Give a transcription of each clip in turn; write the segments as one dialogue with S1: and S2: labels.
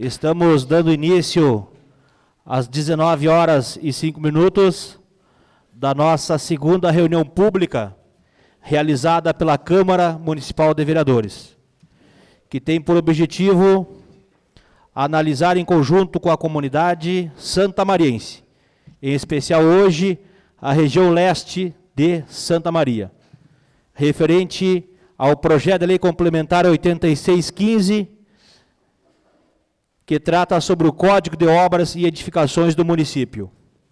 S1: Estamos dando início às 19h05 da nossa segunda reunião pública realizada pela Câmara Municipal de Vereadores, que tem por objetivo analisar em conjunto com a comunidade santamariense, em especial hoje a região leste de Santa Maria, referente ao projeto de lei complementar 8615, que trata sobre o Código de Obras e Edificações do município.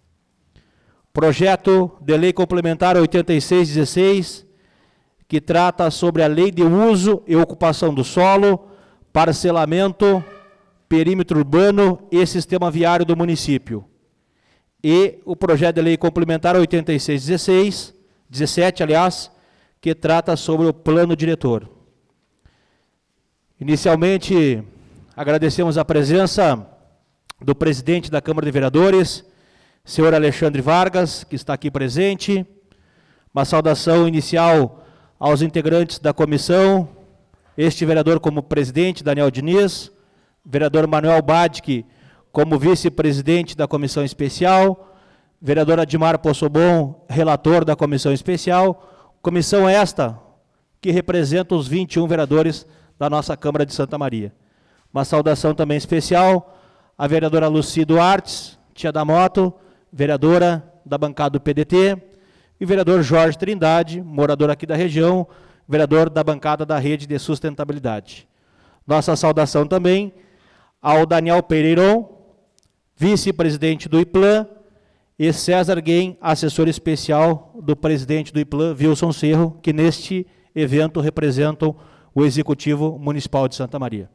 S1: Projeto de lei complementar 8616, que trata sobre a lei de uso e ocupação do solo, parcelamento, perímetro urbano e sistema viário do município. E o projeto de lei complementar 8617, aliás, que trata sobre o plano diretor. Inicialmente, agradecemos a presença do presidente da Câmara de Vereadores, senhor Alexandre Vargas, que está aqui presente. Uma saudação inicial aos integrantes da comissão, este vereador como presidente, Daniel Diniz, vereador Manuel Badic como vice-presidente da comissão especial, vereador Admar Possobon, relator da comissão especial, comissão esta que representa os 21 vereadores da nossa Câmara de Santa Maria. Uma saudação também especial à vereadora Lucy Duarte, tia da moto, vereadora da bancada do PDT, e o vereador Jorge Trindade, morador aqui da região, vereador da bancada da Rede de Sustentabilidade. Nossa saudação também ao Daniel Pereiron, vice-presidente do IPLAN, e César Guem, assessor especial do presidente do IPLAN, Wilson Cerro, que neste evento representam o Executivo Municipal de Santa Maria.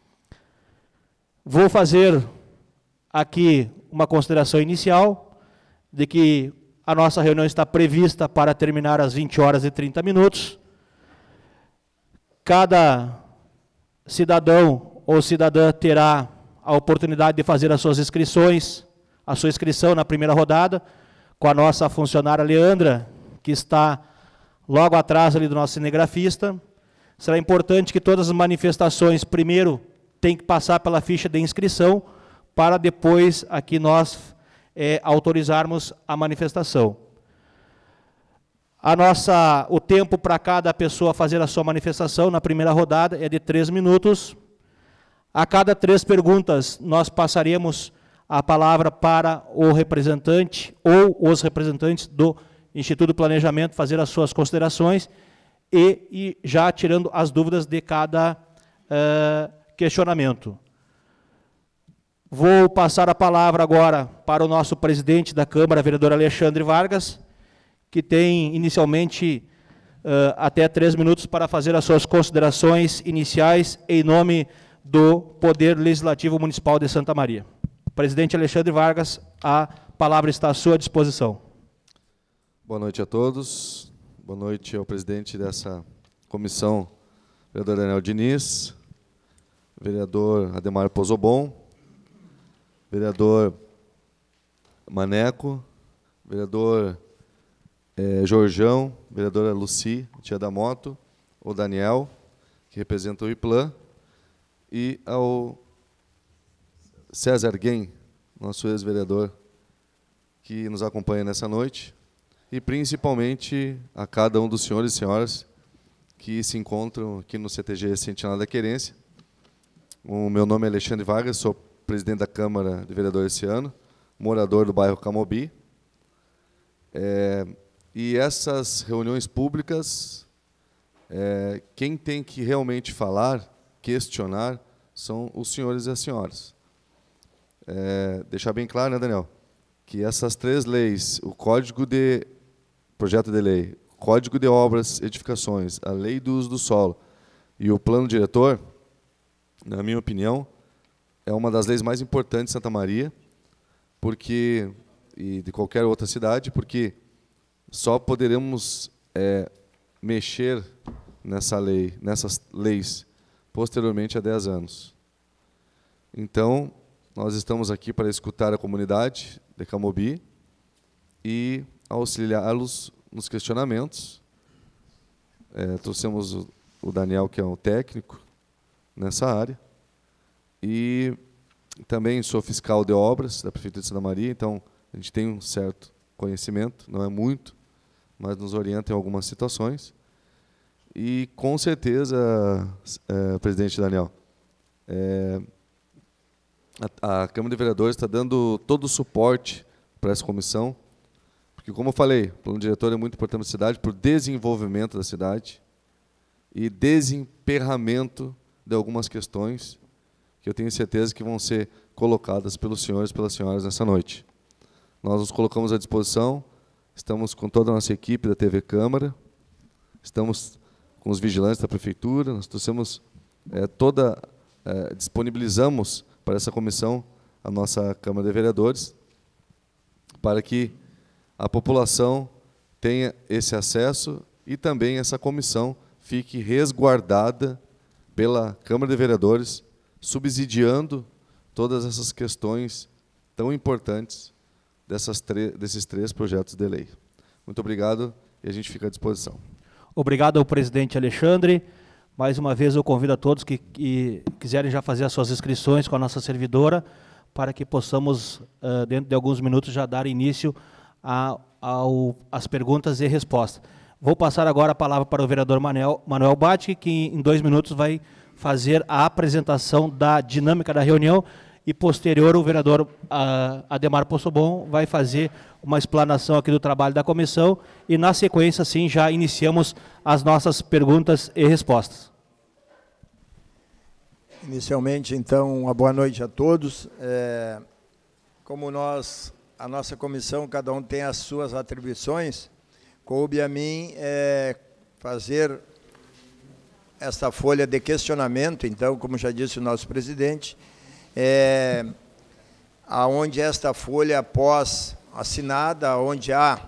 S1: Vou fazer aqui uma consideração inicial de que a nossa reunião está prevista para terminar às 20h30. Cada cidadão ou cidadã terá a oportunidade de fazer as suas inscrições, a sua inscrição na primeira rodada, com a nossa funcionária Leandra, que está logo atrás ali do nosso cinegrafista. Será importante que todas as manifestações, primeiro, tem que passar pela ficha de inscrição, para depois aqui nós autorizarmos a manifestação. O tempo para cada pessoa fazer a sua manifestação na primeira rodada é de 3 minutos. A cada 3 perguntas, nós passaremos a palavra para o representante ou os representantes do Instituto de Planejamento fazer as suas considerações e já tirando as dúvidas de cada questionamento. Vou passar a palavra agora para o nosso presidente da Câmara, vereador Alexandre Vargas, que tem inicialmente até 3 minutos para fazer as suas considerações iniciais em nome do Poder Legislativo Municipal de Santa Maria. Presidente Alexandre Vargas, a palavra está à sua disposição.
S2: Boa noite a todos. Boa noite ao presidente dessa comissão, vereador Daniel Diniz, vereador Ademar Possobon, vereador Maneco, vereador Jorjão, vereadora Lucy, tia da moto, o Daniel, que representa o IPLAN, e ao César Guem, nosso ex-vereador, que nos acompanha nessa noite, e principalmente a cada um dos senhores e senhoras que se encontram aqui no CTG Sentinela da Querência. O meu nome é Alexandre Vargas, sou presidente da Câmara de Vereadores esse ano, morador do bairro Camobi. E essas reuniões públicas, quem tem que realmente falar, questionar, são os senhores e as senhoras. Deixar bem claro, né, Daniel, que essas 3 leis, o projeto de lei, Código de Obras e Edificações, a Lei do Uso do Solo e o Plano Diretor, na minha opinião, é uma das leis mais importantes de Santa Maria, e de qualquer outra cidade, porque só poderemos mexer nessas leis posteriormente a 10 anos. Então, nós estamos aqui para escutar a comunidade de Camobi e auxiliá-los nos questionamentos. Trouxemos o Daniel, que é um técnico nessa área, e Também sou fiscal de obras da Prefeitura de Santa Maria, então a gente tem um certo conhecimento, não é muito, mas nos orienta em algumas situações. E, com certeza, presidente Daniel, a Câmara de Vereadores está dando todo o suporte para essa comissão, porque, como eu falei, o plano diretor é muito importante para a cidade, para o desenvolvimento da cidade e desemperramento de algumas questões que eu tenho certeza que vão ser colocadas pelos senhores e pelas senhoras nessa noite. Nós nos colocamos à disposição, estamos com toda a nossa equipe da TV Câmara, estamos com os vigilantes da Prefeitura, nós trouxemos disponibilizamos para essa comissão a nossa Câmara de Vereadores, para que a população tenha esse acesso e também essa comissão fique resguardada pela Câmara de Vereadores, subsidiando todas essas questões tão importantes desses 3 projetos de lei. Muito obrigado e a gente fica à disposição. Obrigado
S1: ao presidente Alexandre. Mais uma vez eu convido a todos que quiserem já fazer as suas inscrições com a nossa servidora, para que possamos, dentro de alguns minutos, já dar início às perguntas e respostas. Vou passar agora a palavra para o vereador Manuel Batti, que em 2 minutos vai fazer a apresentação da dinâmica da reunião e, posterior, o vereador Ademar Possobon vai fazer uma explanação aqui do trabalho da comissão e, na sequência, sim, já iniciamos as nossas perguntas e respostas.
S3: Inicialmente, então, uma boa noite a todos. Como a nossa comissão, cada um tem as suas atribuições, coube a mim fazer esta folha de questionamento, então, como já disse o nosso presidente, aonde esta folha, após assinada, onde há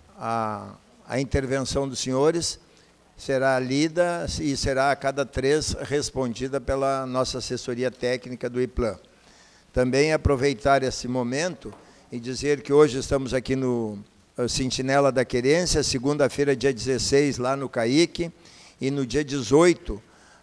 S3: a intervenção dos senhores, será lida e será a cada 3 respondida pela nossa assessoria técnica do IPLAN. Também aproveitar esse momento e dizer que hoje estamos aqui no Sentinela da Querência, segunda-feira, dia 16, lá no CAIC, e no dia 18,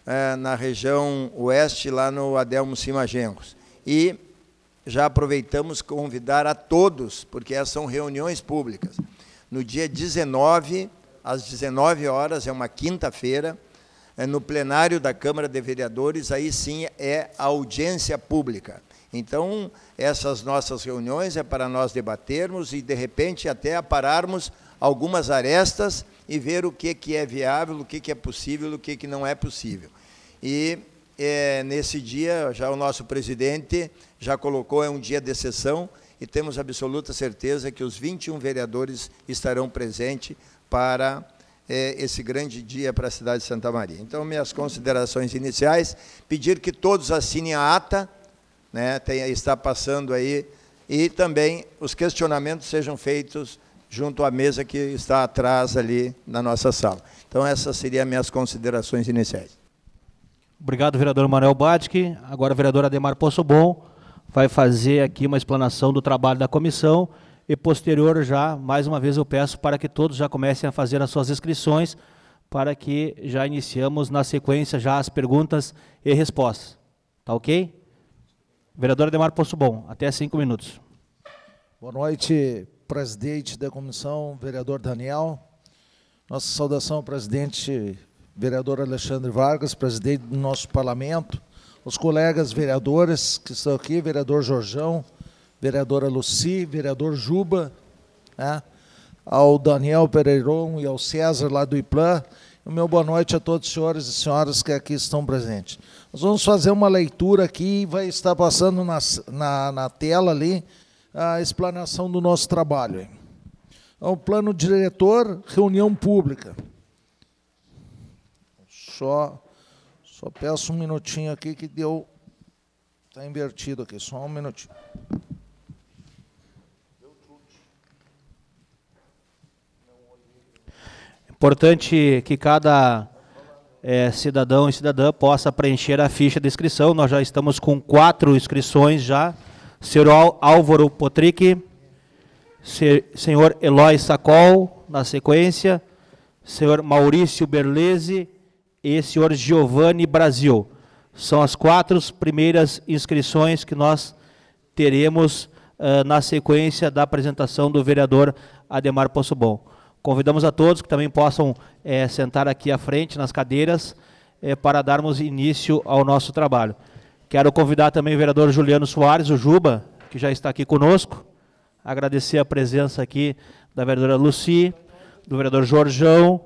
S3: na região oeste, lá no Adelmo Cima Genros. E já aproveitamos convidar a todos, porque essas são reuniões públicas. No dia 19, às 19 horas, é uma quinta-feira, no plenário da Câmara de Vereadores, aí sim é a audiência pública. Então, essas nossas reuniões é para nós debatermos e, de repente, até apararmos algumas arestas e ver o que é viável, o que é possível, o que não é possível. E, nesse dia, já o nosso presidente já colocou, é um dia de sessão, e temos absoluta certeza que os 21 vereadores estarão presentes para esse grande dia para a cidade de Santa Maria. Então, minhas considerações iniciais, pedir que todos assinem a ata, né, está passando aí, e também os questionamentos sejam feitos junto à mesa que está atrás ali na nossa sala. Então, essas seriam as minhas considerações iniciais.
S1: Obrigado, vereador Manuel Batti. Agora o vereador Ademar Possobon vai fazer aqui uma explanação do trabalho da comissão e, posterior, já, mais uma vez, eu peço para que todos já comecem a fazer as suas inscrições, para que já iniciamos, na sequência, já as perguntas e respostas. Tá ok? Vereador Ademar Possobon, até 5 minutos.
S4: Boa noite, presidente da comissão, vereador Daniel. Nossa saudação ao presidente, vereador Alexandre Vargas, presidente do nosso parlamento, os colegas vereadores que estão aqui, vereador Jorjão, vereadora Luci, vereador Juba, né, ao Daniel Pereiron e ao César, lá do IPLAN. O meu boa noite a todos os senhores e senhoras que aqui estão presentes. Nós vamos fazer uma leitura aqui e vai estar passando na tela ali a explanação do nosso trabalho. Então, plano diretor, reunião pública. Só peço um minutinho aqui que deu... Está invertido aqui, só um minutinho.
S1: Importante que cada cidadão e cidadã possa preencher a ficha de inscrição. Nós já estamos com 4 inscrições já. Senhor Álvaro Potrick, senhor Eloy Sacol, na sequência, senhor Maurício Berlese e senhor Giovanni Brasil. São as 4 primeiras inscrições que nós teremos na sequência da apresentação do vereador Ademar Poçobon. Convidamos a todos que também possam sentar aqui à frente, nas cadeiras, para darmos início ao nosso trabalho. Quero convidar também o vereador Juliano Soares, o Juba, que já está aqui conosco. Agradecer a presença aqui da vereadora Lucy, do vereador Jorjão,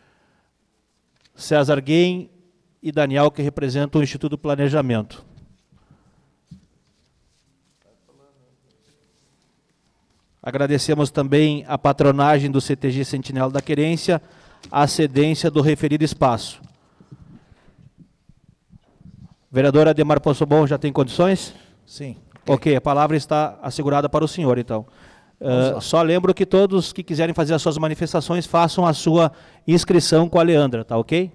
S1: César Guem e Daniel, que representam o Instituto do Planejamento. Agradecemos também a patronagem do CTG Sentinela da Querência, a cedência do referido espaço. Vereador Ademar Poçobon, já tem condições?
S4: Sim.
S1: Ok, a palavra está assegurada para o senhor, então. Só lembro que todos que quiserem fazer as suas manifestações, façam a sua inscrição com a Leandra, tá ok?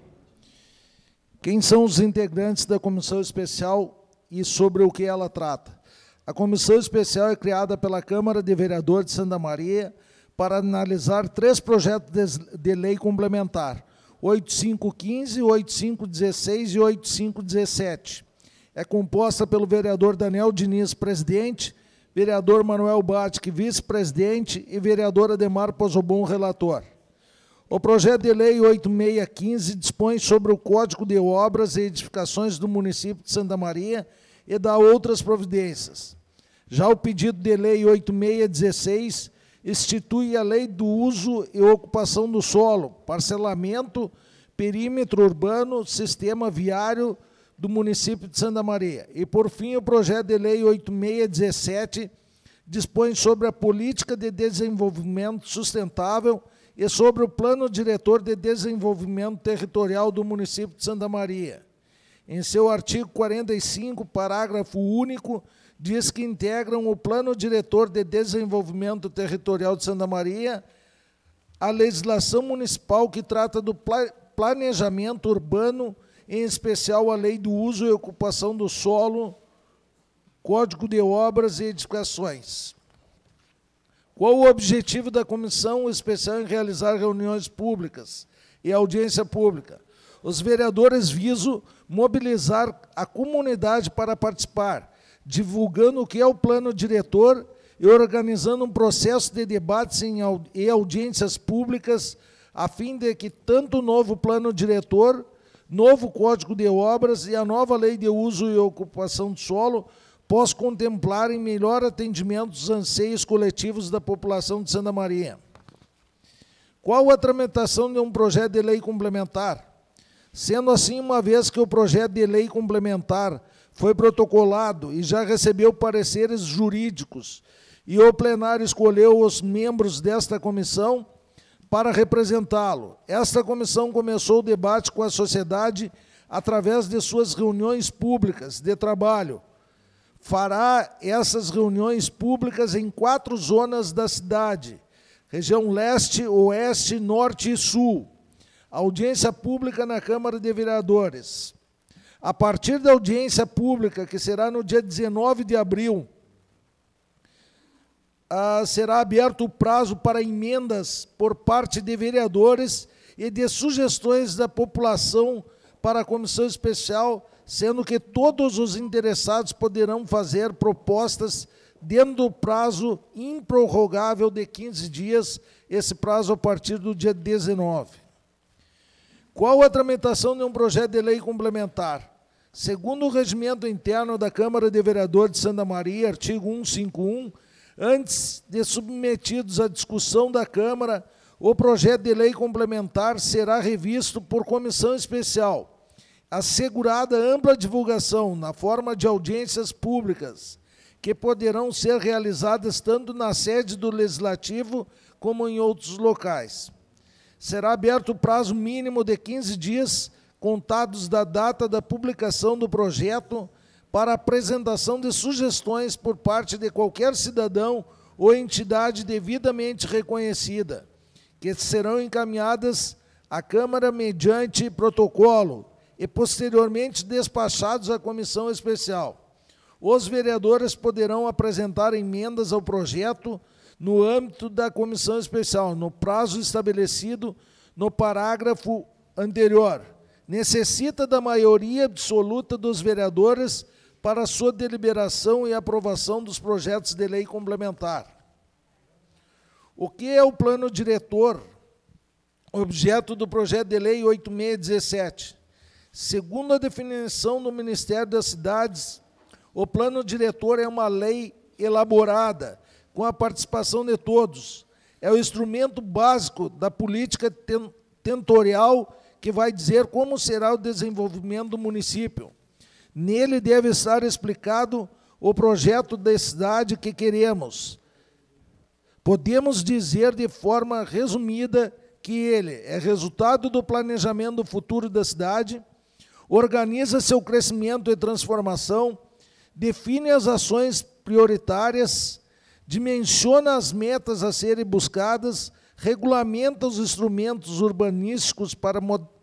S4: Quem são os integrantes da comissão especial e sobre o que ela trata? A comissão especial é criada pela Câmara de Vereadores de Santa Maria para analisar 3 projetos de lei complementar, 8515, 8516 e 8517. É composta pelo vereador Daniel Diniz, presidente, vereador Manuel Batic, vice-presidente, e vereador Ademar Poçobon, relator. O projeto de lei 8615 dispõe sobre o Código de Obras e Edificações do município de Santa Maria e dá outras providências. Já o pedido de lei 8616 institui a lei do uso e ocupação do solo, parcelamento, perímetro urbano, sistema viário do município de Santa Maria. E, por fim, o projeto de lei 8617 dispõe sobre a política de desenvolvimento sustentável e sobre o plano diretor de desenvolvimento territorial do município de Santa Maria. Em seu artigo 45, parágrafo único, diz que integram o plano diretor de desenvolvimento territorial de Santa Maria a legislação municipal que trata do planejamento urbano, em especial a lei do uso e ocupação do solo, Código de Obras e Edificações. Qual o objetivo da comissão especial em realizar reuniões públicas e audiência pública? Os vereadores visam mobilizar a comunidade para participar, divulgando o que é o plano diretor e organizando um processo de debates e audiências públicas, a fim de que tanto o novo plano diretor, novo Código de Obras e a nova Lei de Uso e Ocupação do Solo possam contemplar em melhor atendimento os anseios coletivos da população de Santa Maria. Qual a tramitação de um projeto de lei complementar? Sendo assim, uma vez que o projeto de lei complementar foi protocolado e já recebeu pareceres jurídicos, e o plenário escolheu os membros desta comissão para representá-lo. Esta comissão começou o debate com a sociedade através de suas reuniões públicas de trabalho. Fará essas reuniões públicas em 4 zonas da cidade: região leste, oeste, norte e sul. Audiência pública na Câmara de Vereadores. A partir da audiência pública, que será no dia 19 de abril, será aberto o prazo para emendas por parte de vereadores e de sugestões da população para a comissão especial, sendo que todos os interessados poderão fazer propostas dentro do prazo improrrogável de 15 dias, esse prazo a partir do dia 19. Qual a tramitação de um projeto de lei complementar? Segundo o regimento interno da Câmara de Vereadores de Santa Maria, artigo 151, antes de submetidos à discussão da Câmara, o projeto de lei complementar será revisto por comissão especial, assegurada ampla divulgação na forma de audiências públicas, que poderão ser realizadas tanto na sede do Legislativo como em outros locais. Será aberto o prazo mínimo de 15 dias, contados da data da publicação do projeto, para apresentação de sugestões por parte de qualquer cidadão ou entidade devidamente reconhecida, que serão encaminhadas à Câmara mediante protocolo e posteriormente despachados à comissão especial. Os vereadores poderão apresentar emendas ao projeto no âmbito da comissão especial, no prazo estabelecido no parágrafo anterior. Necessita da maioria absoluta dos vereadores para sua deliberação e aprovação dos projetos de lei complementar. O que é o plano diretor, objeto do projeto de lei 8617? Segundo a definição do Ministério das Cidades, o plano diretor é uma lei elaborada com a participação de todos. É o instrumento básico da política territorial que vai dizer como será o desenvolvimento do município. Nele deve estar explicado o projeto da cidade que queremos. Podemos dizer de forma resumida que ele é resultado do planejamento do futuro da cidade, organiza seu crescimento e transformação, define as ações prioritárias, dimensiona as metas a serem buscadas, regulamenta os instrumentos urbanísticos para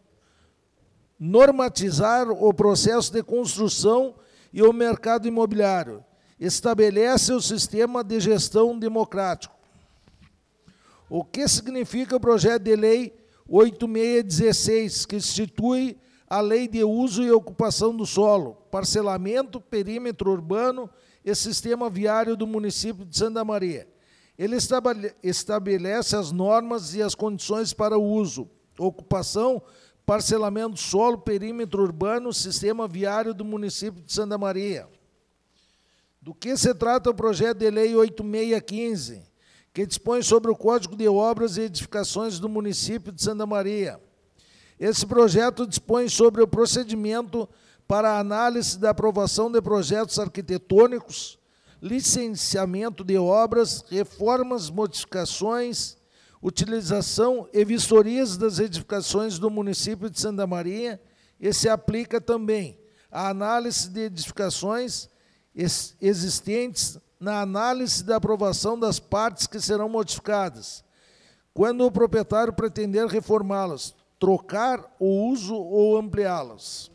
S4: normatizar o processo de construção e o mercado imobiliário, estabelece o sistema de gestão democrático. O que significa o projeto de lei 8616, que institui a Lei de Uso e Ocupação do Solo, Parcelamento, Perímetro Urbano e Sistema Viário do município de Santa Maria. Ele estabelece as normas e as condições para o uso, ocupação, parcelamento do solo, perímetro urbano, sistema viário do município de Santa Maria. Do que se trata o projeto de lei 8615, que dispõe sobre o Código de Obras e Edificações do município de Santa Maria. Esse projeto dispõe sobre o procedimento para a análise da aprovação de projetos arquitetônicos, licenciamento de obras, reformas, modificações, utilização e vistorias das edificações do município de Santa Maria, e se aplica também à análise de edificações existentes, na análise da aprovação das partes que serão modificadas, quando o proprietário pretender reformá-las, trocar o uso ou ampliá-las.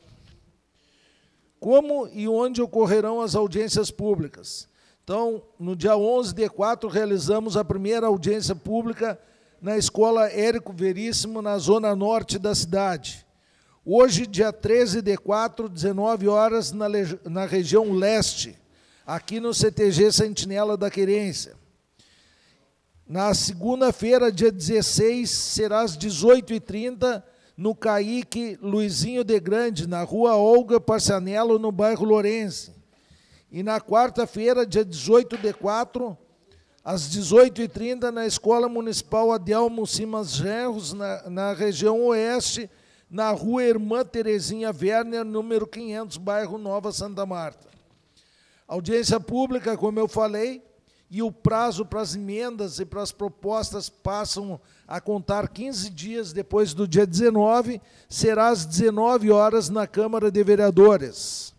S4: Como e onde ocorrerão as audiências públicas? Então, no dia 11/4, realizamos a primeira audiência pública na Escola Érico Veríssimo, na zona norte da cidade. Hoje, dia 13/4, 19 horas, na região leste, aqui no CTG Sentinela da Querência. Na segunda-feira, dia 16, será às 18h30, no Caíque Luizinho de Grande, na rua Olga Parcianello, no bairro Lourenço. E na quarta-feira, dia 18/4, às 18h30, na Escola Municipal Adelmo Simas Genros, na região oeste, na rua Irmã Terezinha Werner, número 500, bairro Nova Santa Marta. Audiência pública, como eu falei, e o prazo para as emendas e para as propostas passam a contar 15 dias depois do dia 19, será às 19 horas na Câmara de Vereadores.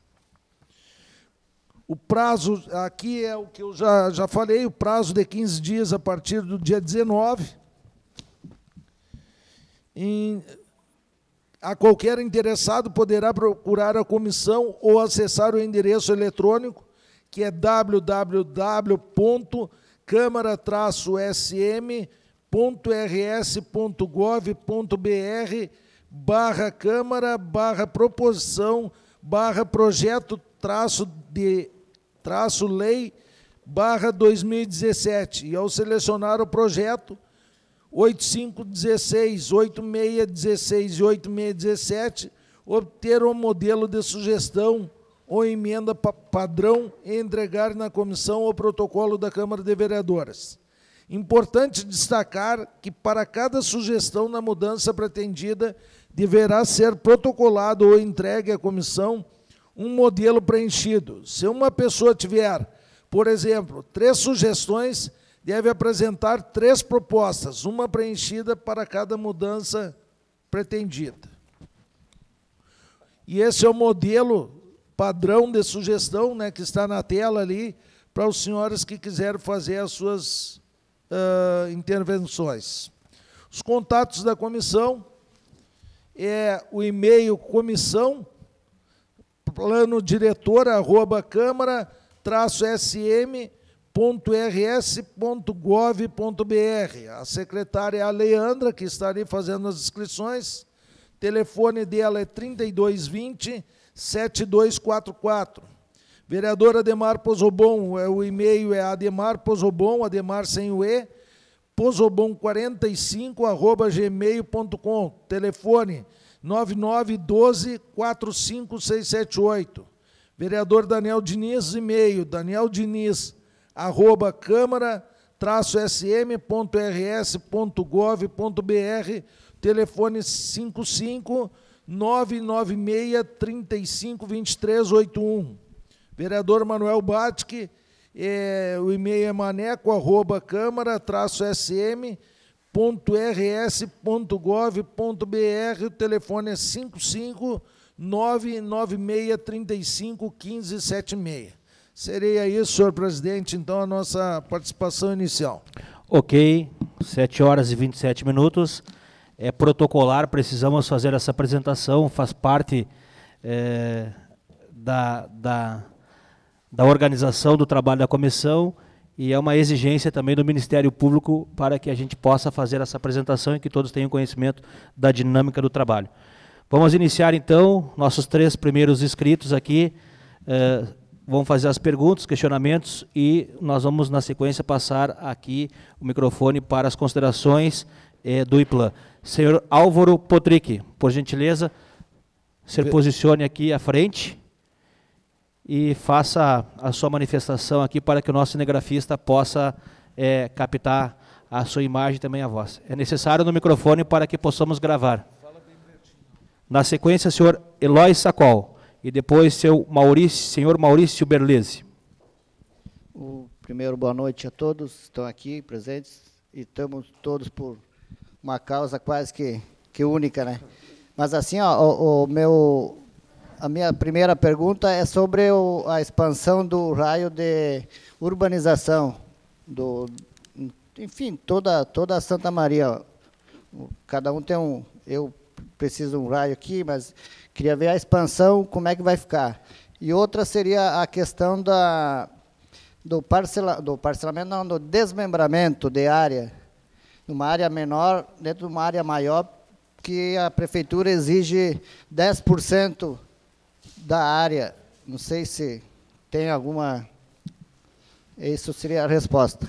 S4: O prazo, aqui é o que eu já falei, o prazo de 15 dias a partir do dia 19. A qualquer interessado poderá procurar a comissão ou acessar o endereço eletrônico, que é www.câmara-sm.rs.gov.br/câmara-proposição/lei/2017. E ao selecionar o projeto 8516, 8616 e 8617, obter um modelo de sugestão ou emenda padrão e entregar na comissão o protocolo da Câmara de Vereadores. Importante destacar que para cada sugestão na mudança pretendida, deverá ser protocolado ou entregue à comissão um modelo preenchido. Se uma pessoa tiver, por exemplo, 3 sugestões, deve apresentar 3 propostas, uma preenchida para cada mudança pretendida. E esse é o modelo padrão de sugestão, né, que está na tela ali, para os senhores que quiserem fazer as suas intervenções. Os contatos da comissão é o e-mail comissão, planodiretor@câmara-sm.rs.gov.br. A secretária é a Leandra, que está ali fazendo as inscrições. O telefone dela é 3220 7244. Vereador Ademar Pozobon, o e-mail é Ademar Pozobon, Ademar sem o E, pozobon45@gmail.com. Telefone 9912-45678. Vereador Daniel Diniz, e-mail danieldiniz@câmara-sm.rs.gov.br, telefone 55-996-35-2381. Vereador Manuel Batic, o e-mail é maneco@câmara-sm.rs.gov.br, o telefone é 55-996-35-1576. Seria isso, senhor presidente, então, a nossa participação inicial.
S1: Ok, 7h27. É protocolar, precisamos fazer essa apresentação, faz parte da organização do trabalho da comissão e é uma exigência também do Ministério Público para que a gente possa fazer essa apresentação e que todos tenham conhecimento da dinâmica do trabalho. Vamos iniciar, então, nossos 3 primeiros inscritos aqui, vão fazer as perguntas, questionamentos e nós vamos, na sequência, passar aqui o microfone para as considerações do IPLAN. Senhor Álvaro Potrick, por gentileza, se posicione aqui à frente e faça a sua manifestação aqui para que o nosso cinegrafista possa captar a sua imagem e também a voz. É necessário no microfone para que possamos gravar. Na sequência, senhor Eloy Sacol. E depois, senhor Maurício Berlese.
S5: Primeiro, boa noite a todos que estão aqui presentes. E estamos todos por uma causa quase que única, né? Mas assim, ó, a minha primeira pergunta é sobre a expansão do raio de urbanização, enfim, toda a Santa Maria. Cada um tem eu preciso de um raio aqui, mas queria ver a expansão, como é que vai ficar. E outra seria a questão do parcelamento, não, do desmembramento de área, numa área menor, dentro de uma área maior, que a prefeitura exige 10% da área. Não sei se tem alguma... Isso seria a resposta.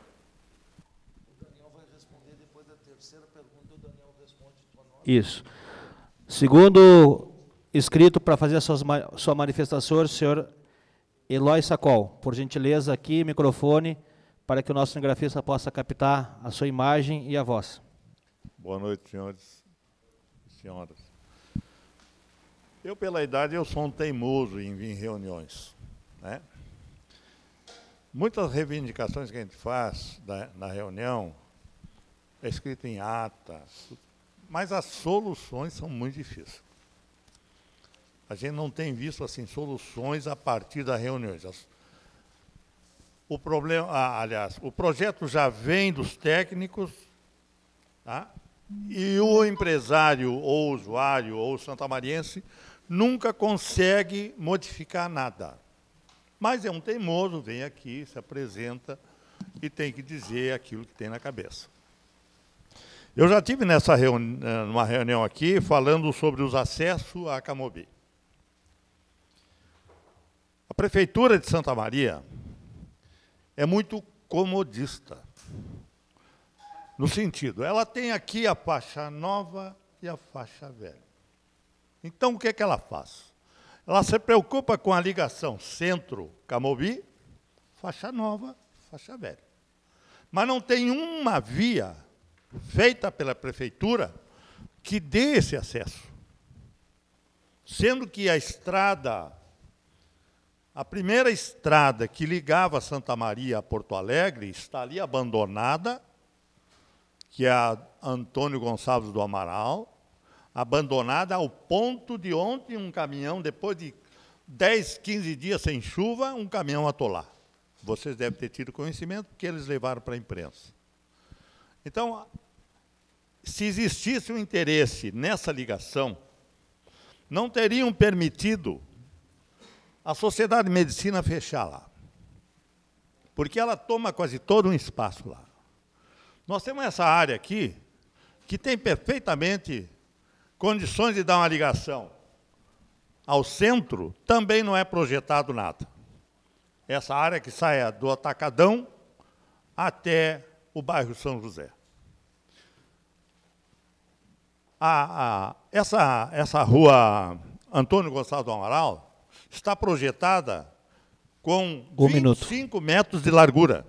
S4: O Daniel vai responder depois da terceira pergunta, o Daniel responde tua nota.
S1: Isso. Segundo inscrito para fazer a sua manifestação, o senhor Eloy Sacol. Por gentileza, aqui, microfone, para que o nosso cinegrafista possa captar a sua imagem e a voz.
S6: Boa noite, senhores e senhoras. Eu, pela idade, eu sou um teimoso em vir em reuniões, né? Muitas reivindicações que a gente faz na reunião é escrito em ata, mas as soluções são muito difíceis. A gente não tem visto assim soluções a partir das reuniões. O problema, aliás, o projeto já vem dos técnicos, tá? E o empresário, ou usuário, ou santamariense, nunca consegue modificar nada. Mas é um teimoso, vem aqui, se apresenta e tem que dizer aquilo que tem na cabeça. Eu já tive numa reunião aqui falando sobre os acessos à Camobi. A Prefeitura de Santa Maria é muito comodista, no sentido, ela tem aqui a faixa nova e a faixa velha. Então, o que é que ela faz? Ela se preocupa com a ligação centro-Camobi, faixa nova, faixa velha. Mas não tem uma via feita pela Prefeitura que dê esse acesso. Sendo que a primeira estrada que ligava Santa Maria a Porto Alegre está ali abandonada, que é a Antônio Gonçalves do Amaral, abandonada ao ponto de ontem um caminhão, depois de 10, 15 dias sem chuva, um caminhão atolar. Vocês devem ter tido conhecimento, porque eles levaram para a imprensa. Então, se existisse um interesse nessa ligação, não teriam permitido a Sociedade de Medicina fechar lá, porque ela toma quase todo um espaço lá. Nós temos essa área aqui, que tem perfeitamente condições de dar uma ligação ao centro, também não é projetado nada. essa área que sai do Atacadão até o bairro São José. Essa rua Antônio Gonçalves do Amaral está projetada com 25 metros de largura.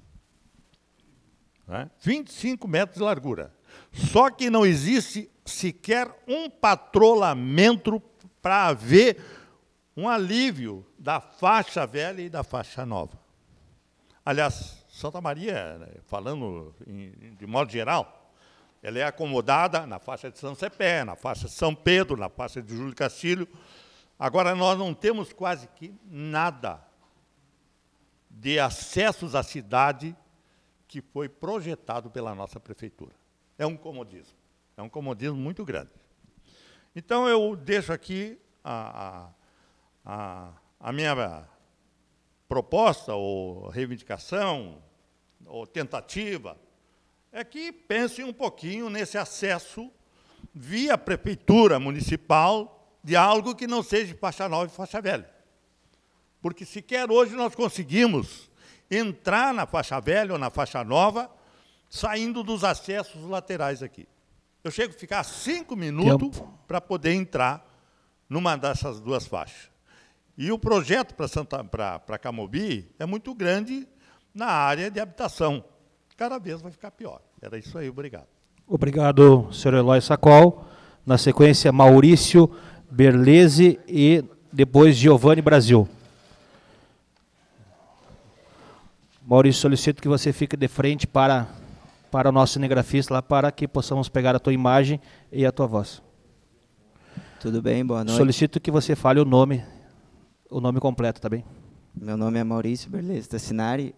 S6: Né? 25 metros de largura. Só que não existe sequer um patrulhamento para haver um alívio da faixa velha e da faixa nova. Aliás, Santa Maria, falando de modo geral, ela é acomodada na faixa de São Cepé, na faixa de São Pedro, na faixa de Júlio Castilho. Agora, nós não temos quase que nada de acessos à cidade que foi projetado pela nossa prefeitura. É um comodismo muito grande. Então, eu deixo aqui a minha proposta, ou reivindicação, ou tentativa, é que pensem um pouquinho nesse acesso via prefeitura municipal de algo que não seja faixa nova e faixa velha. Porque sequer hoje nós conseguimos entrar na faixa velha ou na faixa nova, saindo dos acessos laterais aqui. Eu chego a ficar 5 minutos para poder entrar numa dessas duas faixas. E o projeto para Camobi é muito grande na área de habitação. Cada vez vai ficar pior. Era isso aí, obrigado.
S1: Obrigado, senhor Eloy Sacol. Na sequência, Maurício Berlese e depois Giovanni Brasil. Maurício, solicito que você fique de frente para o nosso cinegrafista, lá, para que possamos pegar a tua imagem e a tua voz.
S7: Tudo bem, boa noite.
S1: Solicito que você fale o nome completo, tá bem?
S7: Meu nome é Maurício Berlese Tassinari.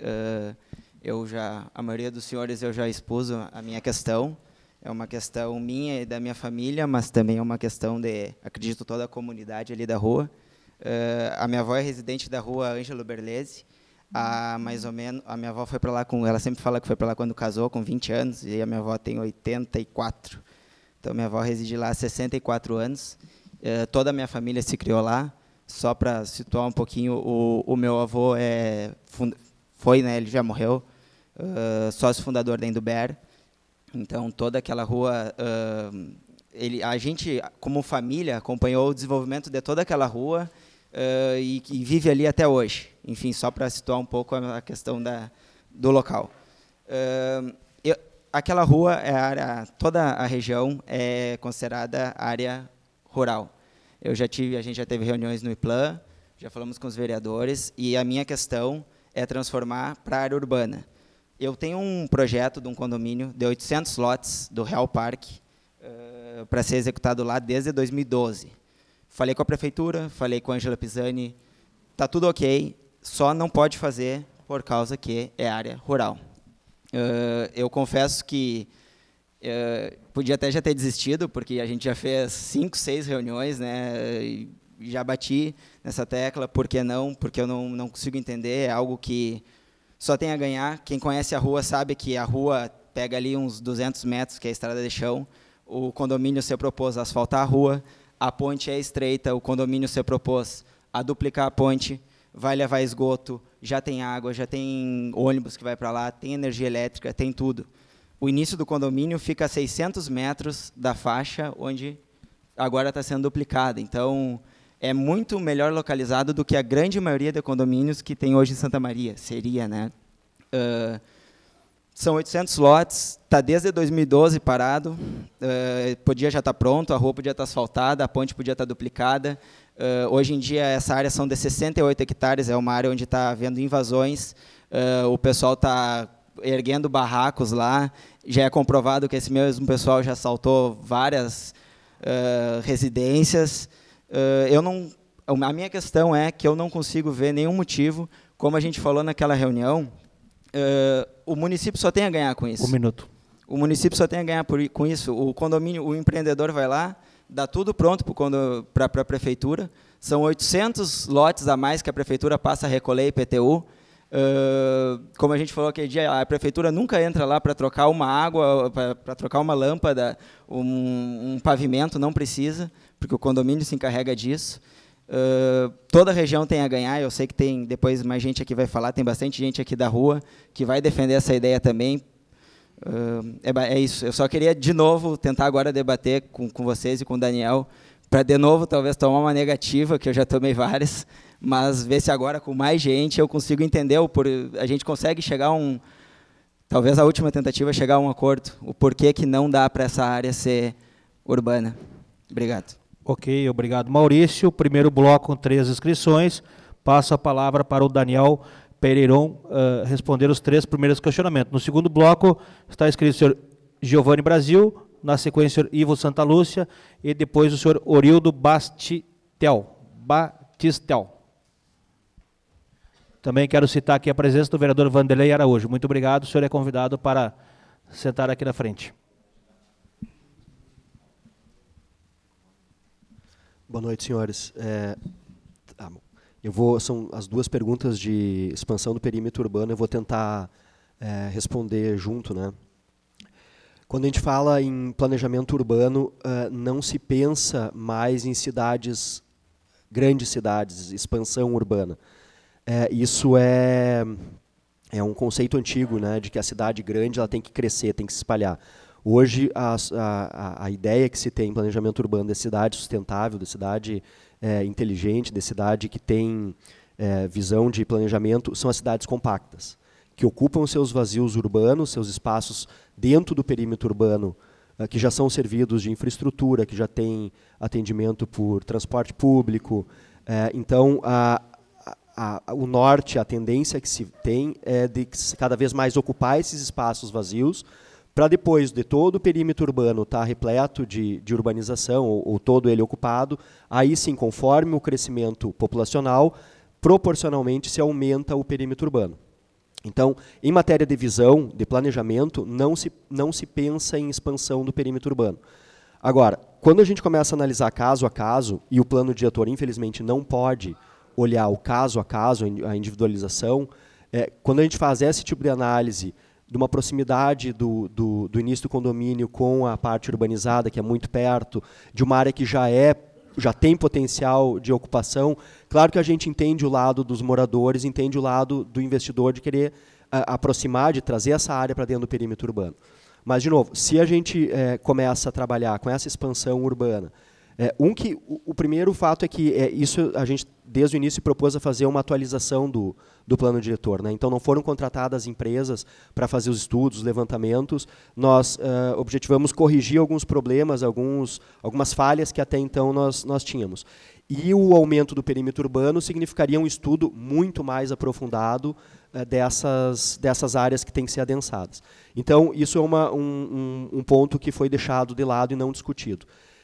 S7: A maioria dos senhores eu já expus a minha questão. É uma questão minha e da minha família, mas também é uma questão de, acredito, toda a comunidade ali da rua. A minha avó é residente da rua Ângelo Berlese. Mais ou menos, a minha avó foi para lá ela sempre fala que foi para lá quando casou, com 20 anos, e a minha avó tem 84. Então, minha avó reside lá há 64 anos. Toda a minha família se criou lá. Só para situar um pouquinho, o meu avô foi, né, ele já morreu, sócio fundador da Induber. Então, toda aquela rua, a gente, como família, acompanhou o desenvolvimento de toda aquela rua e vive ali até hoje. Enfim, só para situar um pouco a questão do local. Aquela rua, toda a região é considerada área rural. A gente já teve reuniões no IPLAN, já falamos com os vereadores, e a minha questão é transformar para área urbana. Eu tenho um projeto de um condomínio de 800 lotes do Real Parque para ser executado lá desde 2012. Falei com a prefeitura, falei com a Ângela Pisani, está tudo ok, só não pode fazer por causa que é área rural. Eu confesso que podia até já ter desistido, porque a gente já fez 5, 6 reuniões, né, e já bati nessa tecla, por que não? Porque eu não consigo entender, é algo que só tem a ganhar. Quem conhece a rua sabe que a rua pega ali uns 200 metros, que é a estrada de chão, o condomínio se propôs a asfaltar a rua, a ponte é estreita, o condomínio se propôs a duplicar a ponte, vai levar esgoto, já tem água, já tem ônibus que vai para lá, tem energia elétrica, tem tudo. O início do condomínio fica a 600 metros da faixa onde agora está sendo duplicada. Então, é muito melhor localizado do que a grande maioria de condomínios que tem hoje em Santa Maria. Seria, né? São 800 lotes, está desde 2012 parado, podia já estar pronto, a rua podia estar asfaltada, a ponte podia estar duplicada. Hoje em dia, essa área são de 68 hectares, é uma área onde está havendo invasões, o pessoal está erguendo barracos lá, já é comprovado que esse mesmo pessoal já assaltou várias residências. A minha questão é que eu não consigo ver nenhum motivo, como a gente falou naquela reunião, o município só tem a ganhar com isso.
S1: 1 minuto.
S7: O município só tem a ganhar com isso. O condomínio, o empreendedor vai lá, dá tudo pronto para a prefeitura, são 800 lotes a mais que a prefeitura passa a recolher IPTU. Como a gente falou aquele dia, a prefeitura nunca entra lá para trocar uma água, para trocar uma lâmpada, um pavimento, não precisa, porque o condomínio se encarrega disso. toda a região tem a ganhar. Eu sei que tem depois mais gente aqui vai falar, tem bastante gente aqui da rua que vai defender essa ideia também. É isso. Eu só queria, de novo, tentar agora debater com vocês e com o Daniel, para, de novo, talvez tomar uma negativa, que eu já tomei várias, mas ver se agora, com mais gente, eu consigo entender, a gente consegue chegar a um... Talvez a última tentativa é chegar a um acordo, o porquê que não dá para essa área ser urbana. Obrigado.
S1: Ok, obrigado, Maurício. Primeiro bloco com 3 inscrições. Passo a palavra para o Daniel Pereiron responder os 3 primeiros questionamentos. No segundo bloco está inscrito o senhor Giovanni Brasil, na sequência o senhor Ivo Santa Lúcia e depois o senhor Orildo Batistel. Também quero citar aqui a presença do vereador Vanderlei Araújo. Muito obrigado, o senhor é convidado para sentar aqui na frente.
S8: Boa noite, senhores. São as 2 perguntas de expansão do perímetro urbano, eu vou tentar responder junto, né? Quando a gente fala em planejamento urbano, não se pensa mais em grandes cidades, expansão urbana. Isso é um conceito antigo, né, de que a cidade grande ela tem que crescer, tem que se espalhar. Hoje, a ideia que se tem em planejamento urbano de cidade sustentável, de cidade inteligente, de cidade que tem visão de planejamento, são as cidades compactas, que ocupam seus vazios urbanos, seus espaços dentro do perímetro urbano, que já são servidos de infraestrutura, que já tem atendimento por transporte público. Então, o norte, a tendência que se tem é de cada vez mais ocupar esses espaços vazios, para depois de todo o perímetro urbano estar repleto de urbanização, ou todo ele ocupado, aí sim, conforme o crescimento populacional, proporcionalmente se aumenta o perímetro urbano. Então, em matéria de visão, de planejamento, não se pensa em expansão do perímetro urbano. Agora, quando a gente começa a analisar caso a caso, e o plano diretor, infelizmente, não pode olhar o caso a caso, a individualização, quando a gente faz esse tipo de análise de uma proximidade do início do condomínio com a parte urbanizada, que é muito perto, de uma área que já tem potencial de ocupação, claro que a gente entende o lado dos moradores, entende o lado do investidor de querer aproximar, de trazer essa área para dentro do perímetro urbano. Mas, de novo, se a gente começa a trabalhar com essa expansão urbana, o primeiro fato é que isso a gente, desde o início, propôs a fazer uma atualização do plano diretor, né? Então, não foram contratadas empresas para fazer os estudos, os levantamentos. Nós objetivamos corrigir alguns problemas, algumas falhas que até então nós tínhamos. E o aumento do perímetro urbano significaria um estudo muito mais aprofundado dessas áreas que têm que ser adensadas. Então, isso é um ponto que foi deixado de lado e não discutido.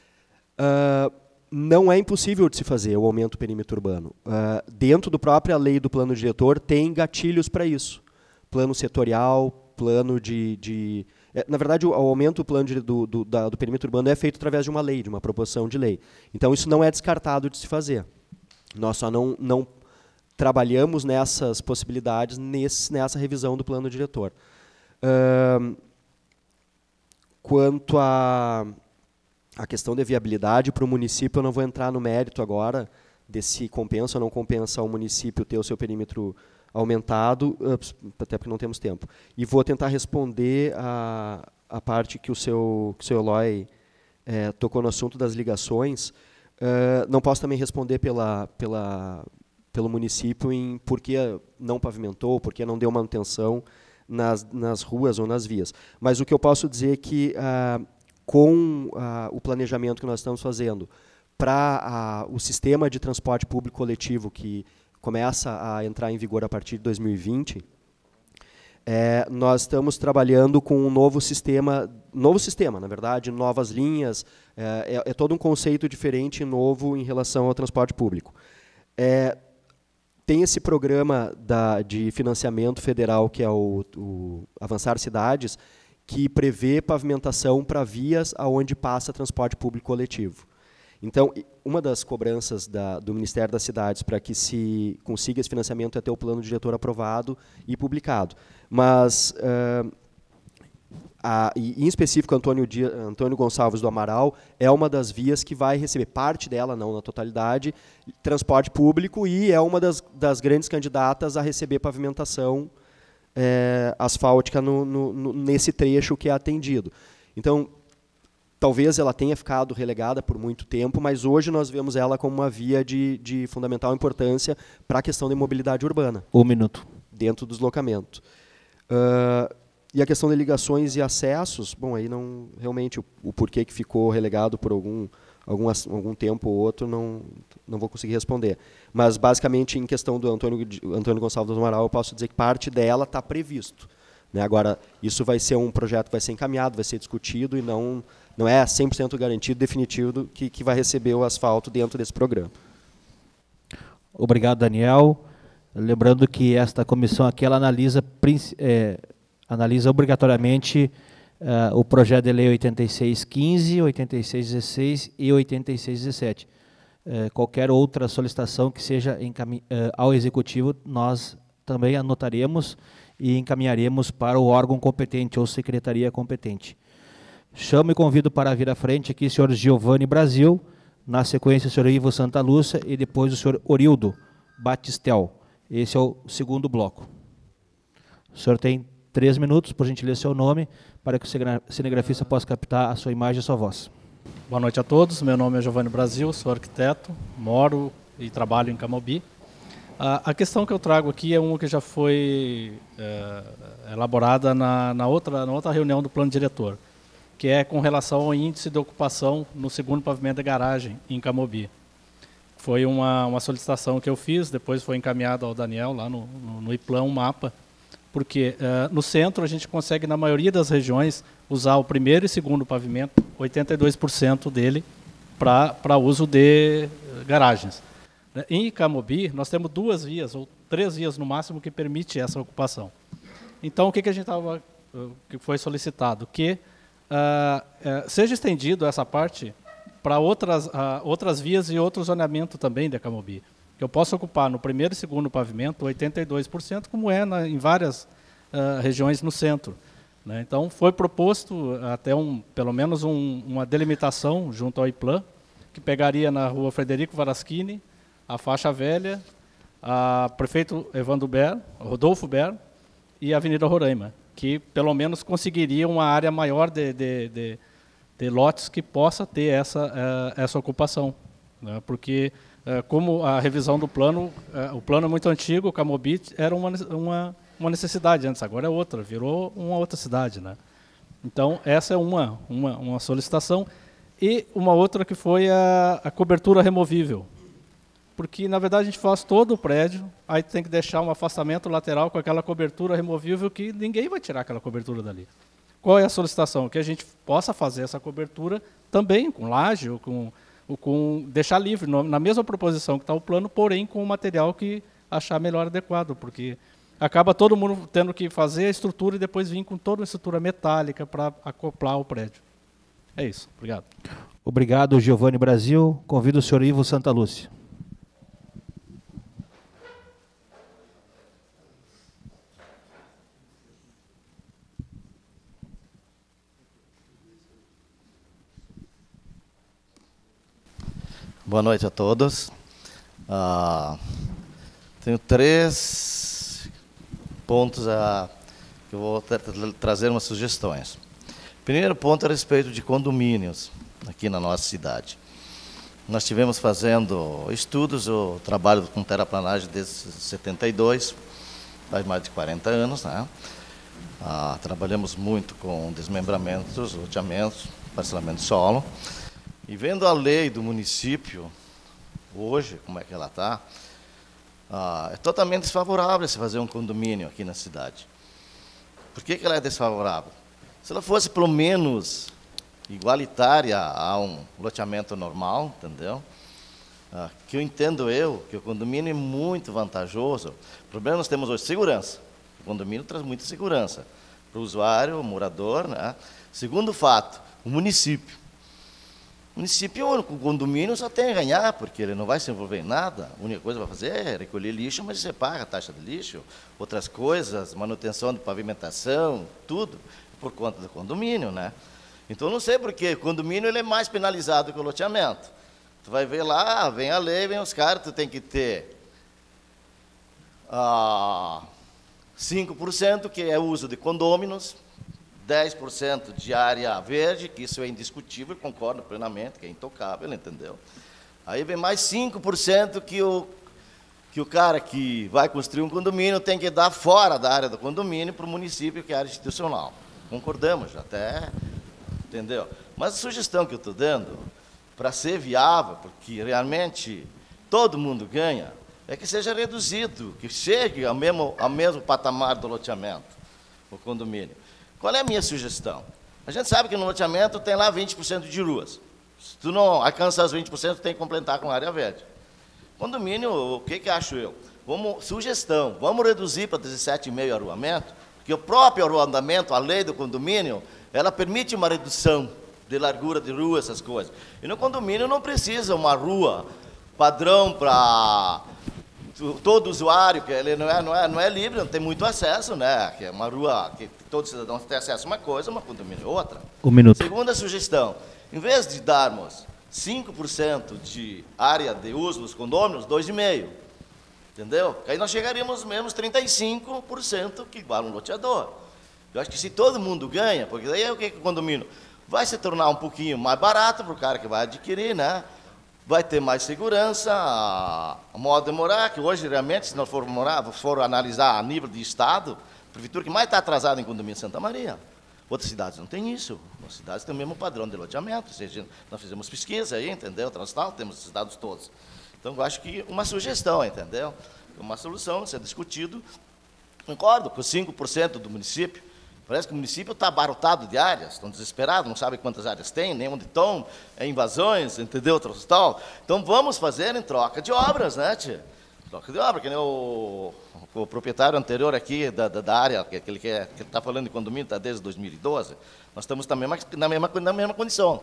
S8: Não é impossível de se fazer o aumento do perímetro urbano. Dentro da própria lei do plano diretor, tem gatilhos para isso. Plano setorial, plano na verdade, o aumento do plano do perímetro urbano é feito através de uma lei, de uma proposição de lei. Então, isso não é descartado de se fazer. Nós só não trabalhamos nessas possibilidades nessa revisão do plano diretor. Quanto à questão de viabilidade para o município, eu não vou entrar no mérito agora de se compensa ou não compensa ao município ter o seu perímetro aumentado, até porque não temos tempo. E vou tentar responder a parte que o seu Eloy tocou no assunto das ligações. Não posso também responder pelo município em por que não pavimentou, por que não deu manutenção nas ruas ou nas vias. Mas o que eu posso dizer é que com o planejamento que nós estamos fazendo para o sistema de transporte público coletivo que começa a entrar em vigor a partir de 2020, nós estamos trabalhando com um novo sistema, na verdade, novas linhas, é todo um conceito diferente e novo em relação ao transporte público. Tem esse programa de financiamento federal, que é o Avançar Cidades, que prevê pavimentação para vias aonde passa transporte público coletivo. Então, uma das cobranças do Ministério das Cidades para que se consiga esse financiamento é ter o plano diretor aprovado e publicado. Mas e em específico Antônio Gonçalves do Amaral é uma das vias que vai receber parte dela, não na totalidade, transporte público, e é uma das grandes candidatas a receber pavimentação asfáltica nesse trecho que é atendido. Então, talvez ela tenha ficado relegada por muito tempo, mas hoje nós vemos ela como uma via de fundamental importância para a questão da mobilidade urbana.
S1: 1 minuto.
S8: Dentro do deslocamento. E a questão de ligações e acessos, bom, aí não realmente o porquê que ficou relegado por algum tempo ou outro, não vou conseguir responder. Mas, basicamente, em questão do Antônio Gonçalves do Amaral, eu posso dizer que parte dela está previsto. Né? Agora, isso vai ser um projeto que vai ser encaminhado, vai ser discutido, e não é 100% garantido, definitivo, que vai receber o asfalto dentro desse programa.
S1: Obrigado, Daniel. Lembrando que esta comissão aqui ela analisa obrigatoriamente o projeto de lei 8615, 8616 e 8617. Qualquer outra solicitação que seja ao Executivo, nós também anotaremos e encaminharemos para o órgão competente ou secretaria competente. Chamo e convido para vir à frente aqui o senhor Giovanni Brasil, na sequência o senhor Ivo Santa Lúcia e depois o senhor Orildo Batistel. Esse é o segundo bloco. O senhor tem 3 minutos, por gentileza, seu nome, para que o cinegrafista possa captar a sua imagem e a sua voz.
S9: Boa noite a todos, meu nome é Giovanni Brasil, sou arquiteto, moro e trabalho em Camobi. A questão que eu trago aqui é uma que já foi elaborada na outra reunião do plano diretor, que é com relação ao índice de ocupação no segundo pavimento da garagem em Camobi. Foi uma solicitação que eu fiz, depois foi encaminhado ao Daniel lá no IPLAN um mapa, porque no centro a gente consegue, na maioria das regiões, usar o primeiro e segundo pavimento, 82% dele, para uso de garagens. Em Camobi, nós temos 2 vias, ou 3 vias no máximo, que permite essa ocupação. Então, o que a gente que foi solicitado? Que seja estendido essa parte para outras vias e outro zoneamento também de Camobi. Que eu posso ocupar no primeiro e segundo pavimento 82%, como é em várias regiões no centro. Né? Então, foi proposto até pelo menos uma delimitação junto ao IPLAN, que pegaria na rua Frederico Varaschini, a Faixa Velha, a Prefeito Evandro Ber, Rodolfo Ber e a Avenida Roraima, que pelo menos conseguiria uma área maior de lotes que possa ter essa ocupação. Né? Porque, como a revisão do plano, o plano é muito antigo, o Camobi era uma necessidade antes, agora é outra, virou uma outra cidade. Né? Então, essa é uma solicitação. E uma outra que foi a cobertura removível. Porque, na verdade, a gente faz todo o prédio, aí tem que deixar um afastamento lateral com aquela cobertura removível que ninguém vai tirar aquela cobertura dali. Qual é a solicitação? Que a gente possa fazer essa cobertura também com laje ou com deixar livre, na mesma proposição que está o plano, porém com o material que achar melhor adequado, porque acaba todo mundo tendo que fazer a estrutura e depois vir com toda a estrutura metálica para acoplar o prédio. É isso. Obrigado.
S1: Obrigado, Giovanni Brasil. Convido o senhor Ivo Santa Lúcia.
S10: Boa noite a todos. Tenho 3 pontos que eu vou trazer umas sugestões. Primeiro ponto é a respeito de condomínios aqui na nossa cidade. Nós estivemos fazendo estudos, eu trabalho com terraplanagem desde 72, faz mais de 40 anos, né? Trabalhamos muito com desmembramentos, loteamentos, parcelamento de solo. E vendo a lei do município, hoje, como é que ela está, é totalmente desfavorável se fazer um condomínio aqui na cidade. Por que ela é desfavorável? Se ela fosse, pelo menos, igualitária a um loteamento normal, entendeu? Que eu entendo que o condomínio é muito vantajoso. O problema nós temos hoje segurança. O condomínio traz muita segurança para o usuário, o morador, né? Segundo fato, o município. O município, com o condomínio, só tem a ganhar, porque ele não vai se envolver em nada. A única coisa que vai fazer é recolher lixo, mas você paga a taxa de lixo, outras coisas, manutenção de pavimentação, tudo. por conta do condomínio, né? Então, não sei por que o condomínio ele é mais penalizado que o loteamento. Tu vai ver lá, vem a lei, vem os caras, tu tem que ter 5%, que é o uso de condôminos, 10% de área verde, que isso é indiscutível, concordo plenamente, que é intocável, entendeu? Aí vem mais 5% que o cara que vai construir um condomínio tem que dar fora da área do condomínio para o município, que é a área institucional. Concordamos, já até, entendeu? Mas a sugestão que eu estou dando, para ser viável, porque realmente todo mundo ganha, é que seja reduzido, que chegue ao mesmo patamar do loteamento, o condomínio. Qual é a minha sugestão? A gente sabe que no loteamento tem lá 20% de ruas. Se tu não alcança as 20%, tu tem que complementar com área verde. Condomínio, o que acho eu? Sugestão, vamos reduzir para 17,5 arruamento, porque o próprio arruamento, a lei do condomínio, ela permite uma redução de largura de rua, essas coisas. E no condomínio não precisa uma rua padrão para todo usuário, que ele não é livre, não tem muito acesso, né? Que é uma rua que todo cidadão tem acesso a uma coisa, uma condomínio outra.
S1: Um minuto.
S10: Segunda sugestão, em vez de darmos 5% de área de uso dos condôminos, 2,5%. Entendeu? Aí nós chegaríamos mesmo 35%, que igual um loteador. Eu acho que se todo mundo ganha, porque daí o que o condomínio vai se tornar um pouquinho mais barato para o cara que vai adquirir, né? Vai ter mais segurança, a modo de morar, que hoje realmente, se nós for analisar a nível de estado, a prefeitura que mais está atrasada em condomínio Santa Maria. Outras cidades não têm isso. Outras cidades têm o mesmo padrão de loteamento. Ou seja, nós fizemos pesquisa aí, entendeu? Transtal, temos esses dados todos. Então, eu acho que uma sugestão, entendeu? Uma solução, ser discutido. Concordo com 5% do município. Parece que o município está abarrotado de áreas, estão desesperados, não sabem quantas áreas tem, nem onde estão, invasões, entendeu? Tal. Então, vamos fazer em troca de obras, né, tia? Troca de obra, que nem o proprietário anterior aqui da área, que está falando de condomínio, está desde 2012, nós estamos na mesma condição.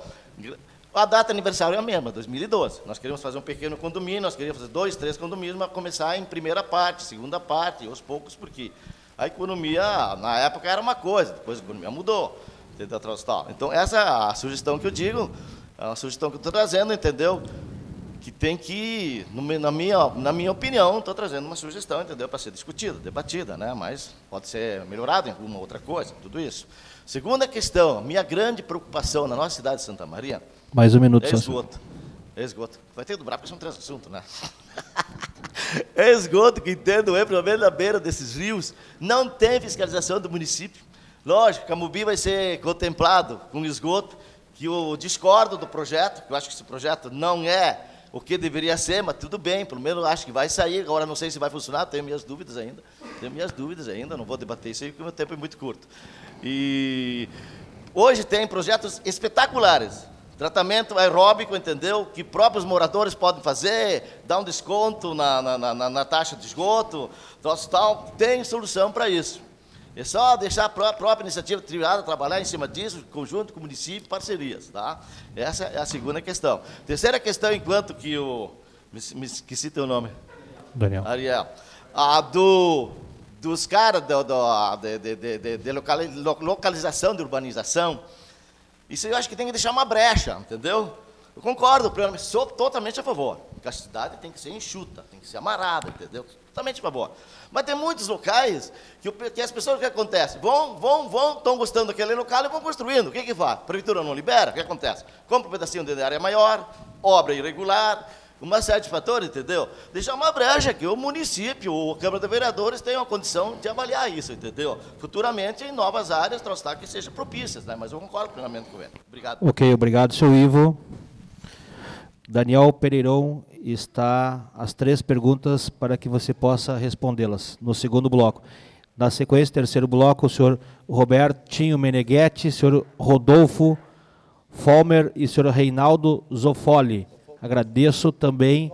S10: A data de aniversário é a mesma, 2012. Nós queríamos fazer um pequeno condomínio, nós queríamos fazer 2, 3 condomínios, mas começar em primeira parte, segunda parte, aos poucos, porque a economia, na época, era uma coisa, depois a economia mudou, entendeu? Então, essa é a sugestão que eu digo, é uma sugestão que eu estou trazendo, entendeu? Que tem que, na minha opinião, estou trazendo uma sugestão, entendeu? Para ser discutida, debatida, né? Mas pode ser melhorado em alguma outra coisa, tudo isso. Segunda questão, minha grande preocupação na nossa cidade de Santa Maria...
S1: Mais um minuto,
S10: é esgoto. É esgoto. Vai ter que dobrar, porque são 3 assuntos, né? É esgoto, que entendo, pelo menos na beira desses rios, não tem fiscalização do município. Lógico, Camobi vai ser contemplado com esgoto, que eu discordo do projeto, que eu acho que esse projeto não é o que deveria ser, mas tudo bem, pelo menos acho que vai sair. Agora não sei se vai funcionar, tenho minhas dúvidas ainda, não vou debater isso aí, porque o meu tempo é muito curto. E hoje tem projetos espetaculares. Tratamento aeróbico, entendeu? Que próprios moradores podem fazer, dar um desconto na taxa de esgoto, tal. Tem solução para isso. É só deixar a própria iniciativa privada trabalhar em cima disso, conjunto com o município, parcerias, tá? Essa é a segunda questão. Terceira questão, enquanto que me esqueci teu nome.
S1: Daniel.
S10: Ariel. Dos caras de localização, de urbanização, isso eu acho que tem que deixar uma brecha, entendeu? Eu concordo, sou totalmente a favor. Porque a cidade tem que ser enxuta, tem que ser amarrada, entendeu? Totalmente a favor. Mas tem muitos locais que as pessoas, o que acontece? Estão gostando daquele local e vão construindo. O que faz? A prefeitura não libera? O que acontece? Compra um pedacinho de área maior, obra irregular, uma série de fatores, entendeu? Deixar uma brecha que o município, ou a Câmara de Vereadores tenham a condição de avaliar isso, entendeu? Futuramente, em novas áreas, trouxer que sejam propícias, né? Mas eu concordo plenamente com ele. Obrigado.
S1: Ok, obrigado, seu Ivo. Daniel Pereirão está as 3 perguntas para que você possa respondê-las no segundo bloco. Na sequência, terceiro bloco, o senhor Robertinho Meneghetti, o senhor Rodolfo Folmer e o senhor Reinaldo Zoffoli. Agradeço também.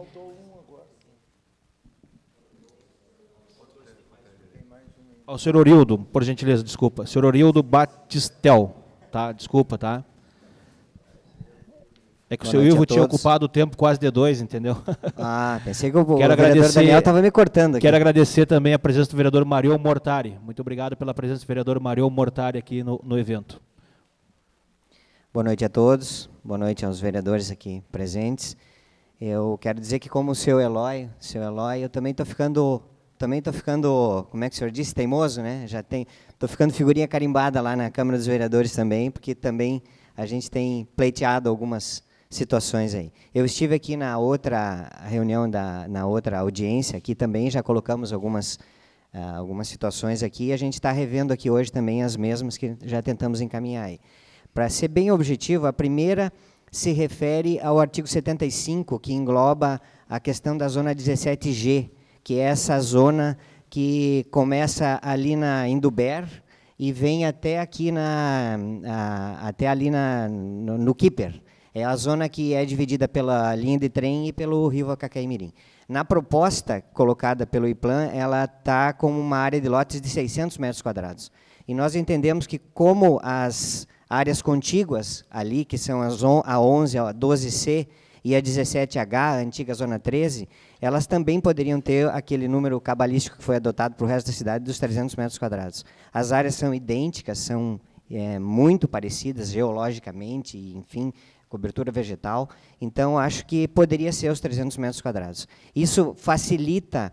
S1: Ao senhor Orildo, por gentileza, desculpa. Senhor Orildo Batistel, tá? Desculpa, tá? É que o seu Ivo tinha ocupado o tempo quase de 2, entendeu?
S11: Ah, pensei que o vereador Daniel estava me cortando aqui.
S1: Quero agradecer também a presença do vereador Marion Mortari. Muito obrigado pela presença do vereador Marion Mortari aqui no evento.
S11: Boa noite a todos, boa noite aos vereadores aqui presentes. Eu quero dizer que como o seu Eloy, eu também estou ficando, como é que o senhor disse, teimoso, né? Estou ficando figurinha carimbada lá na Câmara dos Vereadores também, porque também a gente tem pleiteado algumas situações aí. Eu estive aqui na outra reunião, na outra audiência, aqui também já colocamos algumas situações aqui, e a gente está revendo aqui hoje também as mesmas que já tentamos encaminhar aí. Para ser bem objetivo, a primeira se refere ao artigo 75, que engloba a questão da zona 17G, que é essa zona que começa ali na Induber e vem até aqui no Kiper. É a zona que é dividida pela linha de trem e pelo rio Acacaimirim. Na proposta colocada pelo IPLAN, ela está como uma área de lotes de 600 metros quadrados. E nós entendemos que, como as áreas contíguas ali, que são a 11, a 12C e a 17H, a antiga Zona 13, elas também poderiam ter aquele número cabalístico que foi adotado para o resto da cidade dos 300 metros quadrados. As áreas são idênticas, são muito parecidas geologicamente, enfim, cobertura vegetal, então acho que poderia ser os 300 metros quadrados. Isso facilita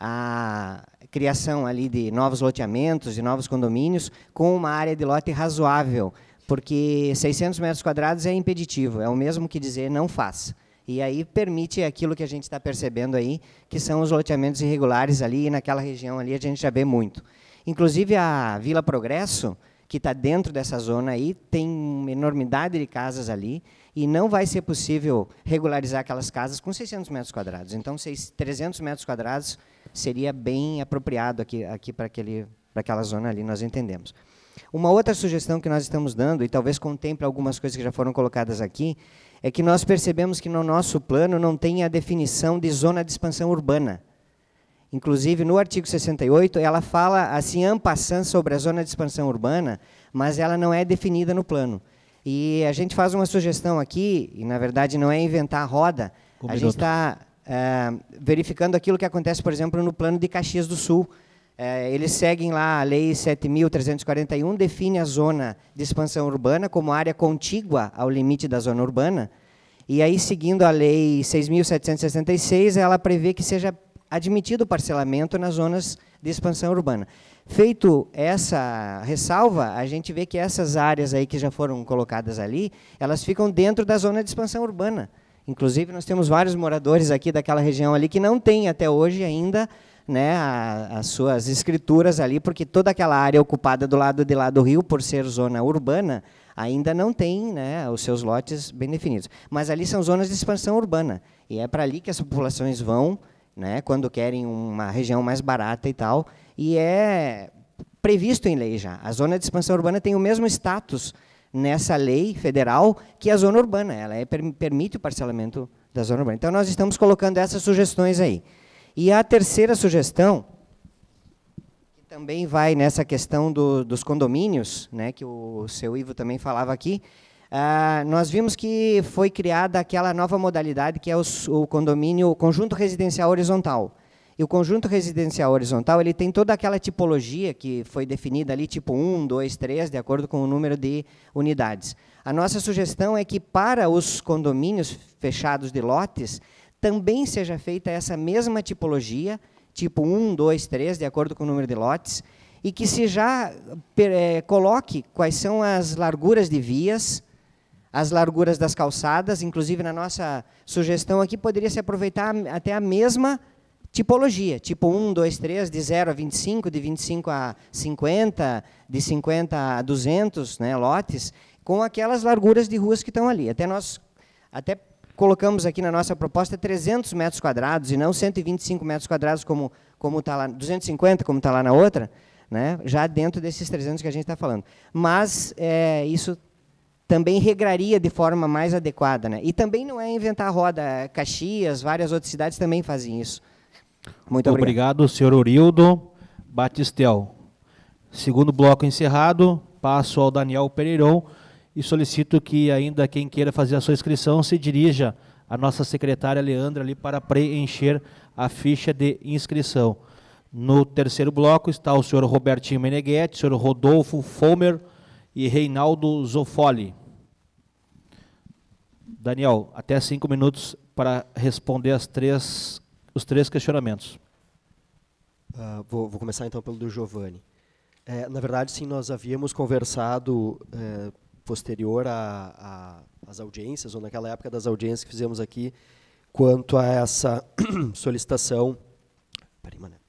S11: a criação ali de novos loteamentos e novos condomínios com uma área de lote razoável, porque 600 metros quadrados é impeditivo, é o mesmo que dizer não faça. E aí permite aquilo que a gente está percebendo aí, que são os loteamentos irregulares ali, e naquela região ali a gente já vê muito. Inclusive a Vila Progresso, que está dentro dessa zona aí, tem uma enormidade de casas ali, e não vai ser possível regularizar aquelas casas com 600 metros quadrados. Então, 300 metros quadrados seria bem apropriado aqui para aquela zona ali, nós entendemos. Uma outra sugestão que nós estamos dando, e talvez contemple algumas coisas que já foram colocadas aqui, é que nós percebemos que no nosso plano não tem a definição de zona de expansão urbana. Inclusive, no artigo 68, ela fala, assim, en passant sobre a zona de expansão urbana, mas ela não é definida no plano. E a gente faz uma sugestão aqui, e, na verdade, não é inventar a roda, a gente está verificando aquilo que acontece, por exemplo, no plano de Caxias do Sul. Eles seguem lá a Lei 7.341, define a zona de expansão urbana como área contígua ao limite da zona urbana, e aí, seguindo a Lei 6.766, ela prevê que seja admitido o parcelamento nas zonas de expansão urbana. Feito essa ressalva, a gente vê que essas áreas aí que já foram colocadas ali, elas ficam dentro da zona de expansão urbana. Inclusive, nós temos vários moradores aqui daquela região ali que não têm até hoje ainda, né, as suas escrituras ali, porque toda aquela área ocupada do lado de lá do rio, por ser zona urbana, ainda não tem, né, os seus lotes bem definidos. Mas ali são zonas de expansão urbana, e é para ali que as populações vão, né, quando querem uma região mais barata e tal, e é previsto em lei já. A zona de expansão urbana tem o mesmo status nessa lei federal que a zona urbana, ela permite o parcelamento da zona urbana. Então, nós estamos colocando essas sugestões aí. E a terceira sugestão, que também vai nessa questão dos condomínios, né, que o seu Ivo também falava aqui, nós vimos que foi criada aquela nova modalidade que é o conjunto residencial horizontal. E o conjunto residencial horizontal, ele tem toda aquela tipologia que foi definida ali, tipo 1, 2, 3, de acordo com o número de unidades. A nossa sugestão é que para os condomínios fechados de lotes, também seja feita essa mesma tipologia, tipo 1, 2, 3, de acordo com o número de lotes, e que se já coloque quais são as larguras de vias, as larguras das calçadas, inclusive na nossa sugestão aqui poderia se aproveitar até a mesma tipologia, tipo 1, 2, 3, de 0 a 25, de 25 a 50, de 50 a 200, né, lotes, com aquelas larguras de ruas que estão ali. Até colocamos aqui na nossa proposta 300 metros quadrados, e não 125 metros quadrados, como está lá, 250, como está lá na outra, né, já dentro desses 300 que a gente está falando. Mas isso também regraria de forma mais adequada, né? E também não é inventar a roda. Caxias, várias outras cidades também fazem isso. Muito obrigado.
S1: Obrigado, senhor Urildo Batistel. Segundo bloco encerrado, passo ao Daniel Pereirão. e solicito que ainda quem queira fazer a sua inscrição se dirija à nossa secretária Leandra ali para preencher a ficha de inscrição. No terceiro bloco está o senhor Robertinho Meneghetti, o senhor Rodolfo Fomer e Reinaldo Zoffoli. Daniel, até 5 minutos para responder os 3 questionamentos.
S8: Vou começar então pelo do Giovanni. Na verdade, sim, nós havíamos conversado posterior às audiências, ou naquela época das audiências que fizemos aqui, quanto a essa solicitação. Peraí, Mané.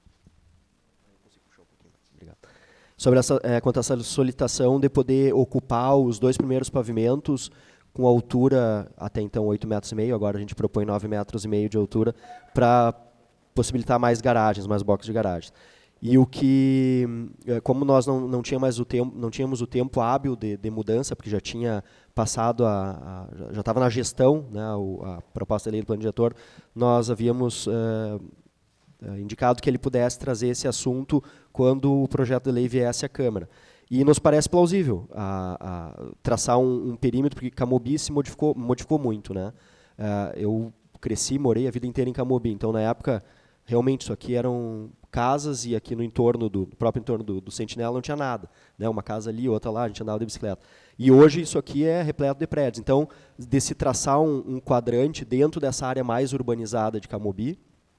S8: Quanto a essa solicitação de poder ocupar os 2 primeiros pavimentos com altura, até então 8,5 metros, agora a gente propõe 9,5 metros de altura, para possibilitar mais garagens, mais boxes de garagens. E o que, como nós não tínhamos o tempo hábil de mudança, porque já tinha passado, já estava na gestão, né, a proposta de lei do plano diretor, nós havíamos indicado que ele pudesse trazer esse assunto quando o projeto de lei viesse à Câmara. E nos parece plausível traçar um perímetro, porque Camobi se modificou muito, né? Eu cresci, morei a vida inteira em Camobi, então na época realmente isso aqui eram casas e aqui no próprio entorno do Sentinela não tinha nada, né? Uma casa ali, outra lá, a gente andava de bicicleta. E hoje isso aqui é repleto de prédios. Então, de se traçar um quadrante dentro dessa área mais urbanizada de Camobi,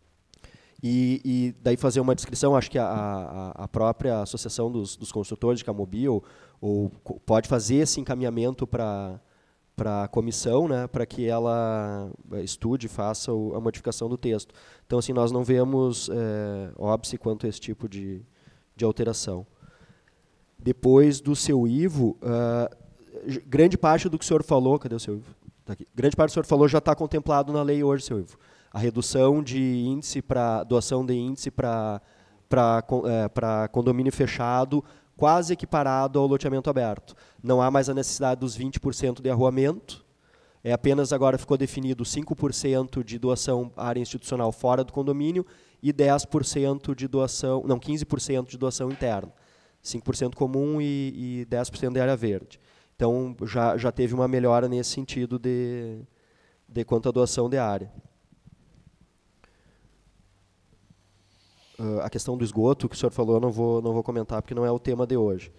S8: e daí fazer uma descrição, acho que a própria Associação dos Construtores de Camobi ou pode fazer esse encaminhamento para a comissão, né, para que ela estude e faça a modificação do texto. Então, assim, nós não vemos óbice quanto a esse tipo de alteração. Depois do seu Ivo, grande parte do que o senhor falou, cadê o seu Ivo? Tá aqui. Grande parte do que o senhor falou já está contemplado na lei hoje, seu Ivo. A redução de índice para doação de índice para condomínio fechado, quase equiparado ao loteamento aberto. Não há mais a necessidade dos 20% de arruamento, apenas agora ficou definido 5% de doação à área institucional fora do condomínio e 10% de doação, não, 15% de doação interna. 5% comum e 10% de área verde. Então, já teve uma melhora nesse sentido de quanto à doação de área. A questão do esgoto, que o senhor falou, eu não vou comentar, porque não é o tema de hoje.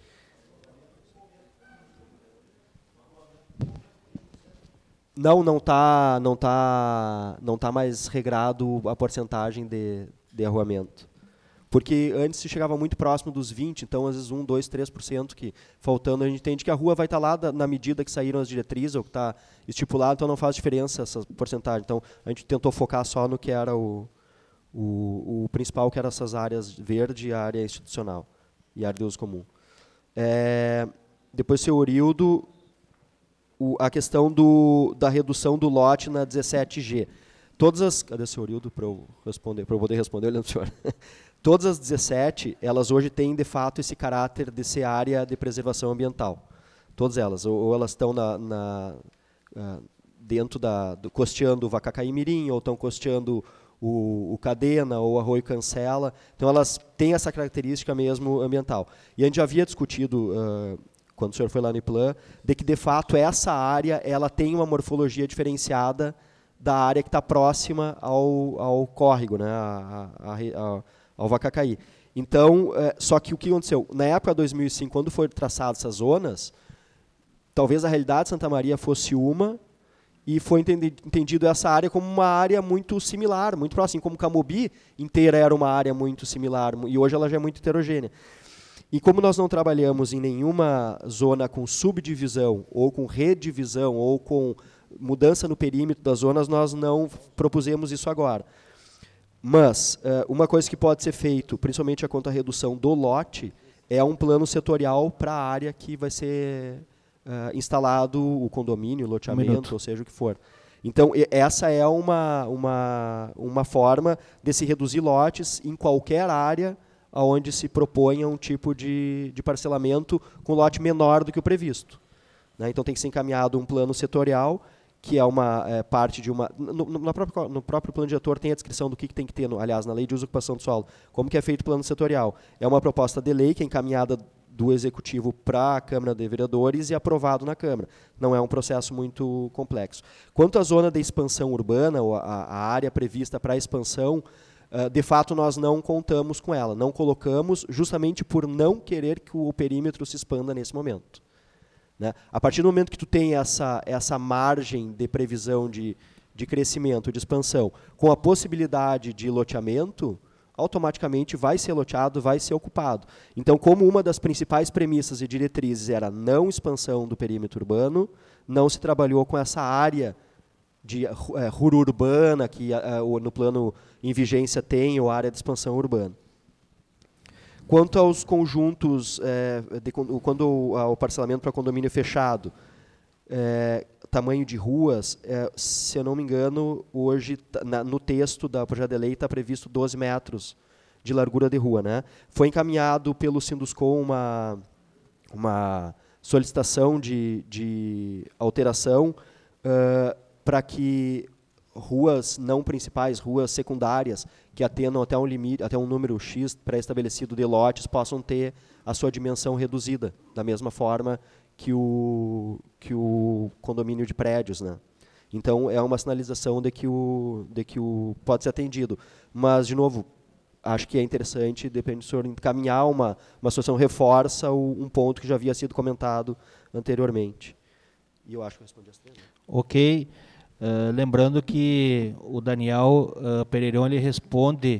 S8: Não tá mais regrado a porcentagem de arruamento. Porque antes se chegava muito próximo dos 20%, então às vezes 1%, 2%, 3% que faltando, a gente entende que a rua vai estar lá na medida que saíram as diretrizes, ou que está estipulado, então não faz diferença essa porcentagem. Então a gente tentou focar só no que era o principal, que eram essas áreas verde e a área institucional, e a área de uso comum. Depois, seu Orildo, a questão da redução do lote na 17G. Cadê o seu Orildo para eu poder responder, olhando para o senhor? Todas as 17, elas hoje têm, de fato, esse caráter de ser área de preservação ambiental. Todas elas. Ou elas estão dentro costeando o Vacacaimirim, ou estão costeando o Cadena ou Arroio Cancela. Então, elas têm essa característica mesmo ambiental. E a gente já havia discutido, quando o senhor foi lá no IPLAN, de que, de fato, essa área ela tem uma morfologia diferenciada da área que está próxima ao córrego, né, ao Vacacaí. Então, só que o que aconteceu? Na época de 2005, quando foram traçadas essas zonas, talvez a realidade de Santa Maria fosse uma, e foi entendido essa área como uma área muito similar, muito próxima, como Camobi inteira era uma área muito similar, e hoje ela já é muito heterogênea. E como nós não trabalhamos em nenhuma zona com subdivisão, ou com redivisão, ou com mudança no perímetro das zonas, nós não propusemos isso agora. Mas uma coisa que pode ser feito, principalmente quanto à redução do lote, é um plano setorial para a área que vai ser instalado o condomínio, o loteamento, ou seja, o que for. Então, essa é uma forma de se reduzir lotes em qualquer área onde se proponha um tipo de parcelamento com lote menor do que o previsto. Né? Então, tem que ser encaminhado um plano setorial, que é uma parte de uma... No próprio plano diretor tem a descrição do que tem que ter, aliás, na lei de uso e ocupação do solo, como que é feito o plano setorial. É uma proposta de lei que é encaminhada do Executivo para a Câmara de Vereadores e aprovado na Câmara. Não é um processo muito complexo. Quanto à zona de expansão urbana, ou a área prevista para a expansão, de fato nós não contamos com ela, não colocamos justamente por não querer que o perímetro se expanda nesse momento. Né? A partir do momento que tu tem essa margem de previsão de crescimento, de expansão, com a possibilidade de loteamento, automaticamente vai ser loteado, vai ser ocupado. Então, como uma das principais premissas e diretrizes era não expansão do perímetro urbano, não se trabalhou com essa área de rua urbana, que no plano em vigência tem, ou área de expansão urbana. Quanto aos conjuntos, quando o parcelamento para condomínio fechado, tamanho de ruas, se eu não me engano, hoje, no texto da projeto de lei, está previsto 12 metros de largura de rua. Né? Foi encaminhado pelo Sinduscom uma solicitação de alteração para que ruas não principais, ruas secundárias, que atendam até um limite, até um número X pré-estabelecido de lotes, possam ter a sua dimensão reduzida, da mesma forma que o condomínio de prédios, né? Então, é uma sinalização de que pode ser atendido. Mas, de novo, acho que é interessante, depende do senhor encaminhar uma situação, reforça um ponto que já havia sido comentado anteriormente. E eu acho que eu respondi as três. Né?
S1: Ok. Lembrando que o Daniel Pereirão ele responde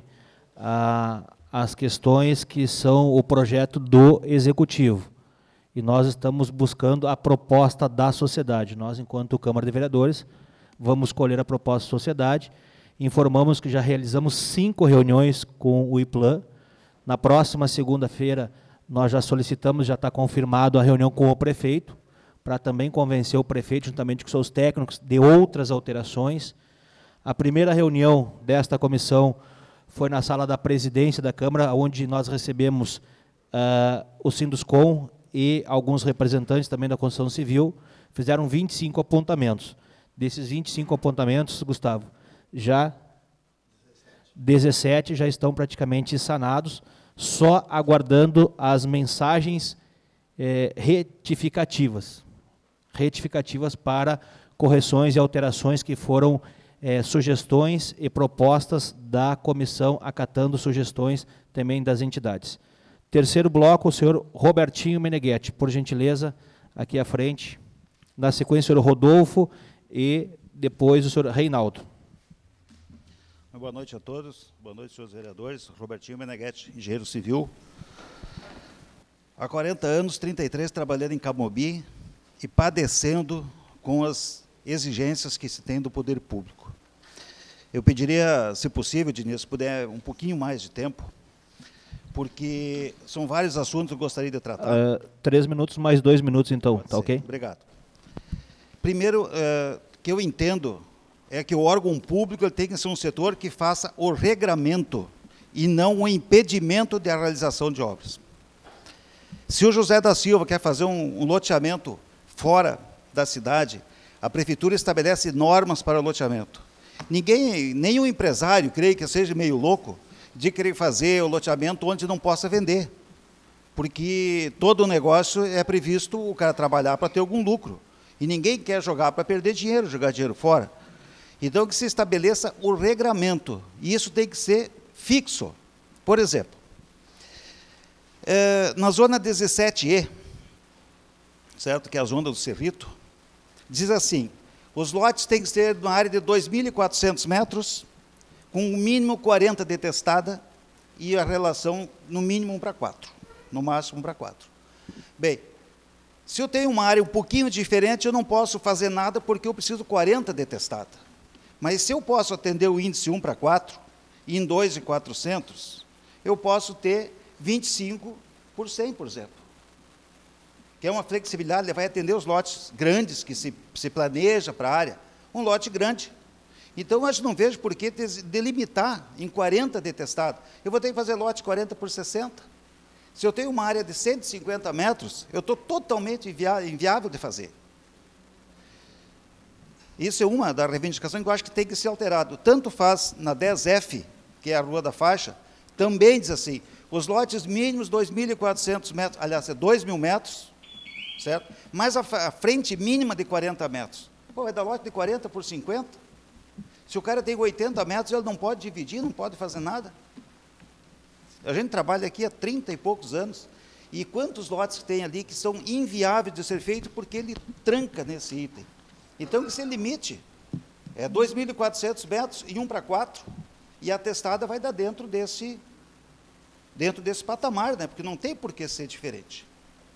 S1: às questões que são o projeto do Executivo. E nós estamos buscando a proposta da sociedade. Nós, enquanto Câmara de Vereadores, vamos colher a proposta da sociedade. Informamos que já realizamos 5 reuniões com o IPLAN. Na próxima segunda-feira, nós já solicitamos, já está confirmado a reunião com o prefeito, para também convencer o prefeito, juntamente com seus técnicos, de outras alterações. A primeira reunião desta comissão foi na sala da presidência da Câmara, onde nós recebemos o Sinduscom e alguns representantes também da construção civil, fizeram 25 apontamentos. Desses 25 apontamentos, Gustavo, já 17 já estão praticamente sanados, só aguardando as mensagens retificativas para correções e alterações que foram sugestões e propostas da comissão, acatando sugestões também das entidades. Terceiro bloco, o senhor Robertinho Meneghetti, por gentileza, aqui à frente. Na sequência, o senhor Rodolfo e depois o senhor Reinaldo.
S12: Boa noite a todos, boa noite, senhores vereadores. Robertinho Meneghetti, engenheiro civil. Há 40 anos, 33, trabalhando em Camobi e padecendo com as exigências que se tem do poder público. Eu pediria, se possível, Diniz, se puder um pouquinho mais de tempo, porque são vários assuntos que eu gostaria de tratar.
S1: 3 minutos mais 2 minutos, então, tá ok?
S12: Obrigado. Primeiro, que eu entendo é que o órgão público ele tem que ser um setor que faça o regramento e não o impedimento da realização de obras. Se o José da Silva quer fazer um loteamento fora da cidade, a prefeitura estabelece normas para o loteamento. Nenhum empresário, creio que seja meio louco, de querer fazer o loteamento onde não possa vender. Porque todo o negócio é previsto o cara trabalhar para ter algum lucro. E ninguém quer jogar para perder dinheiro, jogar dinheiro fora. Então, que se estabeleça o regramento. E isso tem que ser fixo. Por exemplo, na zona 17E, certo? Que é a zona do Cerrito, diz assim, os lotes têm que ser na área de 2.400 metros, com o mínimo 40 de testada e a relação no mínimo 1:4, no máximo 1:4. Bem, se eu tenho uma área um pouquinho diferente, eu não posso fazer nada porque eu preciso 40 de testada. Mas se eu posso atender o índice 1:4, e em 2.400, eu posso ter 25 por 100, por exemplo. Que é uma flexibilidade, ele vai atender os lotes grandes que se planeja para a área, um lote grande. Então, eu não vejo por que delimitar em 40 de testado. Eu vou ter que fazer lote 40 por 60. Se eu tenho uma área de 150 metros, eu estou totalmente inviável de fazer. Isso é uma da reivindicação que eu acho que tem que ser alterado. Tanto faz na 10F, que é a Rua da Faixa, também diz assim, Os lotes mínimos, 2.400 metros, aliás, é 2.000 metros, certo? Mas a frente mínima de 40 metros. Pô, vai dar lote de 40 por 50? Se o cara tem 80 metros, ele não pode dividir, não pode fazer nada. A gente trabalha aqui há 30 e poucos anos, e quantos lotes que tem ali que são inviáveis de ser feito porque ele tranca nesse item. Então, que se limite. É 2.400 metros e 1 para 4, e a testada vai dar dentro desse patamar, né? Porque não tem por que ser diferente.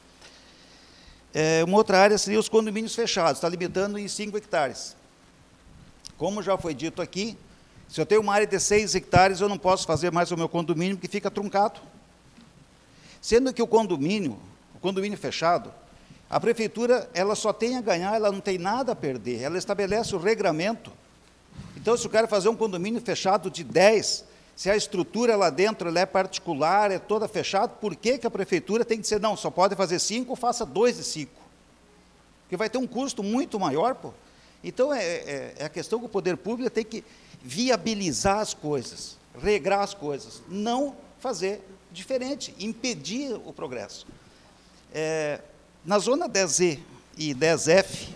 S12: Uma outra área seria os condomínios fechados, está limitando em 5 hectares. Como já foi dito aqui, se eu tenho uma área de 6 hectares, eu não posso fazer mais o meu condomínio, porque fica truncado. Sendo que o condomínio fechado, a prefeitura ela só tem a ganhar, ela não tem nada a perder, ela estabelece o regramento. Então, se o cara fazer um condomínio fechado de 10, se a estrutura lá dentro ela é particular, é toda fechada, por que a prefeitura tem que dizer, não, só pode fazer 5, faça 2 de 5? Porque vai ter um custo muito maior, pô. Então, é a questão que o poder público tem que viabilizar as coisas, regrar as coisas, não fazer diferente, impedir o progresso. Na zona 10E e 10F,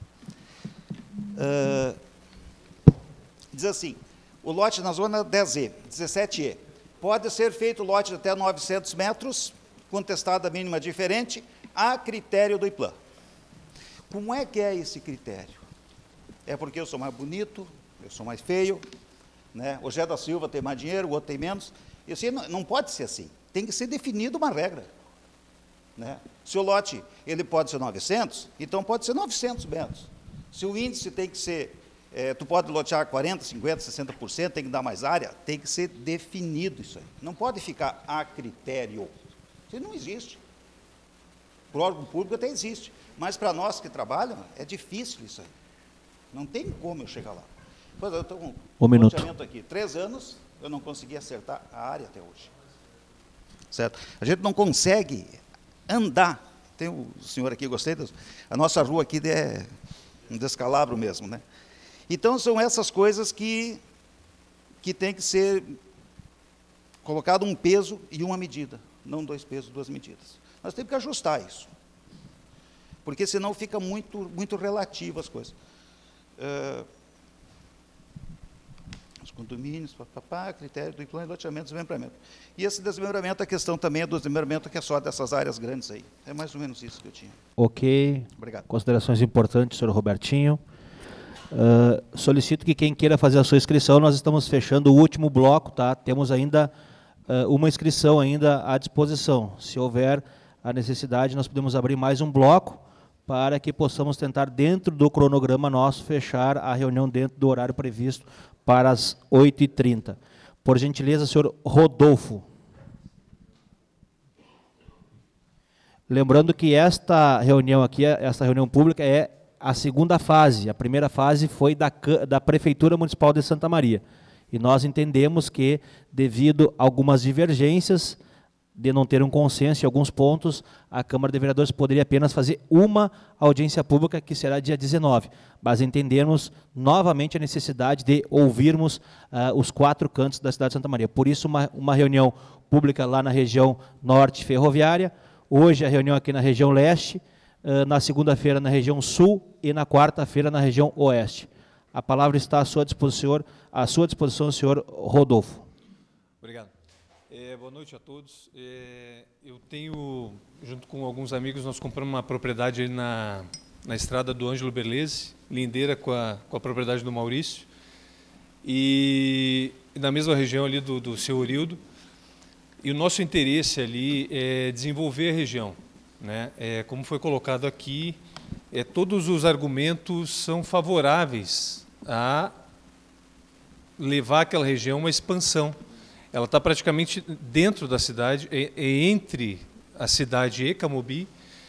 S12: diz assim, o lote na zona 10E, 17E, pode ser feito lote de até 900 metros, com testada mínima diferente, a critério do IPLAN. Como é que é esse critério? É porque eu sou mais bonito, eu sou mais feio, né? O Zé da Silva tem mais dinheiro, o outro tem menos. Isso não pode ser assim. Tem que ser definida uma regra, né? Se o lote ele pode ser 900, então pode ser 900 metros. Se o índice tem que ser, tu pode lotear 40%, 50%, 60%, tem que dar mais área, tem que ser definido isso aí. Não pode ficar a critério. Isso não existe. Para o órgão público até existe, mas para nós que trabalham, é difícil isso aí. Não tem como eu chegar lá. Pois eu estou com um loteamento aqui, 3 anos, eu não consegui acertar a área até hoje. Certo? A gente não consegue andar. Tem o senhor aqui, gostei, a nossa rua aqui é um descalabro mesmo, né? Então, são essas coisas que tem que ser colocado um peso e uma medida, não 2 pesos, 2 medidas. Nós temos que ajustar isso, porque senão fica muito relativo as coisas. Os condomínios, critério do plano de loteamento e desmembramento. E esse desmembramento, a questão também é do desmembramento que é só dessas áreas grandes aí. É mais ou menos isso que eu tinha.
S1: Ok.
S12: Obrigado.
S1: Considerações importantes, senhor Robertinho. Solicito que quem queira fazer a sua inscrição, nós estamos fechando o último bloco, tá? Temos ainda uma inscrição ainda à disposição. Se houver a necessidade, nós podemos abrir mais um bloco para que possamos tentar, dentro do cronograma nosso, fechar a reunião dentro do horário previsto para as 8h30. Por gentileza, senhor Rodolfo. Lembrando que esta reunião aqui, esta reunião pública, é a segunda fase. A primeira fase foi da Prefeitura Municipal de Santa Maria. E nós entendemos que, devido a algumas divergências, de não ter um consenso em alguns pontos, a Câmara de Vereadores poderia apenas fazer uma audiência pública, que será dia 19. Mas entendemos novamente a necessidade de ouvirmos os 4 cantos da cidade de Santa Maria. Por isso, uma reunião pública lá na região norte ferroviária, hoje a reunião aqui na região leste, na segunda-feira na região sul e na quarta-feira na região oeste. A palavra está à sua disposição, senhor Rodolfo.
S13: Obrigado. Boa noite a todos. Eu tenho, junto com alguns amigos, nós compramos uma propriedade aí na estrada do Ângelo Berlese, lindeira com a propriedade do Maurício, e na mesma região ali do seu Orildo. E o nosso interesse ali é desenvolver a região, né? Como foi colocado aqui, todos os argumentos são favoráveis a levar aquela região a uma expansão. Ela está praticamente dentro da cidade, entre a cidade e Camobi.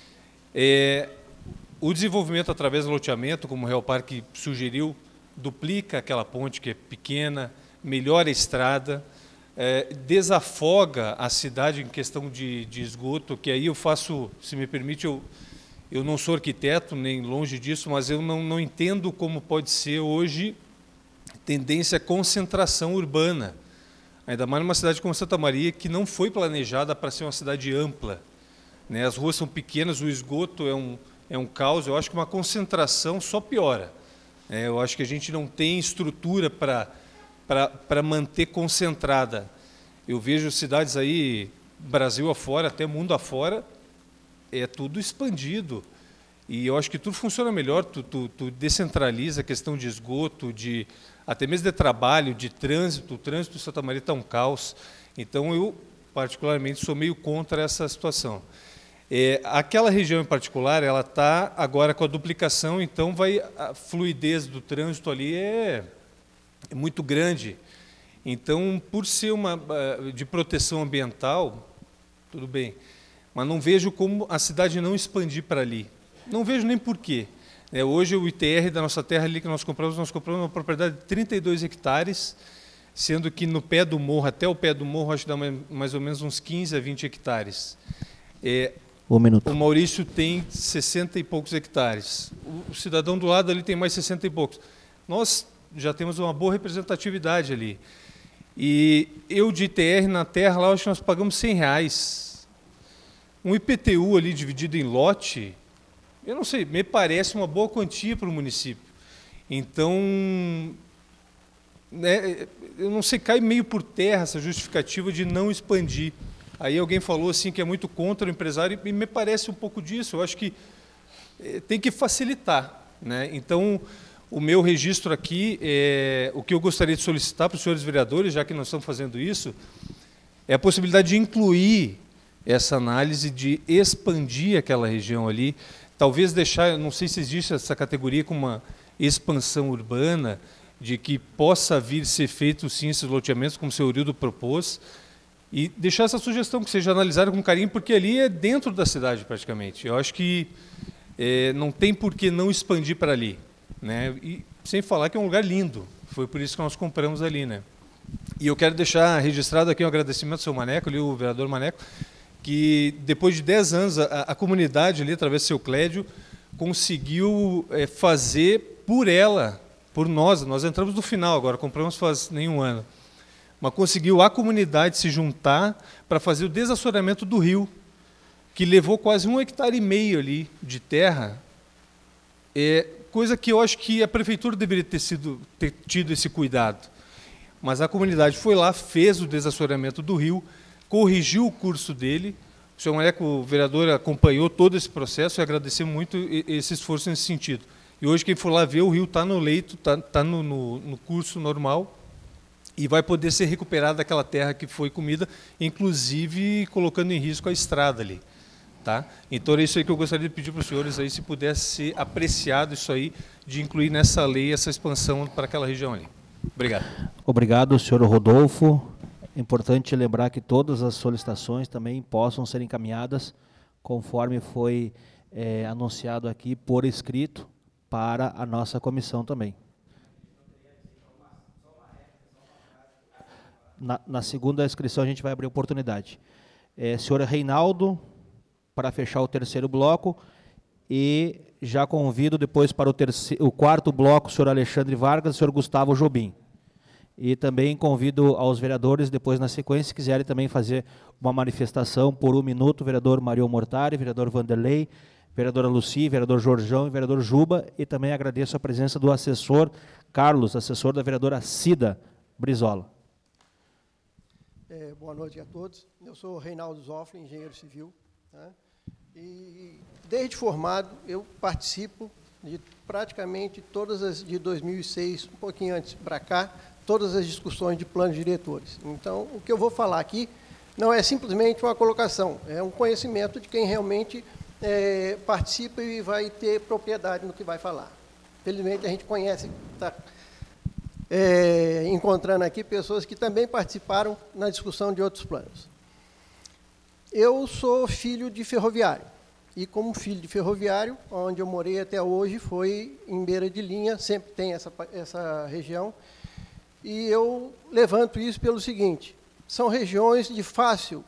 S13: O desenvolvimento através do loteamento, como o Real Parque sugeriu, duplica aquela ponte que é pequena, melhora a estrada, desafoga a cidade em questão de esgoto, que aí eu faço, se me permite, eu não sou arquiteto, nem longe disso, mas eu não entendo como pode ser hoje tendência à concentração urbana, ainda mais numa cidade como Santa Maria, que não foi planejada para ser uma cidade ampla, né? As ruas são pequenas, o esgoto é um caos. Eu acho que uma concentração só piora. Eu acho que a gente não tem estrutura para manter concentrada. Eu vejo cidades aí, Brasil afora, até mundo afora, é tudo expandido. E eu acho que tudo funciona melhor, tu descentraliza a questão de esgoto, até mesmo de trabalho, de trânsito. O trânsito de Santa Maria está um caos. Então, eu, particularmente, sou meio contra essa situação. Aquela região em particular, ela está agora com a duplicação, então a fluidez do trânsito ali é muito grande. Então, por ser uma de proteção ambiental, tudo bem, mas não vejo como a cidade não expandir para ali. Não vejo nem porquê. Hoje o ITR da nossa terra ali que nós compramos uma propriedade de 32 hectares, sendo que no pé do morro, até o pé do morro, acho que dá mais ou menos uns 15 a 20 hectares.
S1: Um minuto.
S13: O Maurício tem 60 e poucos hectares. O cidadão do lado ali tem mais 60 e poucos. Nós já temos uma boa representatividade ali. E eu de ITR na terra, lá, acho que nós pagamos R$100. Um IPTU ali dividido em lote, eu não sei, me parece uma boa quantia para o município. Então, né, eu não sei, cai meio por terra essa justificativa de não expandir. Aí alguém falou assim que é muito contra o empresário, e me parece um pouco disso. Eu acho que tem que facilitar, né? Então, o meu registro aqui, o que eu gostaria de solicitar para os senhores vereadores, já que nós estamos fazendo isso, é a possibilidade de incluir essa análise, de expandir aquela região ali, talvez deixar, não sei se existe essa categoria com uma expansão urbana, de que possa vir ser feito sim esses loteamentos, como o senhor Eurildo propôs, e deixar essa sugestão que seja analisada com carinho, porque ali é dentro da cidade praticamente. Eu acho que não tem por que não expandir para ali, né? E sem falar que é um lugar lindo, foi por isso que nós compramos ali, né? E eu quero deixar registrado aqui um agradecimento ao seu Maneco, ali, o vereador Maneco, que depois de 10 anos a comunidade ali, através do seu Clédio, conseguiu fazer por ela, por nós entramos no final agora, compramos faz nenhum ano, mas conseguiu a comunidade se juntar para fazer o desassoreamento do rio, que levou quase 1,5 hectares ali de terra, coisa que eu acho que a prefeitura deveria ter tido esse cuidado. Mas a comunidade foi lá, fez o desassoreamento do rio, corrigiu o curso dele. O senhor Maneco, o vereador, acompanhou todo esse processo e agradecemos muito esse esforço nesse sentido. E hoje, quem for lá ver, o rio está no leito, está no curso normal e vai poder ser recuperada daquela terra que foi comida, inclusive colocando em risco a estrada ali. Tá? Então, é isso aí que eu gostaria de pedir para os senhores, aí, se pudesse ser apreciado isso aí, de incluir nessa lei essa expansão para aquela região ali. Obrigado.
S1: Obrigado, senhor Rodolfo. É importante lembrar que todas as solicitações também possam ser encaminhadas, conforme foi anunciado aqui, por escrito, para a nossa comissão também. Na segunda inscrição a gente vai abrir oportunidade. Senhor Reinaldo, para fechar o terceiro bloco, e já convido depois para o quarto bloco o senhor Alexandre Vargas e o senhor Gustavo Jobim. E também convido aos vereadores, depois na sequência, se quiserem também fazer uma manifestação por 1 minuto, vereador Mario Mortari, vereador Vanderlei, vereadora Lucy, vereador Jorjão e vereador Juba, e também agradeço a presença do assessor Carlos, assessor da vereadora Cida Brizola.
S14: Boa noite a todos. Eu sou Reinaldo Zoffre, engenheiro civil, tá? E desde formado eu participo de praticamente todas as de 2006, um pouquinho antes para cá, todas as discussões de planos diretores. Então, o que eu vou falar aqui não é simplesmente uma colocação, é um conhecimento de quem realmente participa e vai ter propriedade no que vai falar. Felizmente, a gente conhece, está encontrando aqui pessoas que também participaram na discussão de outros planos. Eu sou filho de ferroviário, e como filho de ferroviário, onde eu morei até hoje foi em beira de linha, sempre tem essa região, e eu levanto isso pelo seguinte: são regiões de fácil,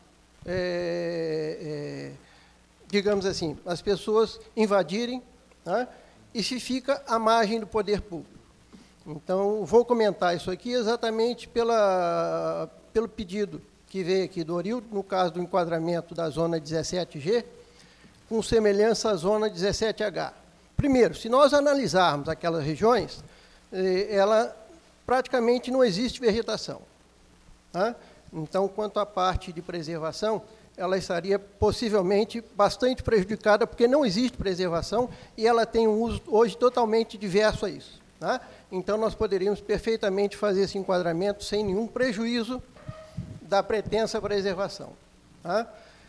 S14: digamos assim, as pessoas invadirem, tá? E se fica à margem do poder público. Então, vou comentar isso aqui exatamente pelo pelo pedido que veio aqui do Orildo, no caso do enquadramento da zona 17G, com semelhança à zona 17H. Primeiro, se nós analisarmos aquelas regiões, ela praticamente não existe vegetação. Tá? Então, quanto à parte de preservação, ela estaria possivelmente bastante prejudicada, porque não existe preservação e ela tem um uso hoje totalmente diverso a isso. Tá? Então, nós poderíamos perfeitamente fazer esse enquadramento sem nenhum prejuízo da pretensa preservação. Tá?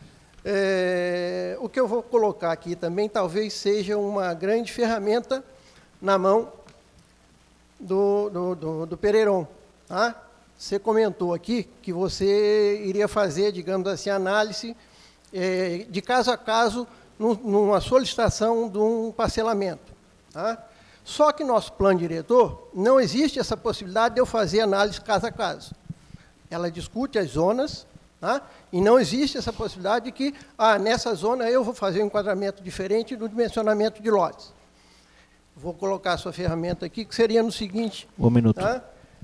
S14: O que eu vou colocar aqui também talvez seja uma grande ferramenta na mão do Pereiron. Tá? Você comentou aqui que você iria fazer, digamos assim, análise de caso a caso numa solicitação de um parcelamento. Tá? Só que nosso plano diretor, não existe essa possibilidade de eu fazer análise caso a caso. Ela discute as zonas, tá? E não existe essa possibilidade de que, nessa zona eu vou fazer um enquadramento diferente do dimensionamento de lotes. Vou colocar a sua ferramenta aqui, que seria no seguinte...
S1: Um minuto.
S14: Tá?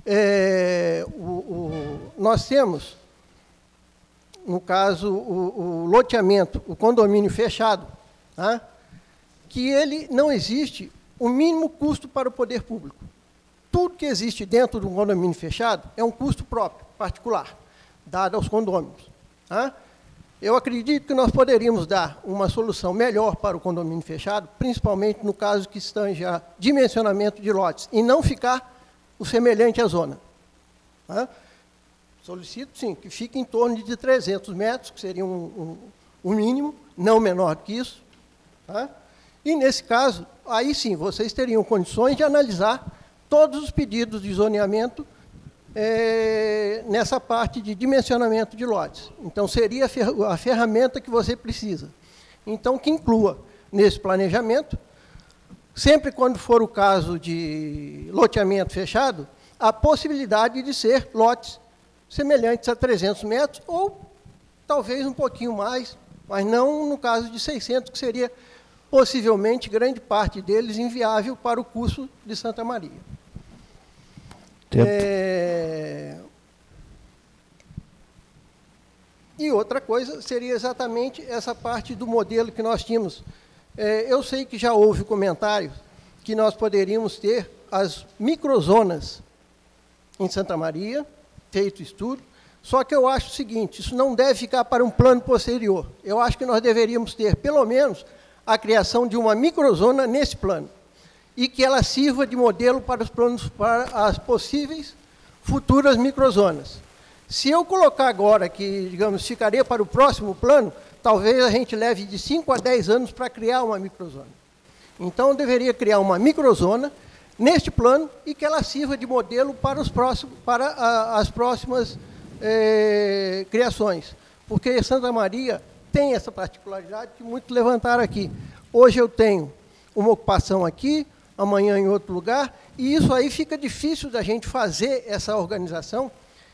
S14: Nós temos, no caso, o loteamento, o condomínio fechado, tá? Que ele não existe o mínimo custo para o poder público. Tudo que existe dentro de um condomínio fechado é um custo próprio, particular, dado aos condôminos. Tá? Eu acredito que nós poderíamos dar uma solução melhor para o condomínio fechado, principalmente no caso que estanja dimensionamento de lotes, e não ficar o semelhante à zona. Tá? Solicito, sim, que fique em torno de 300 metros, que seria um mínimo, não menor do que isso. Tá? E, nesse caso, aí sim, vocês teriam condições de analisar todos os pedidos de zoneamento nessa parte de dimensionamento de lotes. Então, seria a ferramenta que você precisa. Então, que inclua nesse planejamento, sempre quando for o caso de loteamento fechado, a possibilidade de ser lotes semelhantes a 300 metros, ou talvez um pouquinho mais, mas não no caso de 600, que seria possivelmente grande parte deles inviável para o custo de Santa Maria. E outra coisa seria exatamente essa parte do modelo que nós tínhamos. Eu sei que já houve comentários que nós poderíamos ter as microzonas em Santa Maria, feito estudo, só que eu acho o seguinte, isso não deve ficar para um plano posterior. Eu acho que nós deveríamos ter, pelo menos, a criação de uma microzona nesse plano, e que ela sirva de modelo para os planos, para as possíveis futuras microzonas. Se eu colocar agora que, digamos, ficaria para o próximo plano, talvez a gente leve de 5 a 10 anos para criar uma microzona. Então, eu deveria criar uma microzona neste plano e que ela sirva de modelo para, as próximas criações. Porque Santa Maria tem essa particularidade que muitos levantaram aqui. Hoje eu tenho uma ocupação aqui, amanhã em outro lugar, e isso aí fica difícil da gente fazer essa organização,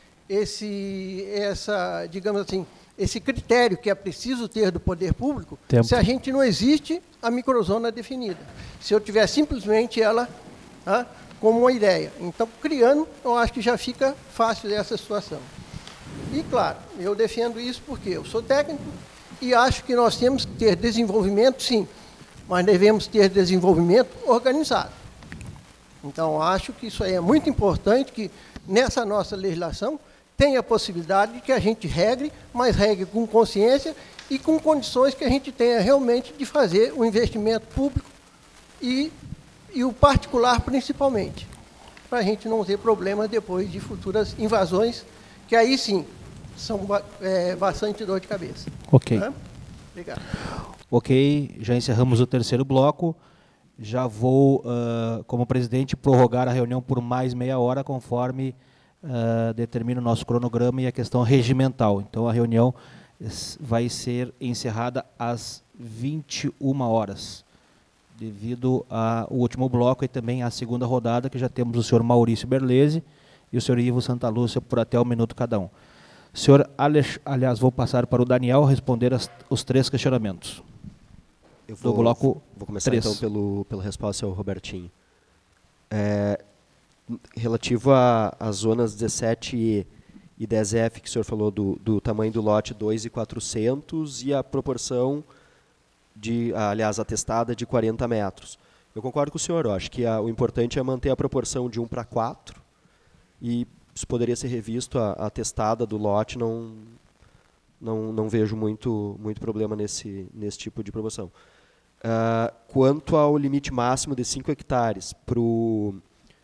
S14: digamos assim, esse critério que é preciso ter do poder público, se a gente não existe a microzona definida. Se eu tiver simplesmente ela como uma ideia. Então, criando, eu acho que já fica fácil essa situação. E, claro, eu defendo isso porque eu sou técnico e acho que nós temos que ter desenvolvimento, sim, mas devemos ter desenvolvimento organizado. Então, acho que isso aí é muito importante, que nessa nossa legislação tenha a possibilidade de que a gente regre, mas regre com consciência e com condições que a gente tenha realmente de fazer o investimento público e o particular principalmente, para a gente não ter problemas depois de futuras invasões, que aí sim são bastante dor de cabeça.
S1: Ok.
S14: Obrigado.
S1: Ok, já encerramos o terceiro bloco. Já vou, como presidente, prorrogar a reunião por mais meia hora, conforme determina o nosso cronograma e a questão regimental. Então, a reunião vai ser encerrada às 21 horas, devido ao último bloco e também à segunda rodada, que já temos o senhor Maurício Berlese e o senhor Ivo Santa Lúcia por até um minuto cada um. Senhor, aliás, vou passar para o Daniel responder os três questionamentos.
S8: Eu
S1: do bloco
S8: vou começar
S1: 3.
S8: então pela resposta ao Robertinho. Relativo às zonas 17 e e 10F, que o senhor falou do tamanho do lote 2,400 e a proporção aliás, atestada de 40 metros. Eu concordo com o senhor, eu acho que o importante é manter a proporção de 1:4 e isso poderia ser revisto, a atestada do lote, não vejo muito problema nesse tipo de promoção. Quanto ao limite máximo de 5 hectares para o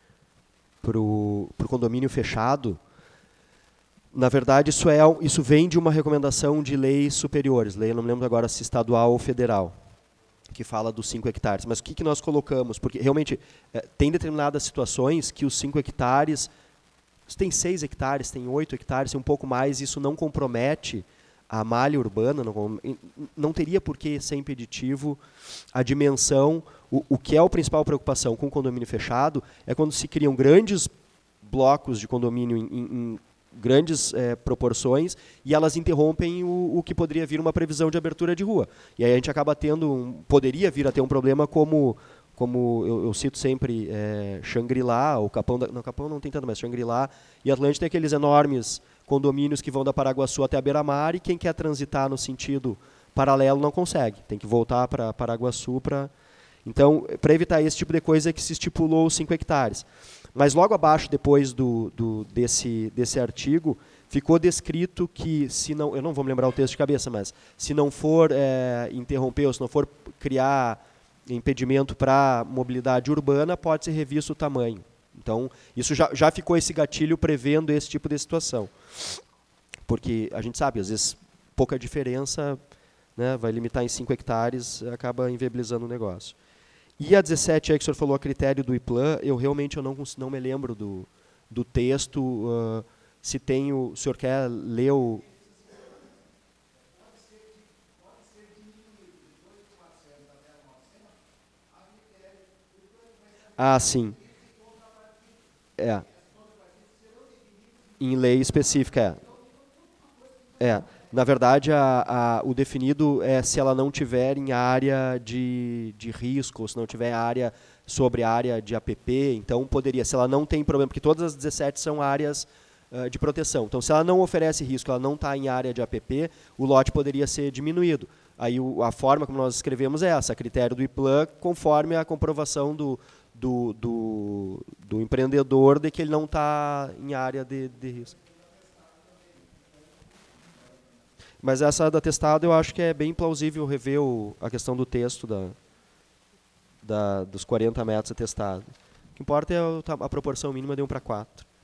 S8: condomínio fechado, na verdade, isso vem de uma recomendação de leis superiores, lei, eu não me lembro agora se estadual ou federal, que fala dos 5 hectares. Mas o que nós colocamos? Porque realmente tem determinadas situações que os 5 hectares, tem 6 hectares, tem 8 hectares, tem um pouco mais, isso não compromete a malha urbana, não teria por que ser impeditivo a dimensão. O que é a principal preocupação com o condomínio fechado é quando se criam grandes blocos de condomínio em grandes proporções e elas interrompem o que poderia vir uma previsão de abertura de rua. E aí a gente acaba poderia vir a ter um problema como eu cito sempre, Xangri-Lá, o Capão não tem tanto, mas Xangri-Lá e Atlântica tem aqueles enormes condomínios que vão da Paraguaçu até a beira-mar e quem quer transitar no sentido paralelo não consegue, tem que voltar para Paraguaçu. Então, para evitar esse tipo de coisa é que se estipulou os 5 hectares. Mas logo abaixo, depois desse artigo, ficou descrito que, se não, eu não vou me lembrar o texto de cabeça, mas se não for interromper ou se não for criar impedimento para mobilidade urbana, pode ser revisto o tamanho. Então, isso já ficou esse gatilho prevendo esse tipo de situação. Porque a gente sabe, às vezes, pouca diferença, né, vai limitar em 5 hectares, acaba inviabilizando o negócio. E a 17 aí que o senhor falou, a critério do IPLAN, eu realmente não me lembro do texto. Se tem o senhor quer ler o... Ah, sim. Em lei específica, Na verdade, o definido é se ela não tiver em área de risco, ou se não tiver sobre área de APP, então poderia, se ela não tem problema, porque todas as 17 são áreas de proteção. Então, se ela não oferece risco, ela não está em área de APP, o lote poderia ser diminuído. Aí a forma como nós escrevemos é essa, a critério do IPLAN, conforme a comprovação do empreendedor de que ele não está em área de risco. Mas essa da testada eu acho que é bem plausível rever a questão do texto dos 40 metros atestado. O que importa é a proporção mínima de 1:4.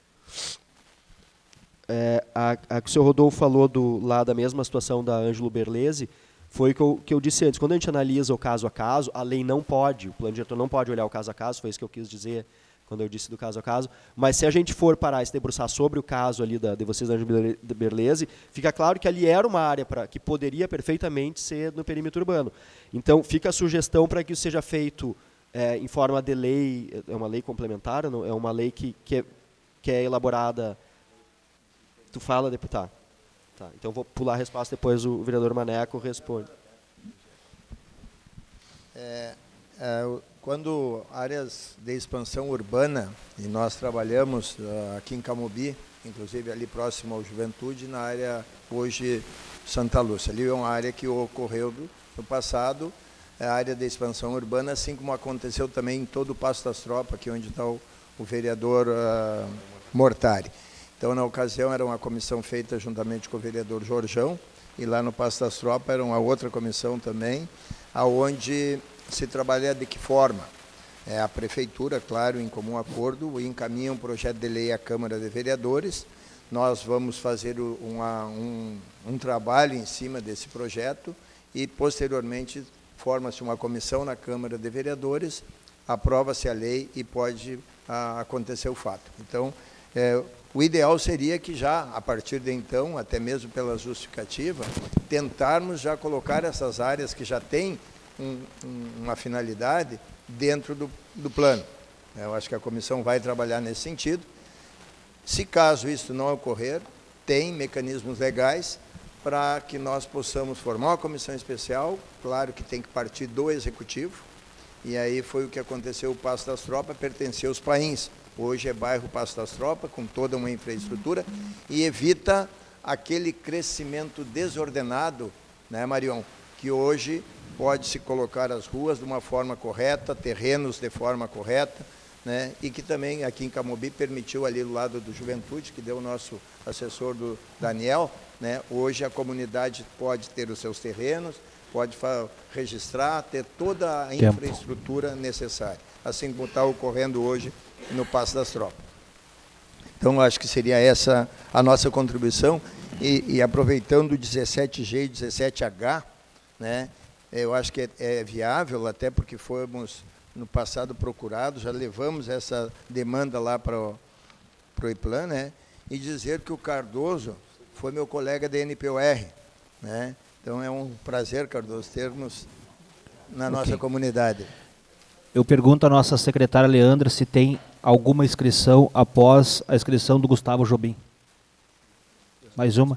S8: A que o senhor Rodolfo falou lá da mesma situação da Ângelo Berlese, foi o que eu disse antes. Quando a gente analisa o caso a caso, a lei não pode, o plano diretor não pode olhar o caso a caso, foi isso que eu quis dizer quando eu disse do caso a caso, mas se a gente for parar e se debruçar sobre o caso ali de vocês da Ângelo Berlese, fica claro que ali era uma área que poderia perfeitamente ser no perímetro urbano. Então, fica a sugestão para que isso seja feito em forma de lei, é uma lei complementar, não, é uma lei que é elaborada... Tu fala, deputado? Tá, então vou pular a resposta, depois o vereador Maneco responde.
S3: Quando áreas de expansão urbana, e nós trabalhamos aqui em Camobi, inclusive ali próximo ao Juventude, na área hoje Santa Lúcia. Ali é uma área que ocorreu no passado, a área de expansão urbana, assim como aconteceu também em todo o Passo das Tropas, aqui onde está o vereador Mortari. Então, na ocasião, era uma comissão feita juntamente com o vereador Jorjão, e lá no Passo das Tropas era uma outra comissão também, aonde se trabalha de que forma? A prefeitura, claro, em comum acordo, encaminha um projeto de lei à Câmara de Vereadores. Nós vamos fazer um trabalho em cima desse projeto e, posteriormente, forma-se uma comissão na Câmara de Vereadores, aprova-se a lei e pode acontecer o fato. Então, o ideal seria que já, a partir de então, até mesmo pela justificativa, tentarmos já colocar essas áreas que já têm uma finalidade dentro do plano. Eu acho que a comissão vai trabalhar nesse sentido. Se caso isso não ocorrer, tem mecanismos legais para que nós possamos formar uma comissão especial, claro que tem que partir do Executivo, e aí foi o que aconteceu, o Passo das Tropas pertenceu aos paíns, Hoje é bairro Passo das Tropas, com toda uma infraestrutura, e evita aquele crescimento desordenado, né, Marion, que hoje pode-se colocar as ruas de uma forma correta, terrenos de forma correta, né, e que também aqui em Camobi permitiu ali do lado do Juventude, que deu o nosso assessor do Daniel, né, hoje a comunidade pode ter os seus terrenos, pode registrar, ter toda a infraestrutura necessária, assim como está ocorrendo hoje no Passo das Tropas. Então, acho que seria essa a nossa contribuição, e aproveitando o 17G e 17H, né, eu acho que é viável, até porque fomos no passado procurados, já levamos essa demanda lá para o IPLAN, né, e dizer que o Cardoso foi meu colega da NPOR, né? Então é um prazer, Cardoso, termos na nossa comunidade.
S1: Eu pergunto à nossa secretária Leandra se tem alguma inscrição após a inscrição do Gustavo Jobim. Mais uma?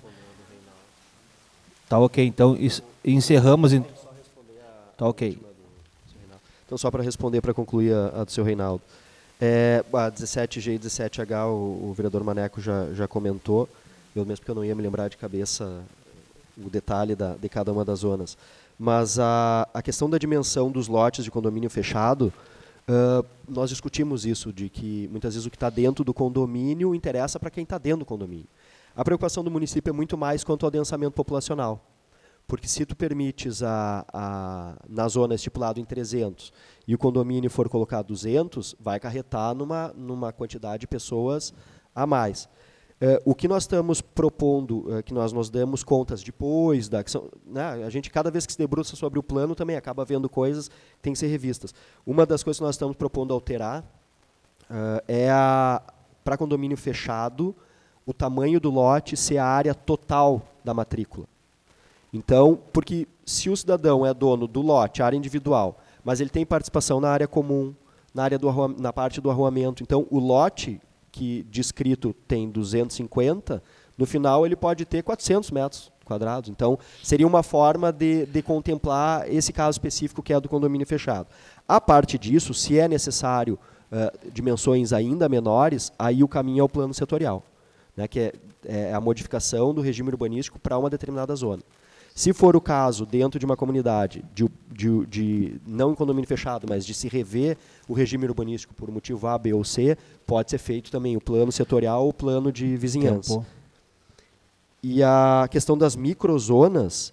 S1: Tá ok, então encerramos. Tá ok.
S8: Então, só para responder, para concluir a do seu Reinaldo. A 17G e 17H, o vereador Maneco já comentou, eu mesmo porque eu não ia me lembrar de cabeça o detalhe de cada uma das zonas. Mas a questão da dimensão dos lotes de condomínio fechado, nós discutimos isso, de que muitas vezes o que está dentro do condomínio interessa para quem está dentro do condomínio. A preocupação do município é muito mais quanto ao densamento populacional. Porque se tu permites na zona estipulado em 300 e o condomínio for colocar 200, vai acarretar numa quantidade de pessoas a mais. O que nós estamos propondo, que nós nos damos contas depois, né, a gente cada vez que se debruça sobre o plano também acaba vendo coisas que têm que ser revistas. Uma das coisas que nós estamos propondo alterar é para condomínio fechado, o tamanho do lote ser a área total da matrícula. Então, porque se o cidadão é dono do lote, área individual, mas ele tem participação na área comum, na parte do arruamento, então o lote que descrito tem 250, no final ele pode ter 400 metros quadrados. Então, seria uma forma de contemplar esse caso específico que é do condomínio fechado. A parte disso, se é necessário dimensões ainda menores, aí o caminho é o plano setorial, né, que é a modificação do regime urbanístico para uma determinada zona. Se for o caso, dentro de uma comunidade, não em condomínio fechado, mas de se rever o regime urbanístico por motivo A, B ou C, pode ser feito também o plano setorial ou o plano de vizinhança. Tempo. E a questão das microzonas,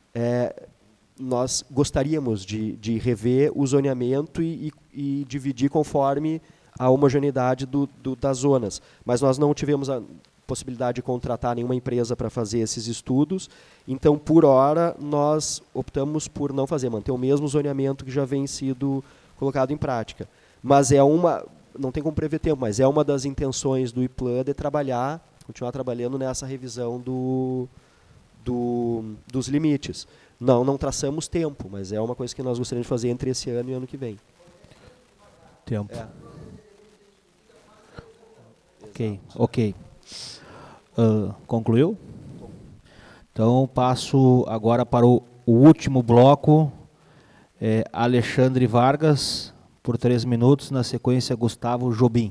S8: nós gostaríamos de rever o zoneamento e dividir conforme a homogeneidade das zonas. Mas nós não tivemos a possibilidade de contratar nenhuma empresa para fazer esses estudos, então, por hora, nós optamos por não fazer, manter o mesmo zoneamento que já vem sido colocado em prática. Mas não tem como prever tempo, mas é uma das intenções do IPLAN de continuar trabalhando nessa revisão dos limites. Não traçamos tempo, mas é uma coisa que nós gostaríamos de fazer entre esse ano e ano que vem.
S1: Tempo. Ok. Concluiu? Então, passo agora para o último bloco. Alexandre Vargas, por 3 minutos, na sequência Gustavo Jobim.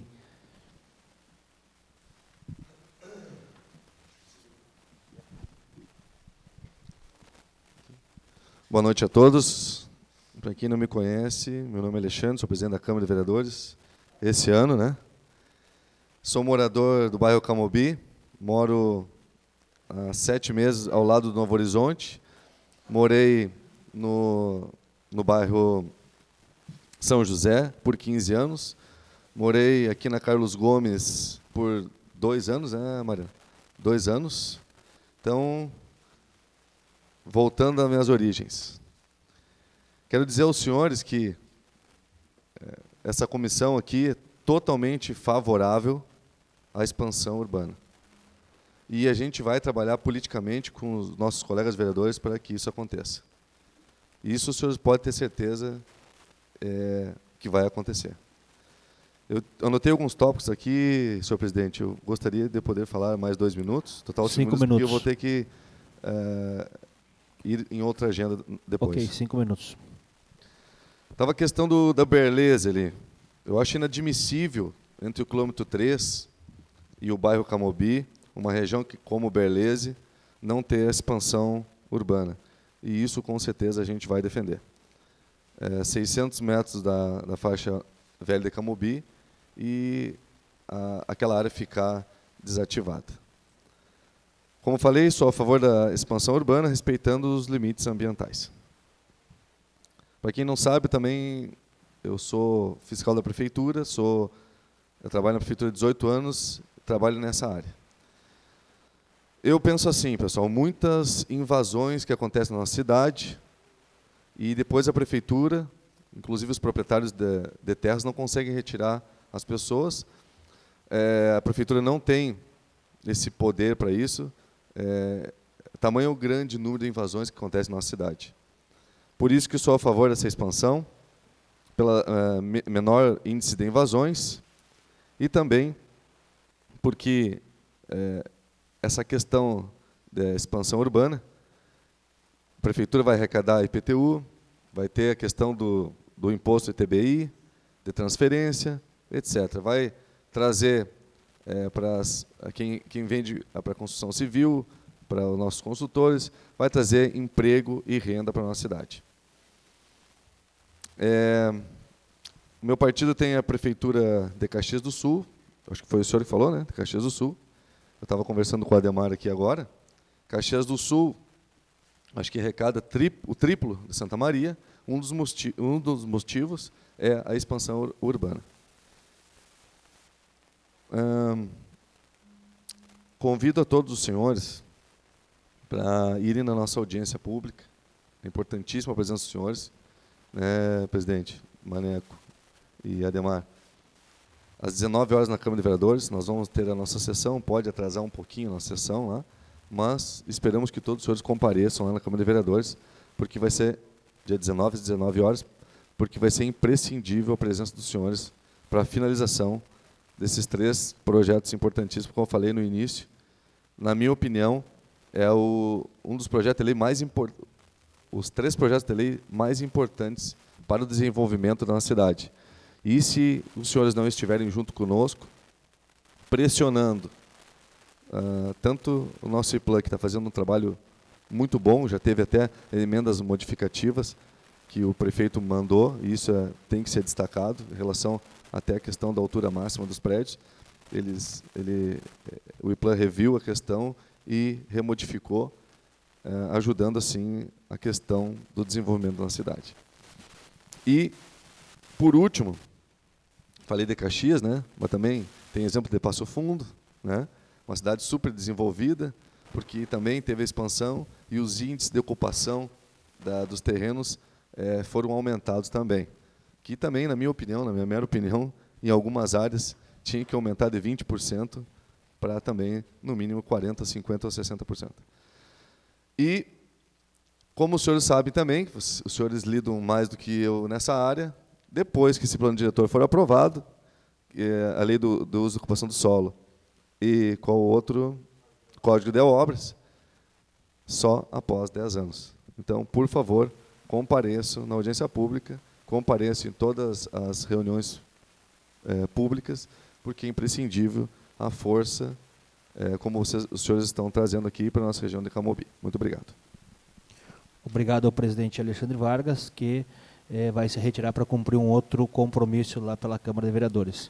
S2: Boa noite a todos. Para quem não me conhece, meu nome é Alexandre, sou presidente da Câmara de Vereadores esse ano, né? Sou morador do bairro Camobi, moro há 7 meses ao lado do Novo Horizonte, morei no bairro São José por 15 anos, morei aqui na Carlos Gomes por 2 anos, né, Maria? 2 anos. Então, voltando às minhas origens. Quero dizer aos senhores que essa comissão aqui é totalmente favorável à expansão urbana. E a gente vai trabalhar politicamente com os nossos colegas vereadores para que isso aconteça. Isso os senhores podem ter certeza que vai acontecer. Eu anotei alguns tópicos aqui, senhor presidente. Eu gostaria de poder falar mais 2 minutos. Total 5 minutos. Porque eu vou ter que ir em outra agenda depois.
S1: Ok, 5 minutos.
S2: Estava a questão da Berleza ali. Eu acho inadmissível entre o quilômetro 3 e o bairro Camobi, uma região que, como Berlese, não tem expansão urbana. E isso, com certeza, a gente vai defender. 600 metros da faixa velha de Camobi e aquela área ficar desativada. Como falei, sou a favor da expansão urbana, respeitando os limites ambientais. Para quem não sabe, também eu sou fiscal da prefeitura, eu trabalho na prefeitura há 18 anos, trabalho nessa área. Eu penso assim, pessoal, muitas invasões que acontecem na nossa cidade e depois a prefeitura, inclusive os proprietários de terras, não conseguem retirar as pessoas. A prefeitura não tem esse poder para isso. Tamanho o grande número de invasões que acontecem na nossa cidade. Por isso que sou a favor dessa expansão, pela menor índice de invasões, e também porque essa questão da expansão urbana, a prefeitura vai arrecadar IPTU, vai ter a questão do imposto ITBI, de transferência, etc. Vai trazer para quem vende para a construção civil, para os nossos consultores, vai trazer emprego e renda para a nossa cidade. O meu partido tem a prefeitura de Caxias do Sul, acho que foi o senhor que falou, né? De Caxias do Sul. Eu estava conversando com o Ademar aqui agora. Caxias do Sul, acho que arrecada o triplo de Santa Maria. Um dos motivos é a expansão urbana. Convido a todos os senhores para irem na nossa audiência pública. É importantíssima a presença dos senhores, né, presidente Maneco e Ademar. Às 19 horas na Câmara de Vereadores, nós vamos ter a nossa sessão, pode atrasar um pouquinho a nossa sessão lá, mas esperamos que todos os senhores compareçam lá na Câmara de Vereadores, porque vai ser dia 19 às 19 horas, porque vai ser imprescindível a presença dos senhores para a finalização desses 3 projetos importantíssimos, como eu falei no início. Na minha opinião, é um dos projetos de lei mais importantes, os 3 projetos de lei mais importantes para o desenvolvimento da nossa cidade. E se os senhores não estiverem junto conosco, pressionando tanto o nosso IPLAN, que está fazendo um trabalho muito bom, já teve até emendas modificativas que o prefeito mandou, e isso tem que ser destacado, em relação até à questão da altura máxima dos prédios. O IPLAN reviu a questão e remodificou, ajudando assim a questão do desenvolvimento da cidade. E, por último, falei de Caxias, né? Mas também tem exemplo de Passo Fundo, né? Uma cidade super desenvolvida, porque também teve a expansão e os índices de ocupação dos terrenos foram aumentados também. Que também, na minha opinião, na minha mera opinião, em algumas áreas, tinha que aumentar de 20% para também, no mínimo, 40%, 50% ou 60%. E, como os senhores sabem também, os senhores lidam mais do que eu nessa área, depois que esse plano diretor for aprovado, a lei do uso e ocupação do solo e qual outro Código de Obras, só após 10 anos. Então, por favor, compareçam na audiência pública, compareçam em todas as reuniões públicas, porque é imprescindível a força, como os senhores estão trazendo aqui para a nossa região de Camobi. Muito obrigado.
S1: Obrigado ao presidente Alexandre Vargas, que vai se retirar para cumprir um outro compromisso lá pela Câmara de Vereadores.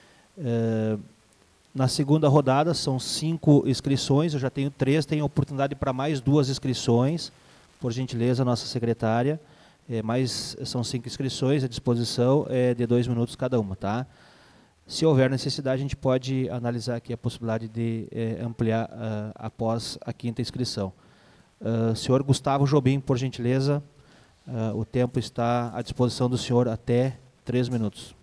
S1: Na segunda rodada, são 5 inscrições, eu já tenho 3, tenho oportunidade para mais 2 inscrições, por gentileza, nossa secretária, são 5 inscrições, à disposição de 2 minutos cada uma, tá? Se houver necessidade, a gente pode analisar aqui a possibilidade de ampliar após a 5ª inscrição. Senhor Gustavo Jobim, por gentileza, o tempo está à disposição do senhor até 3 minutos.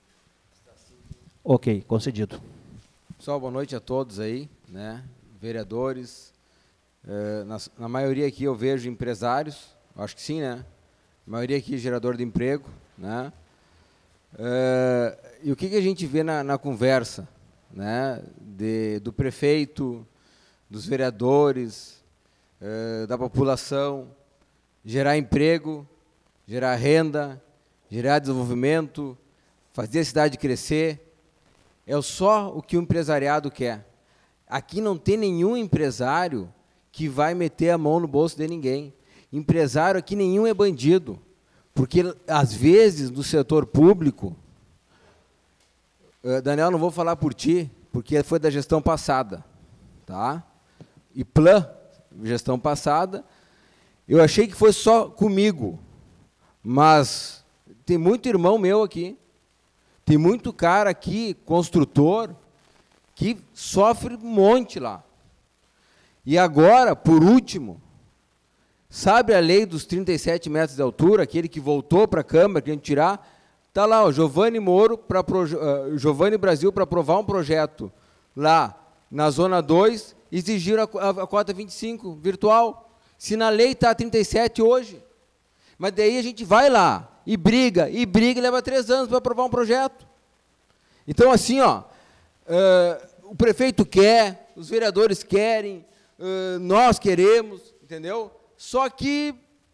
S1: Ok, concedido.
S15: Pessoal, boa noite a todos aí, né? Vereadores. Na maioria aqui eu vejo empresários, acho que sim, né? A maioria aqui é gerador de emprego, né? E o que a gente vê na conversa, né? Do prefeito, dos vereadores, da população, gerar emprego, gerar renda, gerar desenvolvimento, fazer a cidade crescer. É só o que o empresariado quer. Aqui não tem nenhum empresário que vai meter a mão no bolso de ninguém. Empresário aqui nenhum é bandido. Porque, às vezes, no setor público, Daniel, não vou falar por ti, porque foi da gestão passada, tá? IPLAN, gestão passada, eu achei que fosse só comigo, mas tem muito irmão meu aqui, tem muito cara aqui, construtor, que sofre um monte lá. E agora, por último, sabe a lei dos 37 metros de altura, aquele que voltou para a Câmara, querendo tirar, está lá, o Giovanni Brasil, para aprovar um projeto lá na Zona 2, exigiram a cota 25 virtual. Se na lei está 37 hoje. Mas daí a gente vai lá e briga, e leva 3 anos para aprovar um projeto. Então, assim, ó, o prefeito quer, os vereadores querem, nós queremos, entendeu? Só que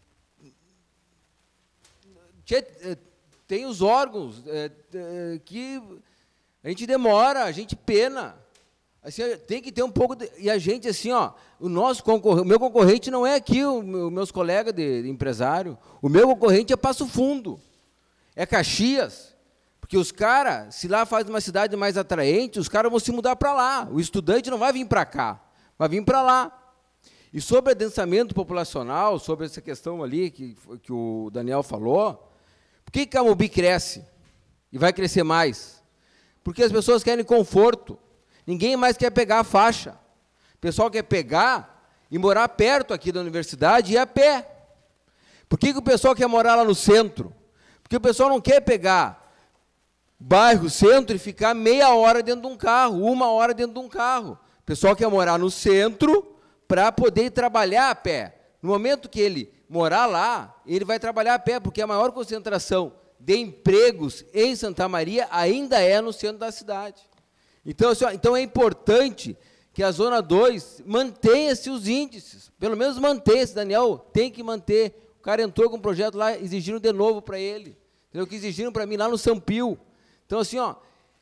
S15: tem os órgãos que a gente demora, a gente pena. Assim, tem que ter um pouco e a gente, assim, ó, o meu concorrente não é aqui, os meus colegas de empresário. O meu concorrente é Passo Fundo, é Caxias. Porque os caras, se lá faz uma cidade mais atraente, os caras vão se mudar para lá. O estudante não vai vir para cá, vai vir para lá. E sobre adensamento populacional, sobre essa questão ali que o Daniel falou, por que Camobi cresce e vai crescer mais? Porque as pessoas querem conforto. Ninguém mais quer pegar a faixa. O pessoal quer pegar e morar perto aqui da universidade e ir a pé. Por que o pessoal quer morar lá no centro? Porque o pessoal não quer pegar bairro, centro e ficar meia hora dentro de um carro, 1 hora dentro de um carro. O pessoal quer morar no centro para poder trabalhar a pé. No momento que ele morar lá, ele vai trabalhar a pé, porque a maior concentração de empregos em Santa Maria ainda é no centro da cidade. Então, assim, então é importante que a Zona 2 mantenha-se os índices, pelo menos mantenha-se, Daniel, tem que manter. O cara entrou com um projeto lá, exigiram de novo para ele, entendeu? Que exigiram para mim lá no São Pio. Então, assim, ó,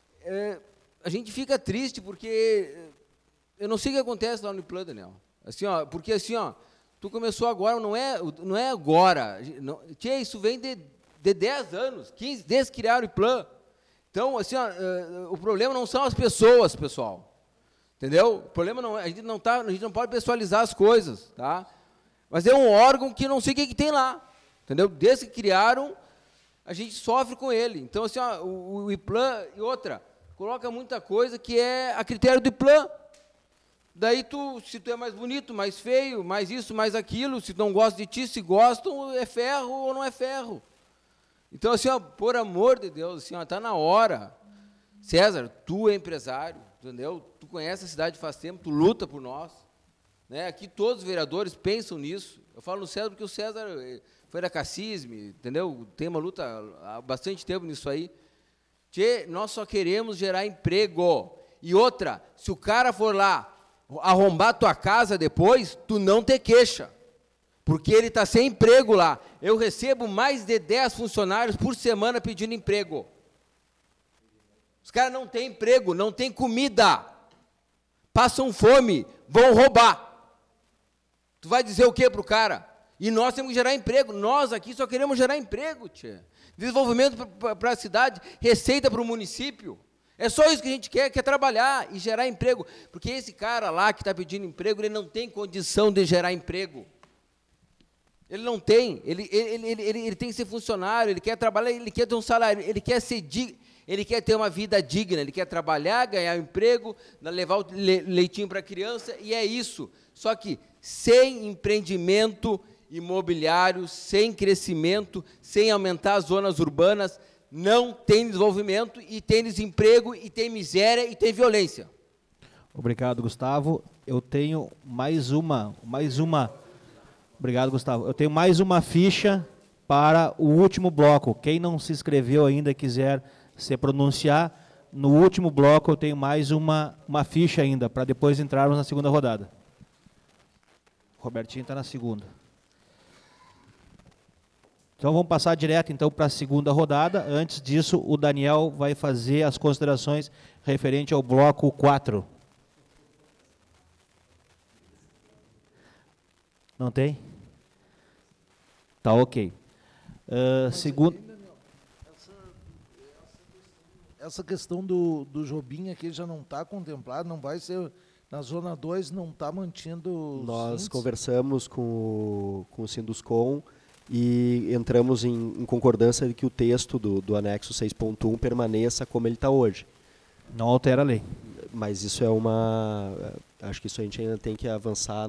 S15: a gente fica triste, porque eu não sei o que acontece lá no IPLAN, Daniel. Assim, ó, porque assim, ó, tu começou agora, não é agora, não, isso vem de 10 anos, 15, desde que criaram o IPLAN. Então, assim, ó, o problema não são as pessoas, pessoal, entendeu? O problema não, a gente não pode pessoalizar as coisas, tá? Mas é um órgão que não sei o que tem lá, entendeu? Desde que criaram, a gente sofre com ele. Então, assim, ó, o IPLAN e outra, coloca muita coisa que é a critério do IPLAN. Daí, se tu é mais bonito, mais feio, mais isso, mais aquilo, se não gosta de ti, se gostam, é ferro ou não é ferro. Então, assim, ó, por amor de Deus, assim, está na hora. César, tu é empresário, entendeu? Tu conhece a cidade faz tempo, tu luta por nós. Né? Aqui todos os vereadores pensam nisso. Eu falo no César porque o César foi da Cassisme, entendeu? Tem uma luta há bastante tempo nisso aí. Tchê, nós só queremos gerar emprego. E outra, se o cara for lá arrombar tua casa depois, tu não te queixa. Porque ele está sem emprego lá. Eu recebo mais de 10 funcionários por semana pedindo emprego. Os caras não têm emprego, não têm comida. Passam fome, vão roubar. Tu vai dizer o quê para o cara? E nós temos que gerar emprego. Nós aqui só queremos gerar emprego, tia. Desenvolvimento para a cidade, receita para o município. É só isso que a gente quer trabalhar e gerar emprego. Porque esse cara lá que está pedindo emprego, ele não tem condição de gerar emprego. Ele não tem, ele tem que ser funcionário, ele quer trabalhar, ele quer ter um salário, ele quer ter uma vida digna, ele quer trabalhar, ganhar um emprego, levar o leitinho para a criança, e é isso. Só que sem empreendimento imobiliário, sem crescimento, sem aumentar as zonas urbanas, não tem desenvolvimento, e tem desemprego, e tem miséria, e tem violência.
S1: Obrigado, Gustavo. Eu tenho mais uma... Obrigado, Gustavo. Eu tenho mais uma ficha para o último bloco. Quem não se inscreveu ainda e quiser se pronunciar, no último bloco eu tenho mais uma ficha ainda, para depois entrarmos na segunda rodada. O Robertinho está na segunda. Então vamos passar direto então para a segunda rodada. Antes disso, o Daniel vai fazer as considerações referente ao bloco 4. Não tem? Tá ok. Segundo...
S4: Essa questão do Jobim aqui já não está contemplado, não vai ser... Na Zona 2 não está mantendo...
S8: Nós conversamos com o Sinduscom e entramos em concordância de que o texto do anexo 6.1 permaneça como ele está hoje.
S1: Não altera a lei.
S8: Mas isso é uma... Acho que isso a gente ainda tem que avançar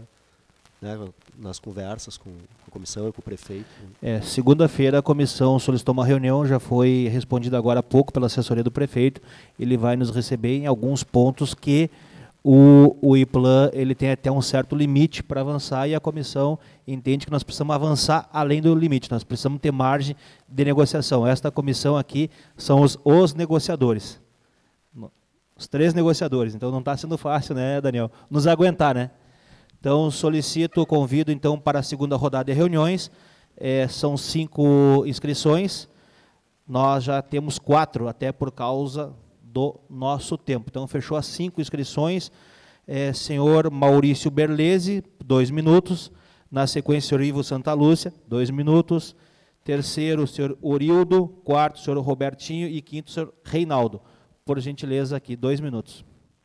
S8: nas conversas com a comissão e com o prefeito.
S1: Segunda-feira a comissão solicitou uma reunião, já foi respondida agora há pouco pela assessoria do prefeito. Ele vai nos receber em alguns pontos que o IPLAN ele tem até um certo limite para avançar e a comissão entende que nós precisamos avançar além do limite, nós precisamos ter margem de negociação. Esta comissão aqui são os negociadores, os 3 negociadores, então não está sendo fácil, né, Daniel, nos aguentar, né? Então convido então para a segunda rodada de reuniões, são 5 inscrições, nós já temos 4, até por causa do nosso tempo. Então, fechou as 5 inscrições. Senhor Maurício Berlese, 2 minutos. Na sequência, senhor Ivo Santa Lúcia, 2 minutos. Terceiro, senhor Orildo. Quarto, senhor Robertinho. E quinto, senhor Reinaldo. Por gentileza, aqui, 2 minutos.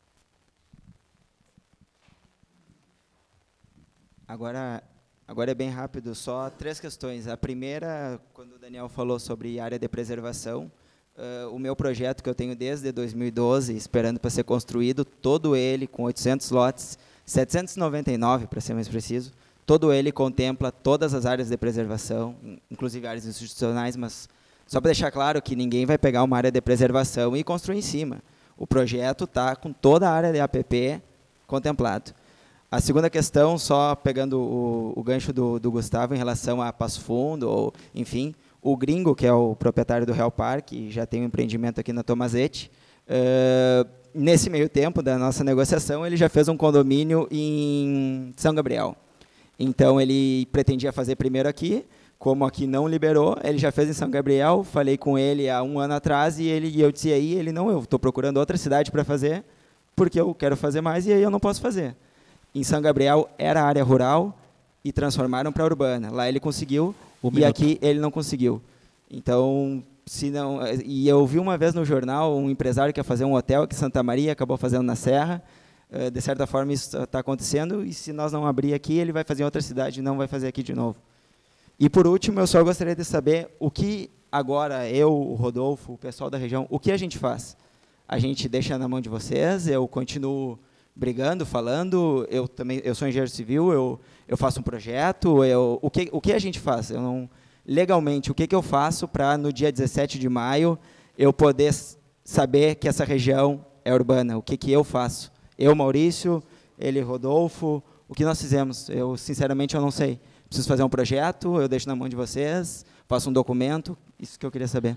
S7: Agora é bem rápido, só 3 questões. A primeira, quando o Daniel falou sobre área de preservação, o meu projeto que eu tenho desde 2012, esperando para ser construído, todo ele com 800 lotes, 799 para ser mais preciso, todo ele contempla todas as áreas de preservação, inclusive áreas institucionais, mas só para deixar claro que ninguém vai pegar uma área de preservação e construir em cima. O projeto está com toda a área de APP contemplado. A segunda questão, só pegando o gancho do Gustavo em relação a Passo Fundo, ou, enfim, o Gringo, que é o proprietário do Real Parque, já tem um empreendimento aqui na Tomazete. Nesse meio tempo da nossa negociação, ele já fez um condomínio em São Gabriel. Então, ele pretendia fazer primeiro aqui, como aqui não liberou, ele já fez em São Gabriel, falei com ele há 1 ano atrás, e eu disse aí, eu estou procurando outra cidade para fazer, porque eu quero fazer mais, e aí eu não posso fazer. Em São Gabriel era área rural, e transformaram para urbana. Lá ele conseguiu, aqui ele não conseguiu. Então, e eu vi uma vez no jornal um empresário que ia fazer um hotel aqui em Santa Maria, acabou fazendo na Serra. De certa forma, isso está acontecendo, e se nós não abrir aqui, ele vai fazer em outra cidade e não vai fazer aqui de novo. E, por último, eu só gostaria de saber o que agora, eu, o Rodolfo, o pessoal da região, o que a gente faz? A gente deixa na mão de vocês, eu continuo brigando, falando, eu sou engenheiro civil, eu faço um projeto, o que a gente faz? Legalmente, o que eu faço para, no dia 17 de maio, eu poder saber que essa região é urbana? O que eu faço? Eu, Maurício, ele, Rodolfo, o que nós fizemos? Sinceramente, eu não sei. Preciso fazer um projeto, eu deixo na mão de vocês, faço um documento, isso que eu queria saber.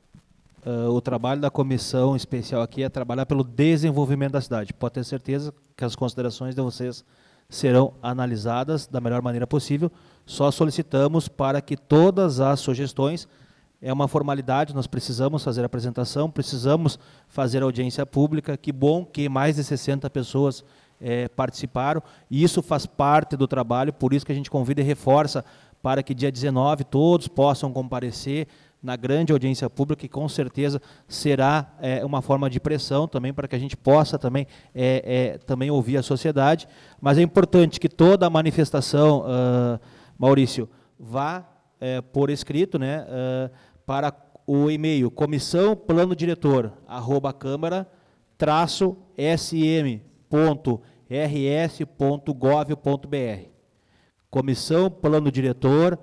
S1: O trabalho da comissão especial aqui é trabalhar pelo desenvolvimento da cidade. Pode ter certeza que as considerações de vocês serão analisadas da melhor maneira possível. Só solicitamos para que todas as sugestões, é uma formalidade, nós precisamos fazer a apresentação, precisamos fazer audiência pública. Que bom que mais de 60 pessoas participaram, e isso faz parte do trabalho, por isso que a gente convida e reforça para que dia 19 todos possam comparecer na grande audiência pública, que com certeza será uma forma de pressão também, para que a gente possa também, também ouvir a sociedade. Mas é importante que toda a manifestação, Maurício, vá por escrito, né, para o e-mail comissão-plano-diretor@câmara-sm.rs.gov.br. Comissão Plano Diretor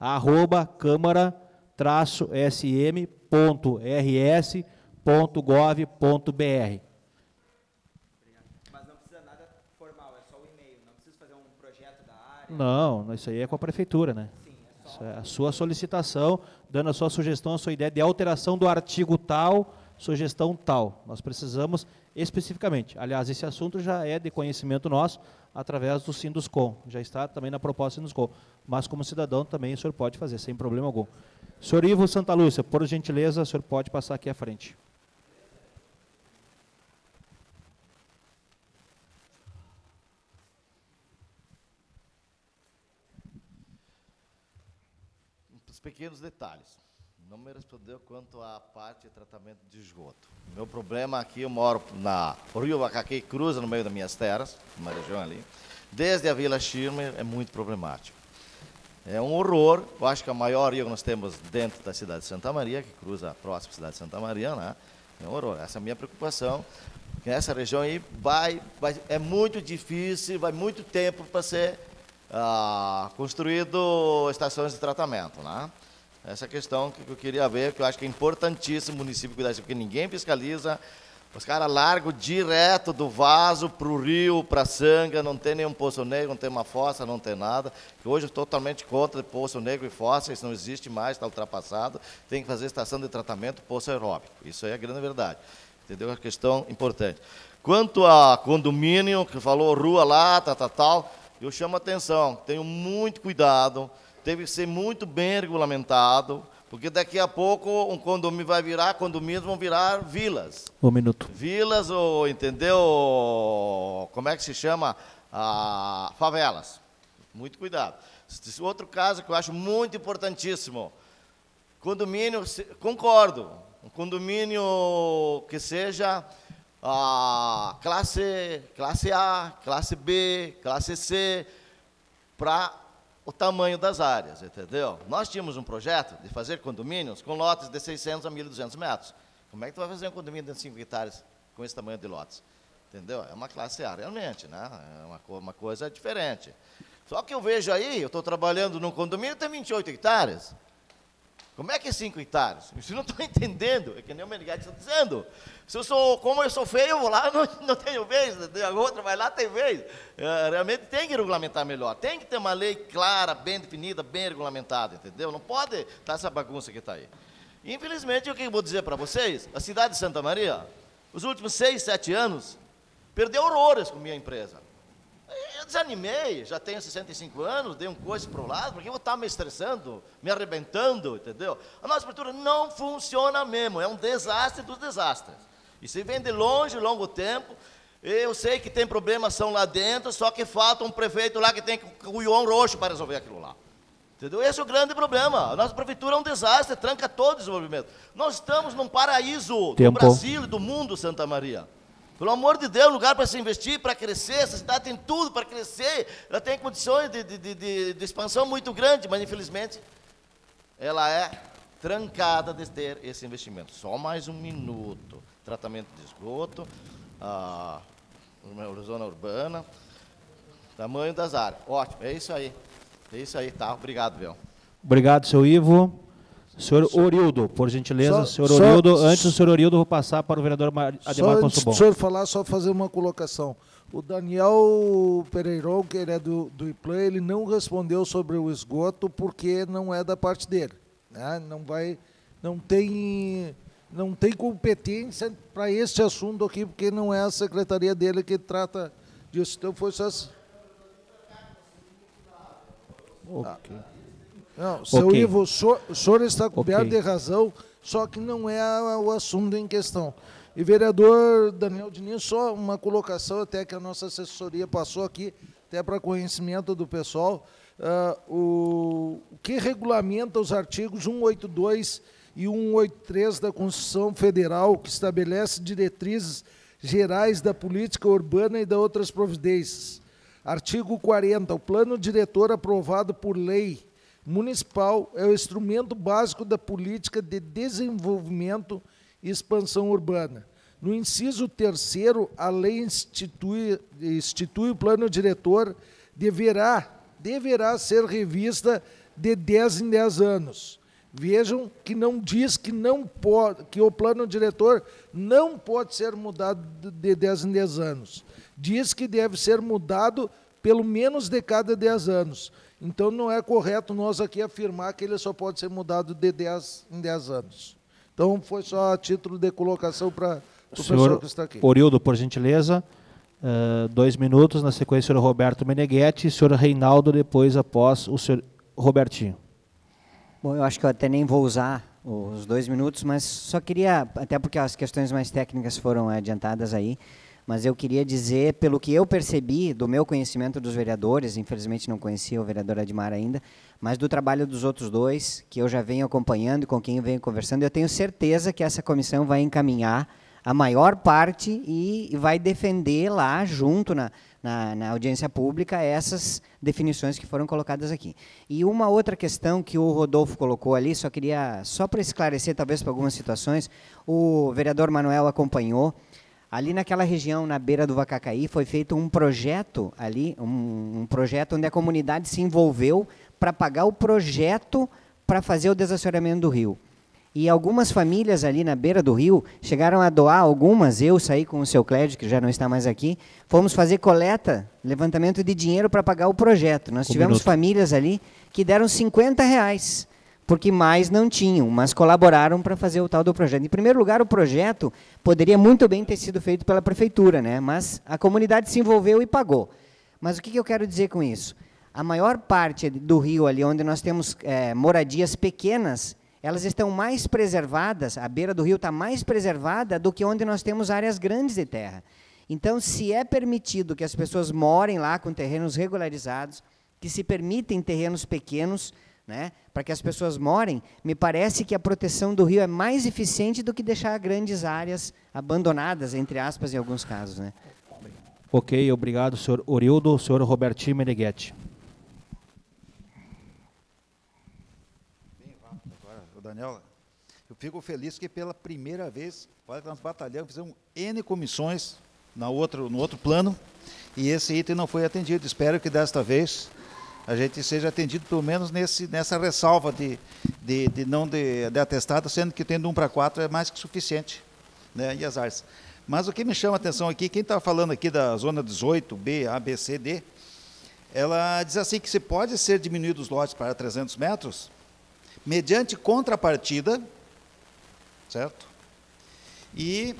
S1: @câmara-sm.rs.gov.br.
S7: Mas não precisa nada formal, é só o e-mail, não precisa fazer um projeto da área.
S1: Não, isso aí é com a prefeitura, né? Sim, é a sua solicitação, dando a sua sugestão, a sua ideia de alteração do artigo tal, sugestão tal. Nós precisamos especificamente. Aliás, esse assunto já é de conhecimento nosso através do Sinduscom. Já está também na proposta do Sinduscom. Mas, como cidadão, também o senhor pode fazer, sem problema algum. Senhor Ivo Santa Lúcia, por gentileza, o senhor pode passar aqui à frente.
S10: Os pequenos detalhes. Não me respondeu quanto à parte de tratamento de esgoto. Meu problema aqui, eu moro na Rio Macaquei, cruza no meio das minhas terras, uma região ali. Desde a Vila Schirmer é muito problemático. É um horror. Eu acho que a maior rio que nós temos dentro da cidade de Santa Maria, que cruza a próxima cidade de Santa Maria, né? É um horror. Essa é a minha preocupação. Essa região aí é muito difícil, vai muito tempo para ser construído estações de tratamento, né? Essa questão que eu queria ver, que eu acho que é importantíssimo o município cuidar disso, porque ninguém fiscaliza. Os caras largam direto do vaso para o rio, para a Sanga, não tem nenhum poço negro, não tem uma fossa, não tem nada. Hoje eu estou totalmente contra poço negro e fossa, isso não existe mais, está ultrapassado. Tem que fazer estação de tratamento, poço aeróbico. Isso aí é a grande verdade. Entendeu? É uma questão importante. Quanto a condomínio, que falou rua lá, tal, eu chamo a atenção, tenho muito cuidado, teve que ser muito bem regulamentado, porque daqui a pouco um condomínio vai virar, condomínios vão virar vilas.
S1: Um minuto.
S10: Vilas, ou, entendeu? Como é que se chama? Favelas. Muito cuidado. Outro caso que eu acho muito importantíssimo, condomínio, concordo, um condomínio que seja classe A, classe B, classe C, para o tamanho das áreas, entendeu? Nós tínhamos um projeto de fazer condomínios com lotes de 600 a 1.200 metros. Como é que tu vai fazer um condomínio de 5 hectares com esse tamanho de lotes? Entendeu? É uma classe A, realmente, né? É uma coisa diferente. Só que eu vejo aí, eu estou trabalhando num condomínio que tem 28 hectares. Como é que é 5 hectares? Isso não estou entendendo, é que nem o Menegatti está dizendo. Como eu sou feio, eu vou lá, não tenho vez, a outra vai lá, tem vez. Realmente tem que regulamentar melhor, tem que ter uma lei clara, bem definida, bem regulamentada, entendeu? Não pode estar essa bagunça que está aí. Infelizmente, o que eu vou dizer para vocês, a cidade de Santa Maria, os últimos 6, 7 anos, perdeu horrores com minha empresa. Eu desanimei, já tenho 65 anos, dei um coice para o lado, porque eu vou estar me estressando, me arrebentando, entendeu? A nossa prefeitura não funciona mesmo, é um desastre dos desastres. E se vem de longe, longo tempo, eu sei que tem problemas são lá dentro, só que falta um prefeito lá que tem o ion roxo para resolver aquilo lá. Entendeu? Esse é o grande problema. A nossa prefeitura é um desastre, tranca todo o desenvolvimento. Nós estamos num paraíso do Brasil e do mundo, Santa Maria. Pelo amor de Deus, lugar para se investir, para crescer, essa cidade tem tudo para crescer, ela tem condições de expansão muito grande, mas infelizmente ela é trancada de ter esse investimento. Só mais um minuto. Tratamento de esgoto, zona urbana, tamanho das áreas. Ótimo, é isso aí, tá? Obrigado, Biel.
S1: Obrigado, seu Ivo. Senhor Orildo, por gentileza, senhor Orildo. Antes do senhor Orildo, vou passar para o vereador Ademar Poncebon.
S4: Antes do senhor falar, só fazer uma colocação. O Daniel Pereiron, que ele é do IPLAN, ele não respondeu sobre o esgoto porque não é da parte dele, né? Não tem competência para este assunto aqui, porque não é a secretaria dele que trata disso. Então, foi só... Ok. Não, seu Ivo, o senhor está coberto de razão, só que não é o assunto em questão. E, vereador Daniel Diniz, só uma colocação até que a nossa assessoria passou aqui, até para conhecimento do pessoal, o que regulamenta os artigos 182 e 183 da Constituição Federal, que estabelece diretrizes gerais da política urbana e de outras providências. Artigo 40, o plano diretor aprovado por lei municipal é o instrumento básico da política de desenvolvimento e expansão urbana. No inciso 3º, a lei institui o plano diretor, deverá ser revista de 10 em 10 anos. Vejam que não diz que que o plano diretor não pode ser mudado de 10 em 10 anos. Diz que deve ser mudado pelo menos de cada 10 anos. Então, não é correto nós aqui afirmar que ele só pode ser mudado de 10 em 10 anos. Então, foi só a título de colocação para o pessoal
S1: Senhor
S4: que está aqui.
S1: Orildo, por gentileza, 2 minutos, na sequência o senhor Roberto Meneghetti, e o senhor Reinaldo, depois após o senhor Robertinho.
S11: Bom, eu acho que eu até nem vou usar os 2 minutos, mas só queria, até porque as questões mais técnicas foram adiantadas aí, mas eu queria dizer, pelo que eu percebi do meu conhecimento dos vereadores, infelizmente não conhecia o vereador Admar ainda, mas do trabalho dos outros 2, que eu já venho acompanhando e com quem eu venho conversando, eu tenho certeza que essa comissão vai encaminhar a maior parte e vai defender lá, junto na audiência pública, essas definições que foram colocadas aqui. E uma outra questão que o Rodolfo colocou ali, só para esclarecer, talvez, para algumas situações, o vereador Manuel acompanhou. Ali naquela região, na beira do Vacacaí, foi feito um projeto ali, um projeto onde a comunidade se envolveu para pagar o projeto para fazer o desassoreamento do rio. E algumas famílias ali na beira do rio chegaram a doar algumas, eu saí com o seu Clédio, que já não está mais aqui, fomos fazer coleta, levantamento de dinheiro para pagar o projeto. Nós tivemos famílias ali que deram R$50, porque mais não tinham, mas colaboraram para fazer o tal do projeto. Em primeiro lugar, o projeto poderia muito bem ter sido feito pela prefeitura, né? Mas a comunidade se envolveu e pagou. Mas o que eu quero dizer com isso? A maior parte do rio ali, onde nós temos moradias pequenas, elas estão mais preservadas, a beira do rio está mais preservada do que onde nós temos áreas grandes de terra. Então, se é permitido que as pessoas morem lá com terrenos regularizados, que se permitem terrenos pequenos, né, para que as pessoas morem, me parece que a proteção do rio é mais eficiente do que deixar grandes áreas abandonadas, entre aspas, em alguns casos, né?
S1: Ok, obrigado, senhor Orildo. Senhor Robertinho Meneghetti.
S12: Daniel, eu fico feliz que pela primeira vez, olha que nós batalhamos, fizemos N comissões no outro plano, e esse item não foi atendido. Espero que desta vez a gente seja atendido pelo menos nessa ressalva de atestado, sendo que tendo 1 para 4 é mais que suficiente, né, e as áreas. Mas o que me chama a atenção aqui, quem está falando aqui da zona 18, B, A, B, C, D, ela diz assim que se pode ser diminuído os lotes para 300 metros, mediante contrapartida, certo? E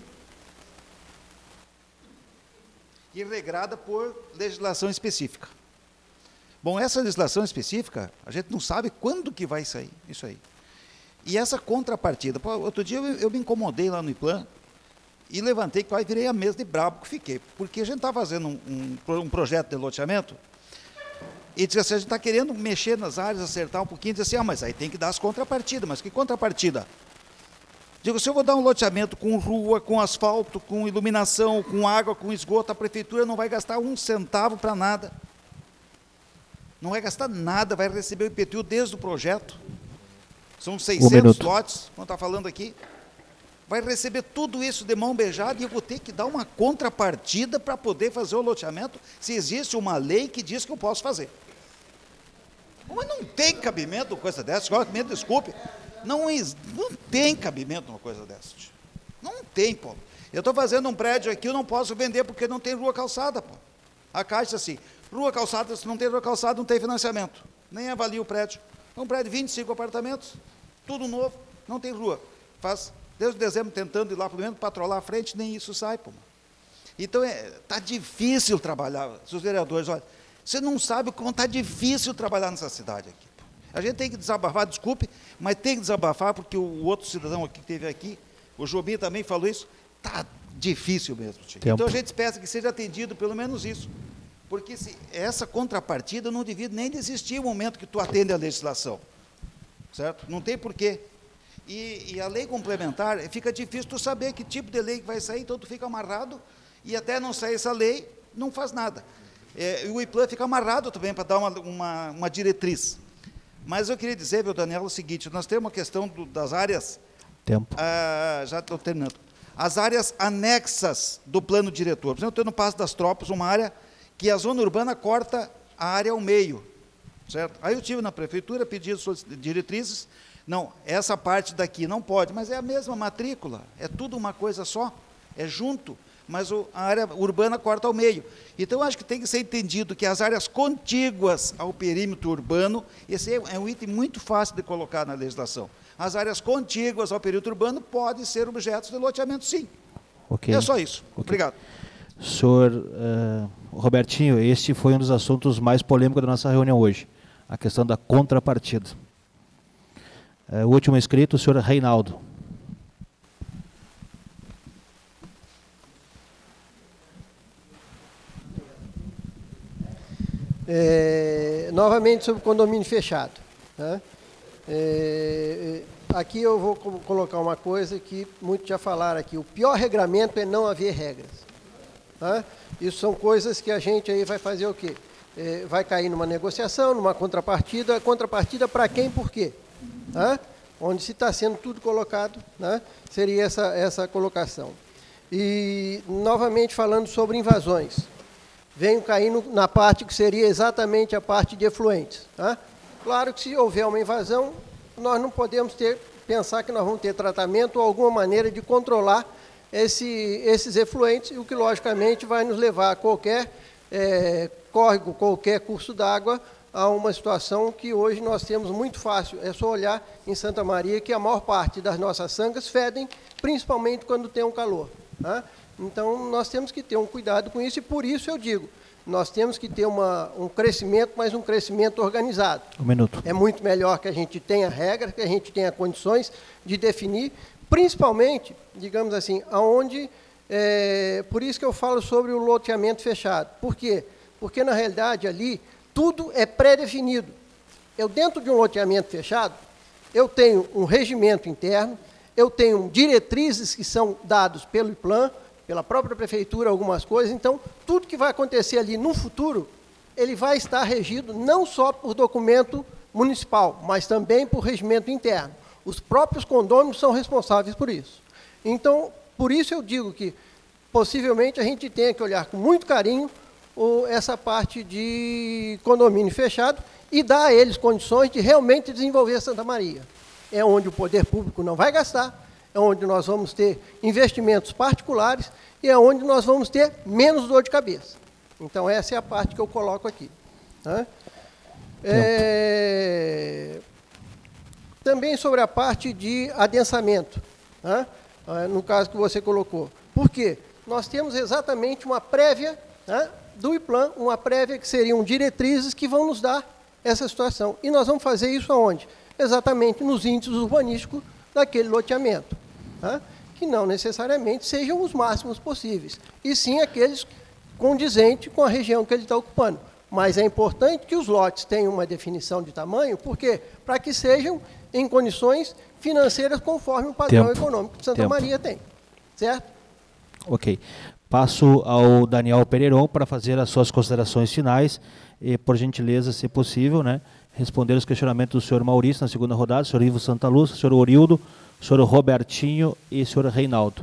S12: regrada por legislação específica. Bom, essa legislação específica, a gente não sabe quando que vai sair isso aí. E essa contrapartida, outro dia eu me incomodei lá no IPLAN e levantei que virei a mesa de brabo que fiquei, porque a gente está fazendo um projeto de loteamento e diz assim, a gente está querendo mexer nas áreas, acertar um pouquinho, diz assim, mas aí tem que dar as contrapartidas. Mas que contrapartida? Digo, se eu vou dar um loteamento com rua, com asfalto, com iluminação, com água, com esgoto, a prefeitura não vai gastar 1 centavo para nada. Não vai gastar nada, vai receber o IPTU desde o projeto. São 600 lotes, como está falando aqui. Vai receber tudo isso de mão beijada e eu vou ter que dar uma contrapartida para poder fazer o loteamento, se existe uma lei que diz que eu posso fazer. Mas não tem cabimento uma coisa dessa, me desculpe, não tem cabimento uma coisa dessa. Não tem, pô. Eu estou fazendo um prédio aqui, eu não posso vender porque não tem rua calçada, pô. A Caixa assim, rua calçada, se não tem rua calçada, não tem financiamento. Nem avalia o prédio. É um prédio de 25 apartamentos, tudo novo, não tem rua. Faz desde dezembro tentando ir lá, pelo menos, patrolar a frente, nem isso sai, pô. Então, está difícil trabalhar. Os vereadores, olha, você não sabe como está difícil trabalhar nessa cidade aqui. Pô. A gente tem que desabafar, desculpe, mas tem que desabafar, porque o outro cidadão aqui que esteve aqui, o Jobim também falou isso, está difícil mesmo. Então, a gente espera que seja atendido pelo menos isso. Porque essa contrapartida não devia nem existir no momento que tu atende a legislação. Certo? Não tem porquê. E a lei complementar, fica difícil tu saber que tipo de lei que vai sair, então tu fica amarrado, e até não sair essa lei, não faz nada. O IPLAN fica amarrado também para dar uma diretriz. Mas eu queria dizer, meu Daniel, o seguinte, nós temos uma questão das áreas...
S1: Tempo.
S12: Já estou terminando. As áreas anexas do plano diretor. Por exemplo, eu tenho no Passo das Tropas uma área que a zona urbana corta a área ao meio. Certo? Aí eu tive na prefeitura, pedi diretrizes, não, essa parte daqui não pode, mas é a mesma matrícula, é tudo uma coisa só, é junto, mas a área urbana corta ao meio. Então, eu acho que tem que ser entendido que as áreas contíguas ao perímetro urbano, esse é um item muito fácil de colocar na legislação. as áreas contíguas ao perímetro urbano podem ser objetos de loteamento, sim.
S1: Okay.
S12: É só isso.
S1: Okay.
S12: Obrigado.
S1: Senhor Robertinho, este foi um dos assuntos mais polêmicos da nossa reunião hoje, a questão da contrapartida. O último inscrito, o senhor Reinaldo.
S14: Novamente sobre o condomínio fechado. Né? Aqui eu vou colocar uma coisa que muitos já falaram aqui. O pior regramento é não haver regras. Tá? Isso são coisas que a gente aí vai fazer o quê? Vai cair numa negociação, numa contrapartida. Contrapartida para quem e por quê? Tá? Onde se está sendo tudo colocado, né? Seria essa colocação. E, novamente, falando sobre invasões. Venho caindo na parte que seria exatamente a parte de efluentes. Tá? Claro que se houver uma invasão, nós não podemos pensar que nós vamos ter tratamento ou alguma maneira de controlar esses efluentes, o que logicamente vai nos levar a qualquer córrego, qualquer curso d'água, a uma situação que hoje nós temos muito fácil. É só olhar em Santa Maria que a maior parte das nossas sangas fedem, principalmente quando tem um calor. Tá? Então, nós temos que ter um cuidado com isso e, por isso, eu digo, nós temos que ter um crescimento, mas um crescimento organizado.
S1: Um minuto.
S14: É muito melhor que a gente tenha regras, que a gente tenha condições de definir, principalmente, digamos assim, aonde... por isso que eu falo sobre o loteamento fechado. Por quê? Porque, na realidade, ali, tudo é pré-definido. Eu, dentro de um loteamento fechado, eu tenho um regimento interno, eu tenho diretrizes que são dados pelo IPLAN, pela própria prefeitura, algumas coisas. Então, tudo que vai acontecer ali no futuro, ele vai estar regido não só por documento municipal, mas também por regimento interno. Os próprios condôminos são responsáveis por isso. Então, por isso eu digo que, possivelmente, a gente tenha que olhar com muito carinho essa parte de condomínio fechado e dar a eles condições de realmente desenvolver Santa Maria. É onde o poder público não vai gastar, é onde nós vamos ter investimentos particulares e é onde nós vamos ter menos dor de cabeça. Então, essa é a parte que eu coloco aqui. Tá? Também sobre a parte de adensamento, tá? No caso que você colocou. Por quê? Nós temos exatamente uma prévia, tá, do IPLAN, uma prévia que seriam diretrizes que vão nos dar essa situação. E nós vamos fazer isso aonde? Exatamente nos índices urbanísticos daquele loteamento, tá? Que não necessariamente sejam os máximos possíveis, e sim aqueles condizentes com a região que ele está ocupando. Mas é importante que os lotes tenham uma definição de tamanho, por quê? Para que sejam em condições financeiras conforme o padrão econômico que Santa Maria tem. Certo?
S1: Ok. Passo ao Daniel Pereiron para fazer as suas considerações finais e, por gentileza, se possível, né, responder os questionamentos do senhor Maurício na segunda rodada, senhor Ivo Santa Luz, senhor Orildo, senhor Robertinho e senhor Reinaldo.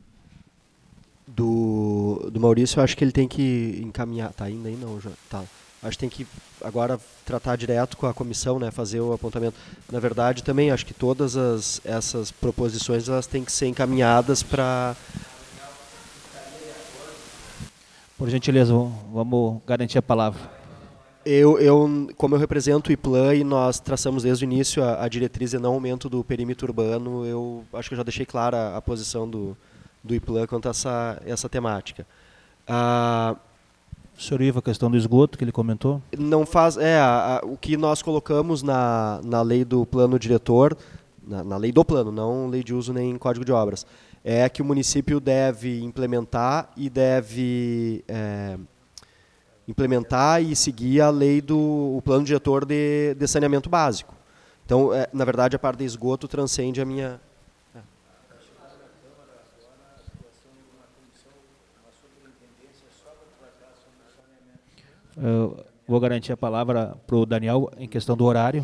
S8: Do Maurício, eu acho que ele tem que encaminhar. Tá ainda aí? Não, já tá. Acho que tem que agora tratar direto com a comissão, né, fazer o apontamento. Na verdade, também acho que todas essas proposições elas têm que ser encaminhadas para...
S1: Por gentileza, vamos garantir a palavra.
S8: Como eu represento o IPLAN e nós traçamos desde o início a diretriz de não aumento do perímetro urbano, eu acho que eu já deixei clara a posição do IPLAN quanto a essa temática.
S1: Senhor Ivo, a questão do esgoto que ele comentou?
S8: Não faz, o que nós colocamos na lei do plano diretor, na lei do plano, não lei de uso nem código de obras, é que o município deve implementar e seguir a lei do plano diretor de saneamento básico. Então, na verdade, a parte de esgoto transcende a minha...
S1: Eu vou garantir a palavra para o Daniel em questão do horário.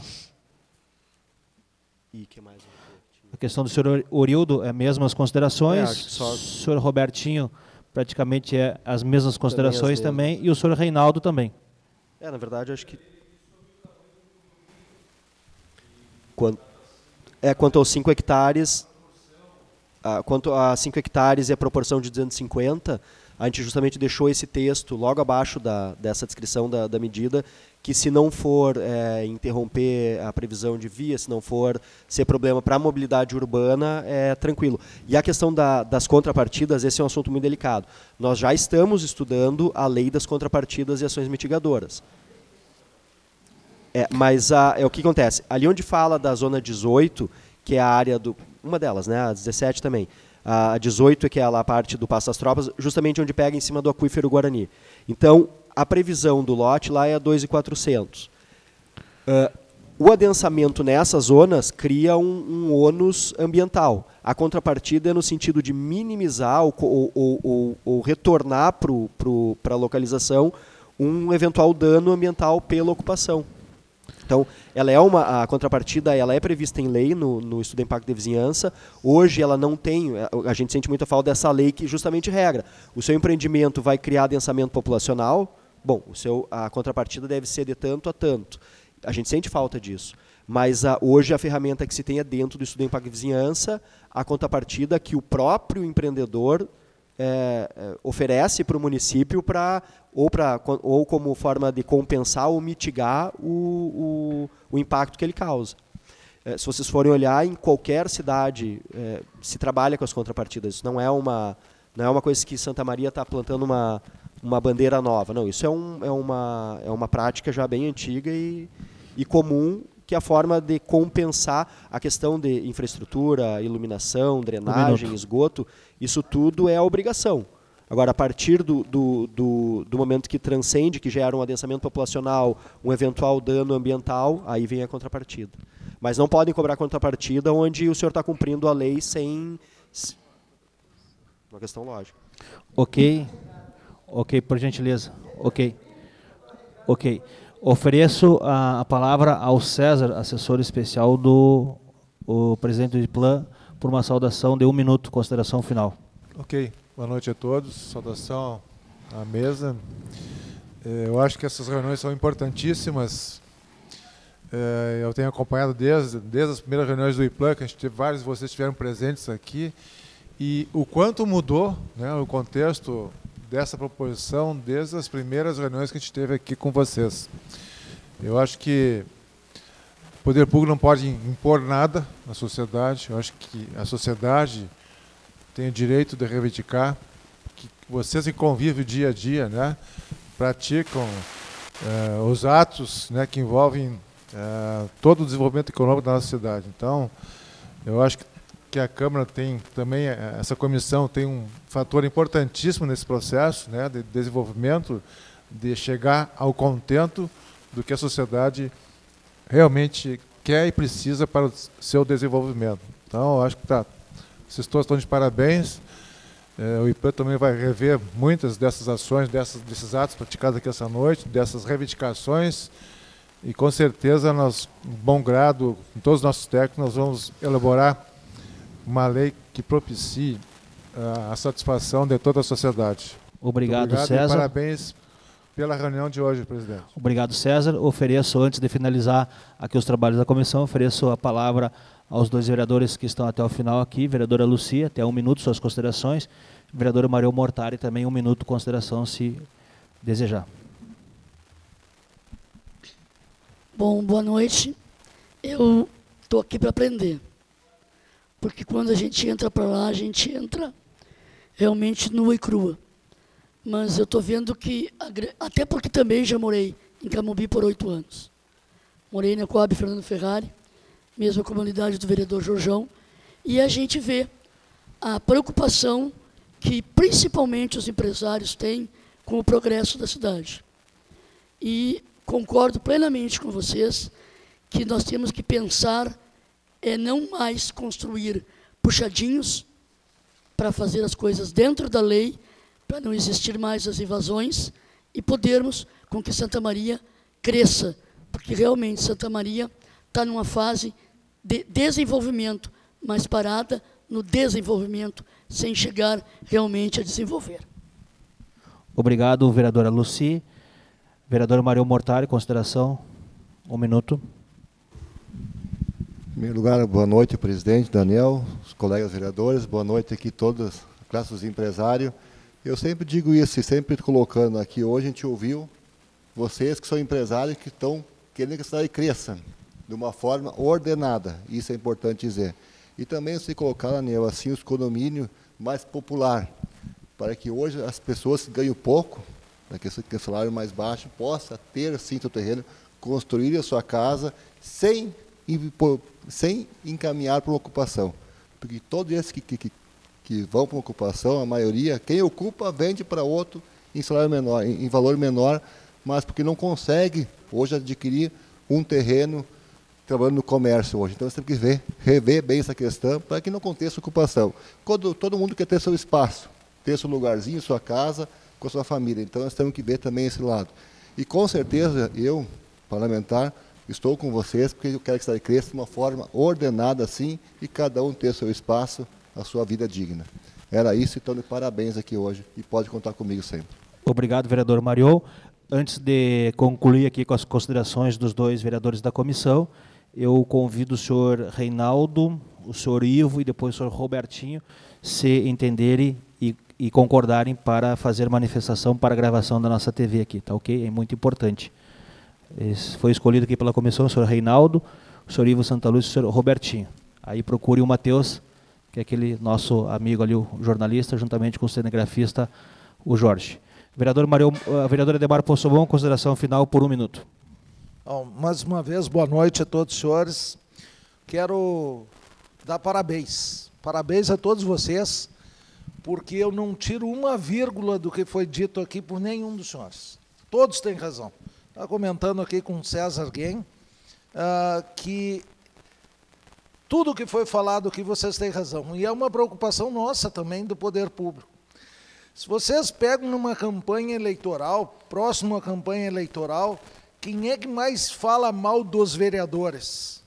S8: E que mais?
S1: A questão do senhor Orildo é mesmas considerações.
S8: Só...
S1: O senhor Robertinho praticamente é as mesmas considerações também. E o senhor Reinaldo também.
S8: Na verdade, acho que... Quanto aos 5 hectares... Quanto a 5 hectares e a proporção de 250, a gente justamente deixou esse texto logo abaixo dessa descrição da medida, que se não for interromper a previsão de via, se não for ser problema para a mobilidade urbana, é tranquilo. E a questão das contrapartidas, esse é um assunto muito delicado. Nós já estamos estudando a lei das contrapartidas e ações mitigadoras. Mas o que acontece? Ali onde fala da zona 18, que é a área uma delas, né, a 17 também, a 18 é que é lá a parte do Passo das Tropas, justamente onde pega em cima do aquífero Guarani. Então, a previsão do lote lá é 2.400. O adensamento nessas zonas cria um ônus ambiental. A contrapartida é no sentido de minimizar ou retornar para a localização um eventual dano ambiental pela ocupação. Então, a contrapartida ela é prevista em lei no estudo de impacto de vizinhança. Hoje ela não tem, a gente sente muita falta dessa lei que justamente regra. O seu empreendimento vai criar adensamento populacional, bom, a contrapartida deve ser de tanto a tanto. A gente sente falta disso. Mas hoje a ferramenta que se tem é dentro do estudo de impacto de vizinhança, a contrapartida que o próprio empreendedor oferece para o município ou como forma de compensar ou mitigar o impacto que ele causa. Se vocês forem olhar, em qualquer cidade se trabalha com as contrapartidas. Isso não é uma coisa que Santa Maria está plantando uma bandeira nova. Não, isso é uma prática já bem antiga e comum, que é a forma de compensar a questão de infraestrutura, iluminação, drenagem, esgoto. Isso tudo é a obrigação. Agora, a partir do momento que transcende, que gera um adensamento populacional, um eventual dano ambiental, aí vem a contrapartida. Mas não podem cobrar contrapartida onde o senhor está cumprindo a lei sem... Uma questão lógica.
S1: Ok, por gentileza. Ok. Ofereço a palavra ao César, assessor especial do presidente do IPLAN, por uma saudação de 1 minuto, consideração final.
S16: Ok, boa noite a todos, saudação à mesa. Eu acho que essas reuniões são importantíssimas. Eu tenho acompanhado desde as primeiras reuniões do IPLAN, que a gente teve vários de vocês estiveram presentes aqui, e o quanto mudou, né, o contexto dessa proposição desde as primeiras reuniões que a gente teve aqui com vocês. Eu acho que o poder público não pode impor nada na sociedade. Eu acho que a sociedade tem o direito de reivindicar, que vocês que convivem dia a dia, né, praticam os atos, né, que envolvem todo o desenvolvimento econômico da nossa cidade. Então, eu acho que a Câmara tem também, essa comissão tem um fator importantíssimo nesse processo, né, de desenvolvimento, de chegar ao contento do que a sociedade realmente quer e precisa para o seu desenvolvimento. Então, eu acho que vocês todos estão de parabéns. O IPLAN também vai rever muitas dessas ações, desses atos praticados aqui essa noite, dessas reivindicações, e com certeza nós, com bom grado, com todos os nossos técnicos, nós vamos elaborar uma lei que propicie a satisfação de toda a sociedade.
S1: Obrigado, César.
S16: E parabéns pela reunião de hoje, presidente.
S1: Obrigado, César. Ofereço, antes de finalizar aqui os trabalhos da comissão, ofereço a palavra aos dois vereadores que estão até o final aqui. Vereadora Lucia, até 1 minuto, suas considerações. Vereadora Maria Mortari, também 1 minuto, consideração, se desejar.
S17: Bom, boa noite. Eu estou aqui para aprender. Porque quando a gente entra para lá, a gente entra realmente nua e crua. Mas eu estou vendo que, até porque também já morei em Camobi por 8 anos. Morei na Coab Fernando Ferrari, mesma comunidade do vereador Jorjão, e a gente vê a preocupação que principalmente os empresários têm com o progresso da cidade. E concordo plenamente com vocês que nós temos que pensar não mais construir puxadinhos para fazer as coisas dentro da lei, para não existir mais as invasões e podermos com que Santa Maria cresça, porque realmente Santa Maria está numa fase de desenvolvimento, mas parada no desenvolvimento, sem chegar realmente a desenvolver.
S1: Obrigado, vereadora Luci. Vereador Mario Mortari, consideração, 1 minuto.
S18: Em primeiro lugar, boa noite, presidente Daniel, os colegas vereadores, boa noite aqui todas, classe dos empresários Eu sempre digo isso, e sempre colocando aqui, hoje a gente ouviu vocês que são empresários que estão querendo que a cidade cresça de uma forma ordenada, isso é importante dizer. E também se colocar, Daniel, assim, os condomínios mais popular, para que hoje as pessoas que ganham pouco, que o salário mais baixo, possa ter, sim, seu terreno, construir a sua casa sem encaminhar para uma ocupação. Porque todos esses que vão para uma ocupação, a maioria, quem ocupa vende para outro em salário menor, em valor menor, mas porque não consegue hoje adquirir um terreno trabalhando no comércio hoje. Então, nós temos que rever bem essa questão para que não aconteça ocupação. Quando todo mundo quer ter seu espaço, ter seu lugarzinho, sua casa, com a sua família. Então, nós temos que ver também esse lado. E, com certeza, eu, parlamentar, estou com vocês, porque eu quero que a cidade cresça de uma forma ordenada, assim, e cada um ter seu espaço, a sua vida digna. Era isso, então, de parabéns aqui hoje, e pode contar comigo sempre.
S1: Obrigado, vereador Mariol. Antes de concluir aqui com as considerações dos dois vereadores da comissão, eu convido o senhor Reinaldo, o senhor Ivo e depois o senhor Robertinho se entenderem e concordarem para fazer manifestação para a gravação da nossa TV aqui, tá ok? É muito importante. Esse foi escolhido aqui pela comissão o senhor Reinaldo, o senhor Ivo Santa Luz e o senhor Robertinho. Aí procure o Matheus, que é aquele nosso amigo ali, o jornalista, juntamente com o cinegrafista, o Jorge. Vereador Ademar Poçobon, consideração final por 1 minuto.
S4: Bom, mais uma vez, boa noite a todos os senhores. Quero dar parabéns. Parabéns a todos vocês, porque eu não tiro uma vírgula do que foi dito aqui por nenhum dos senhores. Todos têm razão. Estava comentando aqui com o César Guem, que tudo que foi falado aqui vocês têm razão. E é uma preocupação nossa também do poder público. Se vocês pegam numa campanha eleitoral, próximo à campanha eleitoral, quem é que mais fala mal dos vereadores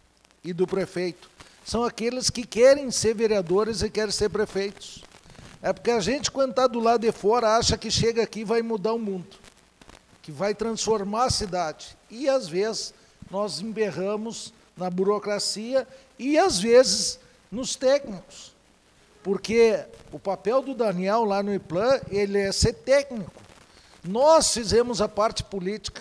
S4: e do prefeito? São aqueles que querem ser vereadores e querem ser prefeitos. É porque a gente, quando está do lado de fora, acha que chega aqui e vai mudar o mundo, que vai transformar a cidade. E, às vezes, nós emberramos na burocracia e, às vezes, nos técnicos. Porque o papel do Daniel lá no IPLAN, ele é ser técnico. Nós fizemos a parte política.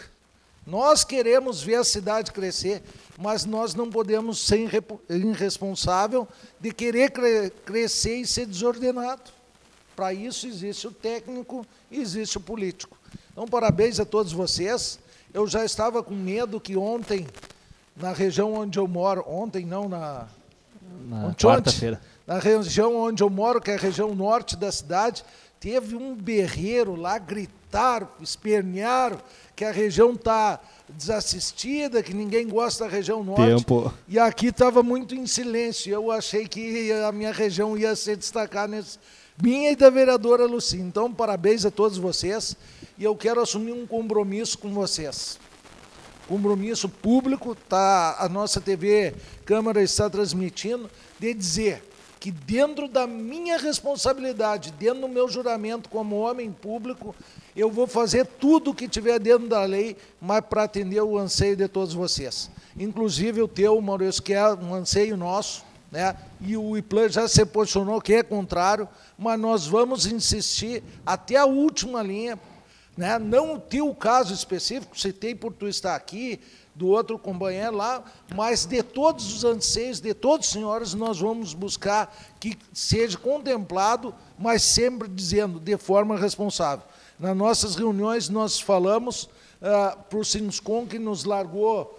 S4: Nós queremos ver a cidade crescer, mas nós não podemos ser irresponsável de querer crescer e ser desordenado. Para isso existe o técnico e existe o político. Então, parabéns a todos vocês. Eu já estava com medo que ontem, na região onde eu moro, ontem não, na quarta-feira, na região onde eu moro, que é a região norte da cidade, teve um berreiro lá, gritaram, espernearam, que a região está desassistida, que ninguém gosta da região norte. E aqui estava muito em silêncio. Eu achei que a minha região ia se destacar nesse... Minha e da vereadora Luci. Então, parabéns a todos vocês. E eu quero assumir um compromisso com vocês. Compromisso público, tá, a nossa TV Câmara está transmitindo, de dizer que dentro da minha responsabilidade, dentro do meu juramento como homem público, eu vou fazer tudo o que tiver dentro da lei, mas para atender o anseio de todos vocês. Inclusive o teu, Maurício, que é um anseio nosso, né? E o IPLAN já se posicionou que é contrário, mas nós vamos insistir até a última linha, né? Não o teu caso específico, citei por tu estar aqui, do outro companheiro lá, mas de todos os anseios, de todos os senhores, nós vamos buscar que seja contemplado, mas sempre dizendo, de forma responsável. Nas nossas reuniões, nós falamos para o Sinscom, que nos largou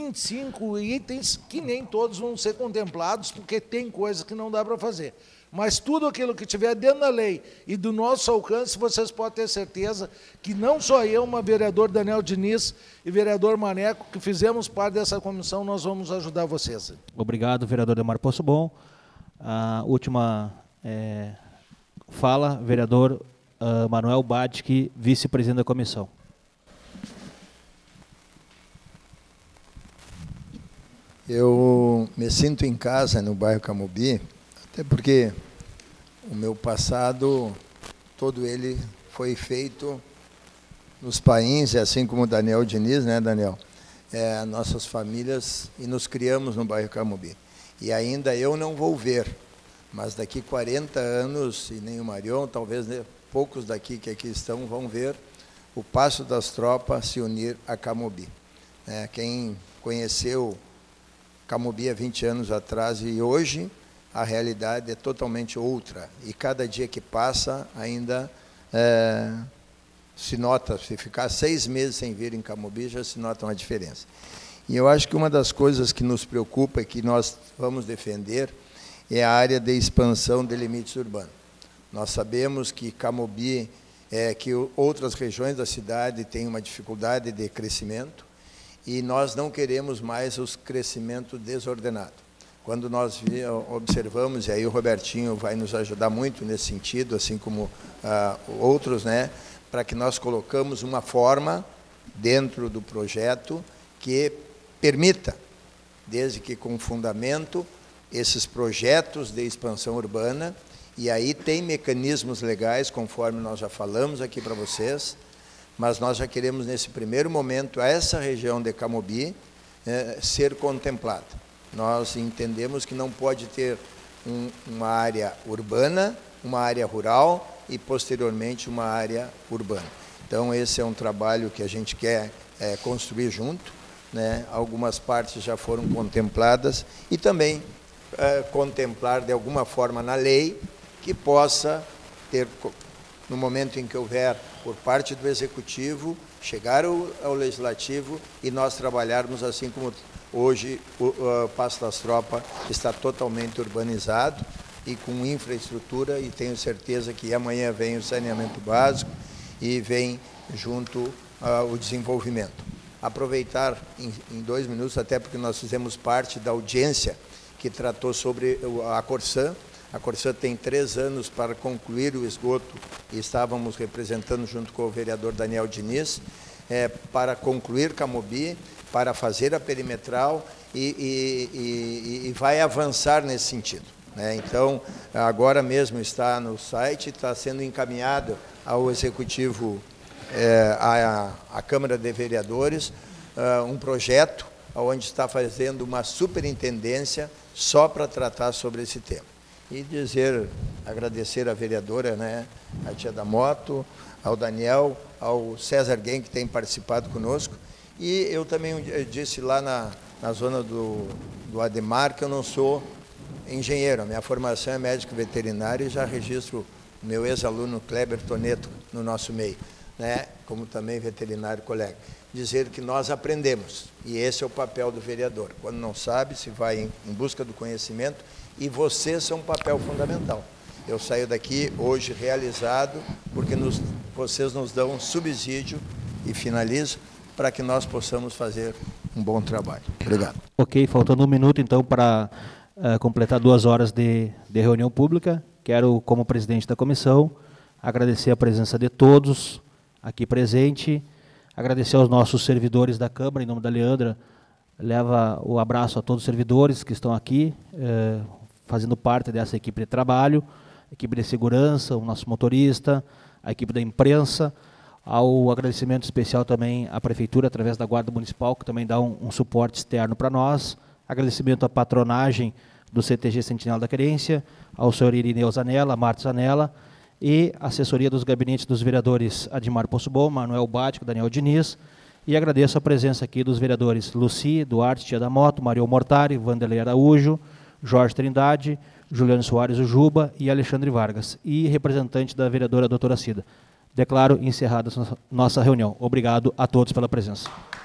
S4: 25 itens, que nem todos vão ser contemplados, porque tem coisas que não dá para fazer. Mas tudo aquilo que tiver dentro da lei e do nosso alcance, vocês podem ter certeza que não só eu, mas vereador Daniel Diniz e vereador Maneco, que fizemos parte dessa comissão, nós vamos ajudar vocês.
S1: Obrigado, vereador Ademar Poçobon. A última fala, vereador Manuel Badke, vice-presidente da comissão.
S3: Eu me sinto em casa no bairro Camobi, até porque o meu passado, todo ele foi feito nos países, assim como o Daniel Diniz, né, Daniel? Nossas famílias, e nos criamos no bairro Camobi. E ainda eu não vou ver, mas daqui 40 anos, e nem o Marion, talvez poucos daqui que aqui estão vão ver o Passo das Tropas se unir a Camobi. Quem conheceu Camobi há 20 anos atrás e hoje, a realidade é totalmente outra. E cada dia que passa ainda se nota, se ficar 6 meses sem vir em Camobi, já se nota uma diferença. E eu acho que uma das coisas que nos preocupa e que nós vamos defender é a área de expansão de limites urbanos. Nós sabemos que Camobi, que outras regiões da cidade têm uma dificuldade de crescimento e nós não queremos mais os crescimento desordenado. Quando nós observamos, e aí o Robertinho vai nos ajudar muito nesse sentido, assim como outros, né, para que nós colocamos uma forma dentro do projeto que permita, desde que com fundamento, esses projetos de expansão urbana, e aí tem mecanismos legais, conforme nós já falamos aqui para vocês, mas nós já queremos, nesse primeiro momento, essa região de Camobi ser contemplada. Nós entendemos que não pode ter uma área urbana, uma área rural e, posteriormente, uma área urbana. Então, esse é um trabalho que a gente quer construir junto, né? Algumas partes já foram contempladas e também contemplar de alguma forma na lei que possa ter, no momento em que houver por parte do Executivo, chegar ao Legislativo e nós trabalharmos assim como hoje o Passo das Tropas está totalmente urbanizado e com infraestrutura, e tenho certeza que amanhã vem o saneamento básico e vem junto o desenvolvimento. Aproveitar em 2 minutos, até porque nós fizemos parte da audiência que tratou sobre a Corsã. A Corsã tem 3 anos para concluir o esgoto e estávamos representando junto com o vereador Daniel Diniz, para concluir Camobi, para fazer a perimetral e vai avançar nesse sentido, né? Então, agora mesmo está no site, está sendo encaminhado ao Executivo, à Câmara de Vereadores, um projeto onde está fazendo uma superintendência só para tratar sobre esse tema. E agradecer à vereadora, né, a tia da Moto, ao Daniel, ao César Guem, que tem participado conosco. E eu também disse lá na zona do Ademar que eu não sou engenheiro, a minha formação é médico veterinário e já registro o meu ex-aluno Kleber Toneto no nosso meio, né, como também veterinário colega. Dizer que nós aprendemos, e esse é o papel do vereador. Quando não sabe, se vai em busca do conhecimento, e vocês são um papel fundamental. Eu saio daqui hoje realizado, porque vocês nos dão um subsídio, e finalizo, para que nós possamos fazer um bom trabalho. Obrigado.
S1: Ok, faltando 1 minuto, então, para completar 2 horas de reunião pública. Quero, como presidente da comissão, agradecer a presença de todos aqui presente, agradecer aos nossos servidores da Câmara, em nome da Leandra, leva o abraço a todos os servidores que estão aqui, fazendo parte dessa equipe de trabalho, equipe de segurança, o nosso motorista, a equipe da imprensa, ao agradecimento especial também à Prefeitura, através da Guarda Municipal, que também dá um suporte externo para nós, agradecimento à patronagem do CTG Sentinela da Querência, ao senhor Irineu Zanella, Marta Zanella, e assessoria dos gabinetes dos vereadores Admar Poçobon, Manuel Bático, Daniel Diniz, e agradeço a presença aqui dos vereadores Luci, Duarte, Tia da Moto, Mario Mortari, Vanderlei Araújo, Jorge Trindade, Juliano Soares Ujuba e Alexandre Vargas, e representante da vereadora doutora Cida. Declaro encerrada nossa reunião. Obrigado a todos pela presença.